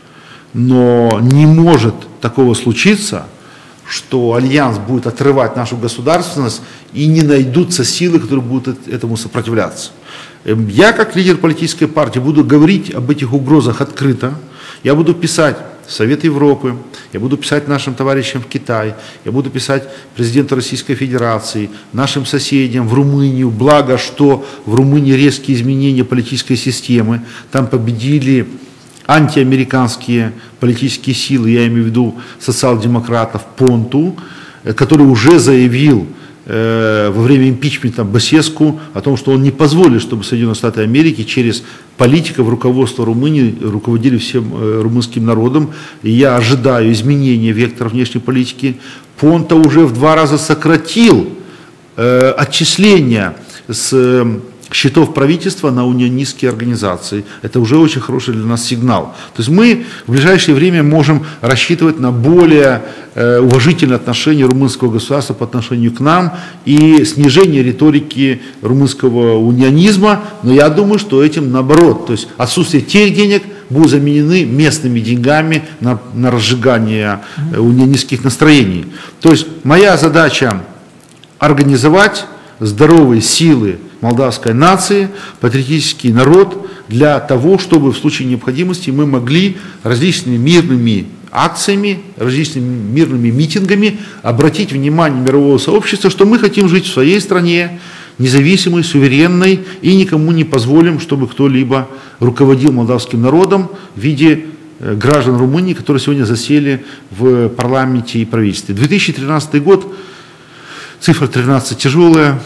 но не может такого случиться, что Альянс будет отрывать нашу государственность и не найдутся силы, которые будут этому сопротивляться. Я, как лидер политической партии, буду говорить об этих угрозах открыто. Я буду писать в Совет Европы, я буду писать нашим товарищам в Китай, я буду писать президенту Российской Федерации, нашим соседям в Румынию. Благо, что в Румынии резкие изменения политической системы. Там победили антиамериканские политические силы, я имею в виду социал-демократов, Понту, который уже заявил э, во время импичмента Басеску о том, что он не позволит, чтобы Соединенные Штаты Америки через политиков руководства Румынии руководили всем э, румынским народом. И я ожидаю изменения вектора внешней политики. Понта уже в два раза сократил э, отчисления с э, счетов правительства на унионистские организации. Это уже очень хороший для нас сигнал. То есть мы в ближайшее время можем рассчитывать на более э, уважительное отношение румынского государства по отношению к нам и снижение риторики румынского унионизма. Но я думаю, что этим наоборот. То есть отсутствие тех денег будут заменены местными деньгами на, на разжигание э, унионистских настроений. То есть моя задача организовать здоровые силы молдавской нации, патриотический народ, для того, чтобы в случае необходимости мы могли различными мирными акциями, различными мирными митингами обратить внимание мирового сообщества, что мы хотим жить в своей стране, независимой, суверенной, и никому не позволим, чтобы кто-либо руководил молдавским народом в виде граждан Румынии, которые сегодня засели в парламенте и правительстве. две тысячи тринадцатый год, цифра тринадцать тяжелая.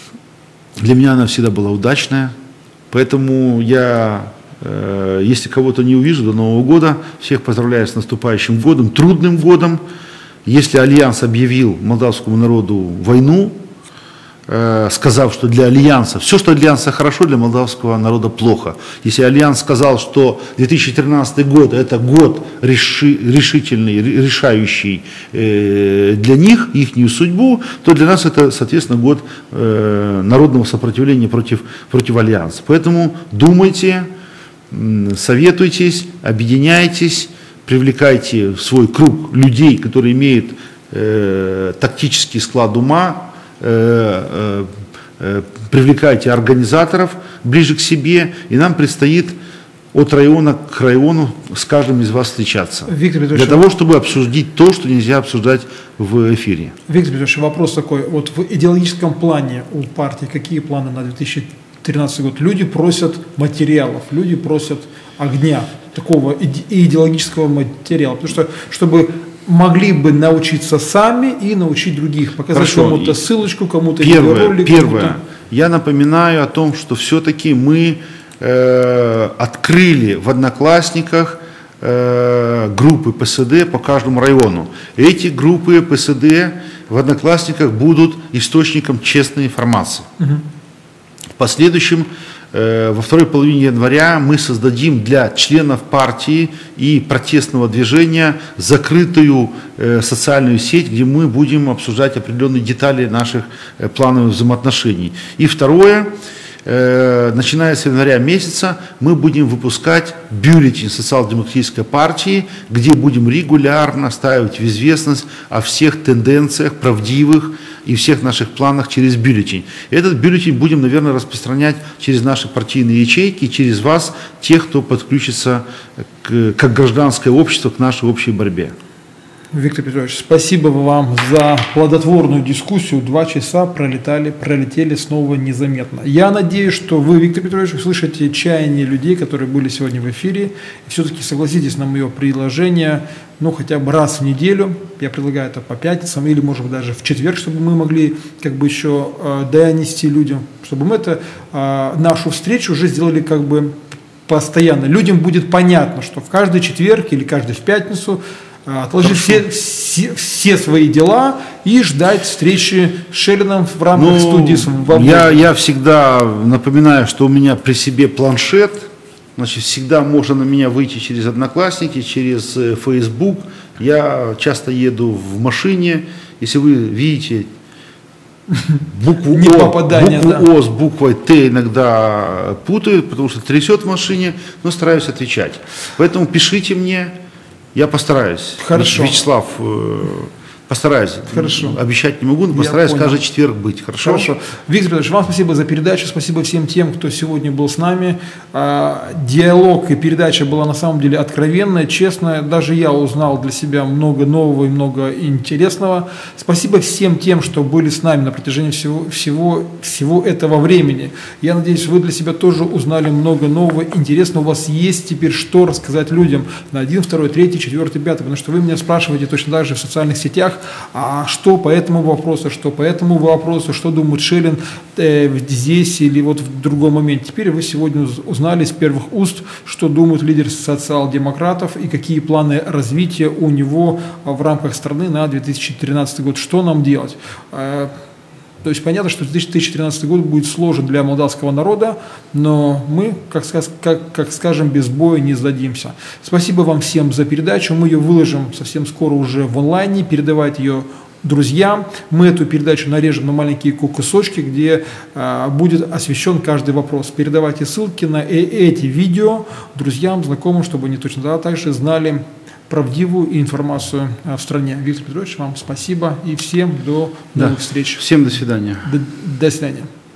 Для меня она всегда была удачная, поэтому я, э, если кого-то не увижу до Нового года, всех поздравляю с наступающим годом, трудным годом. Если Альянс объявил молдавскому народу войну, э, сказав, что для Альянса, все, что для Альянса хорошо, для молдавского народа плохо. Если Альянс сказал, что две тысячи тринадцатый год это год реши, решительный, решающий э, для них, их судьбу, то для нас это, соответственно, год э, народного сопротивления против, против Альянса. Поэтому думайте, советуйтесь, объединяйтесь, привлекайте в свой круг людей, которые имеют э, тактический склад ума, э, э, привлекайте организаторов ближе к себе, и нам предстоит от района к району с каждым из вас встречаться. Виктор Петрович, для того, чтобы обсудить то, что нельзя обсуждать в эфире. Виктор Петрович, вопрос такой. Вот в идеологическом плане у партии какие планы на две тысячи тринадцатый год? Люди просят материалов, люди просят огня, такого идеологического материала. Потому что, чтобы могли бы научиться сами и научить других, показать кому-то ссылочку, кому-то видеоролик. Первое, кому-то... я напоминаю о том, что все-таки мы э, открыли в Одноклассниках э, группы ПСД по каждому району. Эти группы ПСД в Одноклассниках будут источником честной информации. Угу. В последующем, э, во второй половине января, мы создадим для членов партии и протестного движения закрытую э, социальную сеть, где мы будем обсуждать определенные детали наших э, плановых взаимоотношений. И второе, э, начиная с января месяца, мы будем выпускать бюллетень социал-демократической партии, где будем регулярно ставить в известность о всех тенденциях правдивых и всех наших планах через бюллетень. Этот бюллетень будем, наверное, распространять через наши партийные ячейки, через вас, тех, кто подключится к, как гражданское общество к нашей общей борьбе. Виктор Петрович, спасибо вам за плодотворную дискуссию. Два часа пролетали, пролетели снова незаметно. Я надеюсь, что вы, Виктор Петрович, услышите чаяние людей, которые были сегодня в эфире, и все-таки согласитесь на мое предложение, ну, хотя бы раз в неделю. Я предлагаю это по пятницам или, может быть, даже в четверг, чтобы мы могли как бы еще э, донести людям, чтобы мы это, э, нашу встречу уже сделали как бы постоянно. Людям будет понятно, что в каждый четверг или каждый в пятницу отложить все, все, все свои дела и ждать встречи с Шеллином в рамках ну, студии «Свобода». Я, я всегда напоминаю, что у меня при себе планшет, значит, всегда можно на меня выйти через Одноклассники, через Facebook. Я часто еду в машине, если вы видите букву, Не О, попадание, букву да. О с буквой Т иногда путают, потому что трясет в машине, но стараюсь отвечать. Поэтому пишите мне. Я постараюсь. Хорошо. Вячеслав, э, постараюсь. Хорошо. Обещать не могу, но постараюсь каждый четверг быть. Хорошо? Хорошо. Виктор Петрович, вам спасибо за передачу, спасибо всем тем, кто сегодня был с нами. Диалог и передача была на самом деле откровенная, честная. Даже я узнал для себя много нового и много интересного. Спасибо всем тем, что были с нами на протяжении всего, всего, всего этого времени. Я надеюсь, вы для себя тоже узнали много нового, интересного. У вас есть теперь что рассказать людям на один, второй, третий, четвертый, пятый. Потому что вы меня спрашиваете точно так же в социальных сетях, а что по этому вопросу, что по этому вопросу, что думает Шеллин э, здесь или вот в другом моменте. Теперь вы сегодня узнали с первых уст, что думает лидер социал-демократов и какие планы развития у него в рамках страны на две тысячи тринадцатый год. Что нам делать? Э, То есть понятно, что две тысячи тринадцатый год будет сложен для молдавского народа, но мы, как, как, как скажем, без боя не сдадимся. Спасибо вам всем за передачу. Мы ее выложим совсем скоро уже в онлайне. Передавайте ее друзьям. Мы эту передачу нарежем на маленькие кусочки, где э, будет освещен каждый вопрос. Передавайте ссылки на э эти видео друзьям, знакомым, чтобы они точно да, также знали правдивую информацию в стране. Виктор Петрович, вам спасибо и всем до новых да. встреч. Всем до свидания. До, до свидания.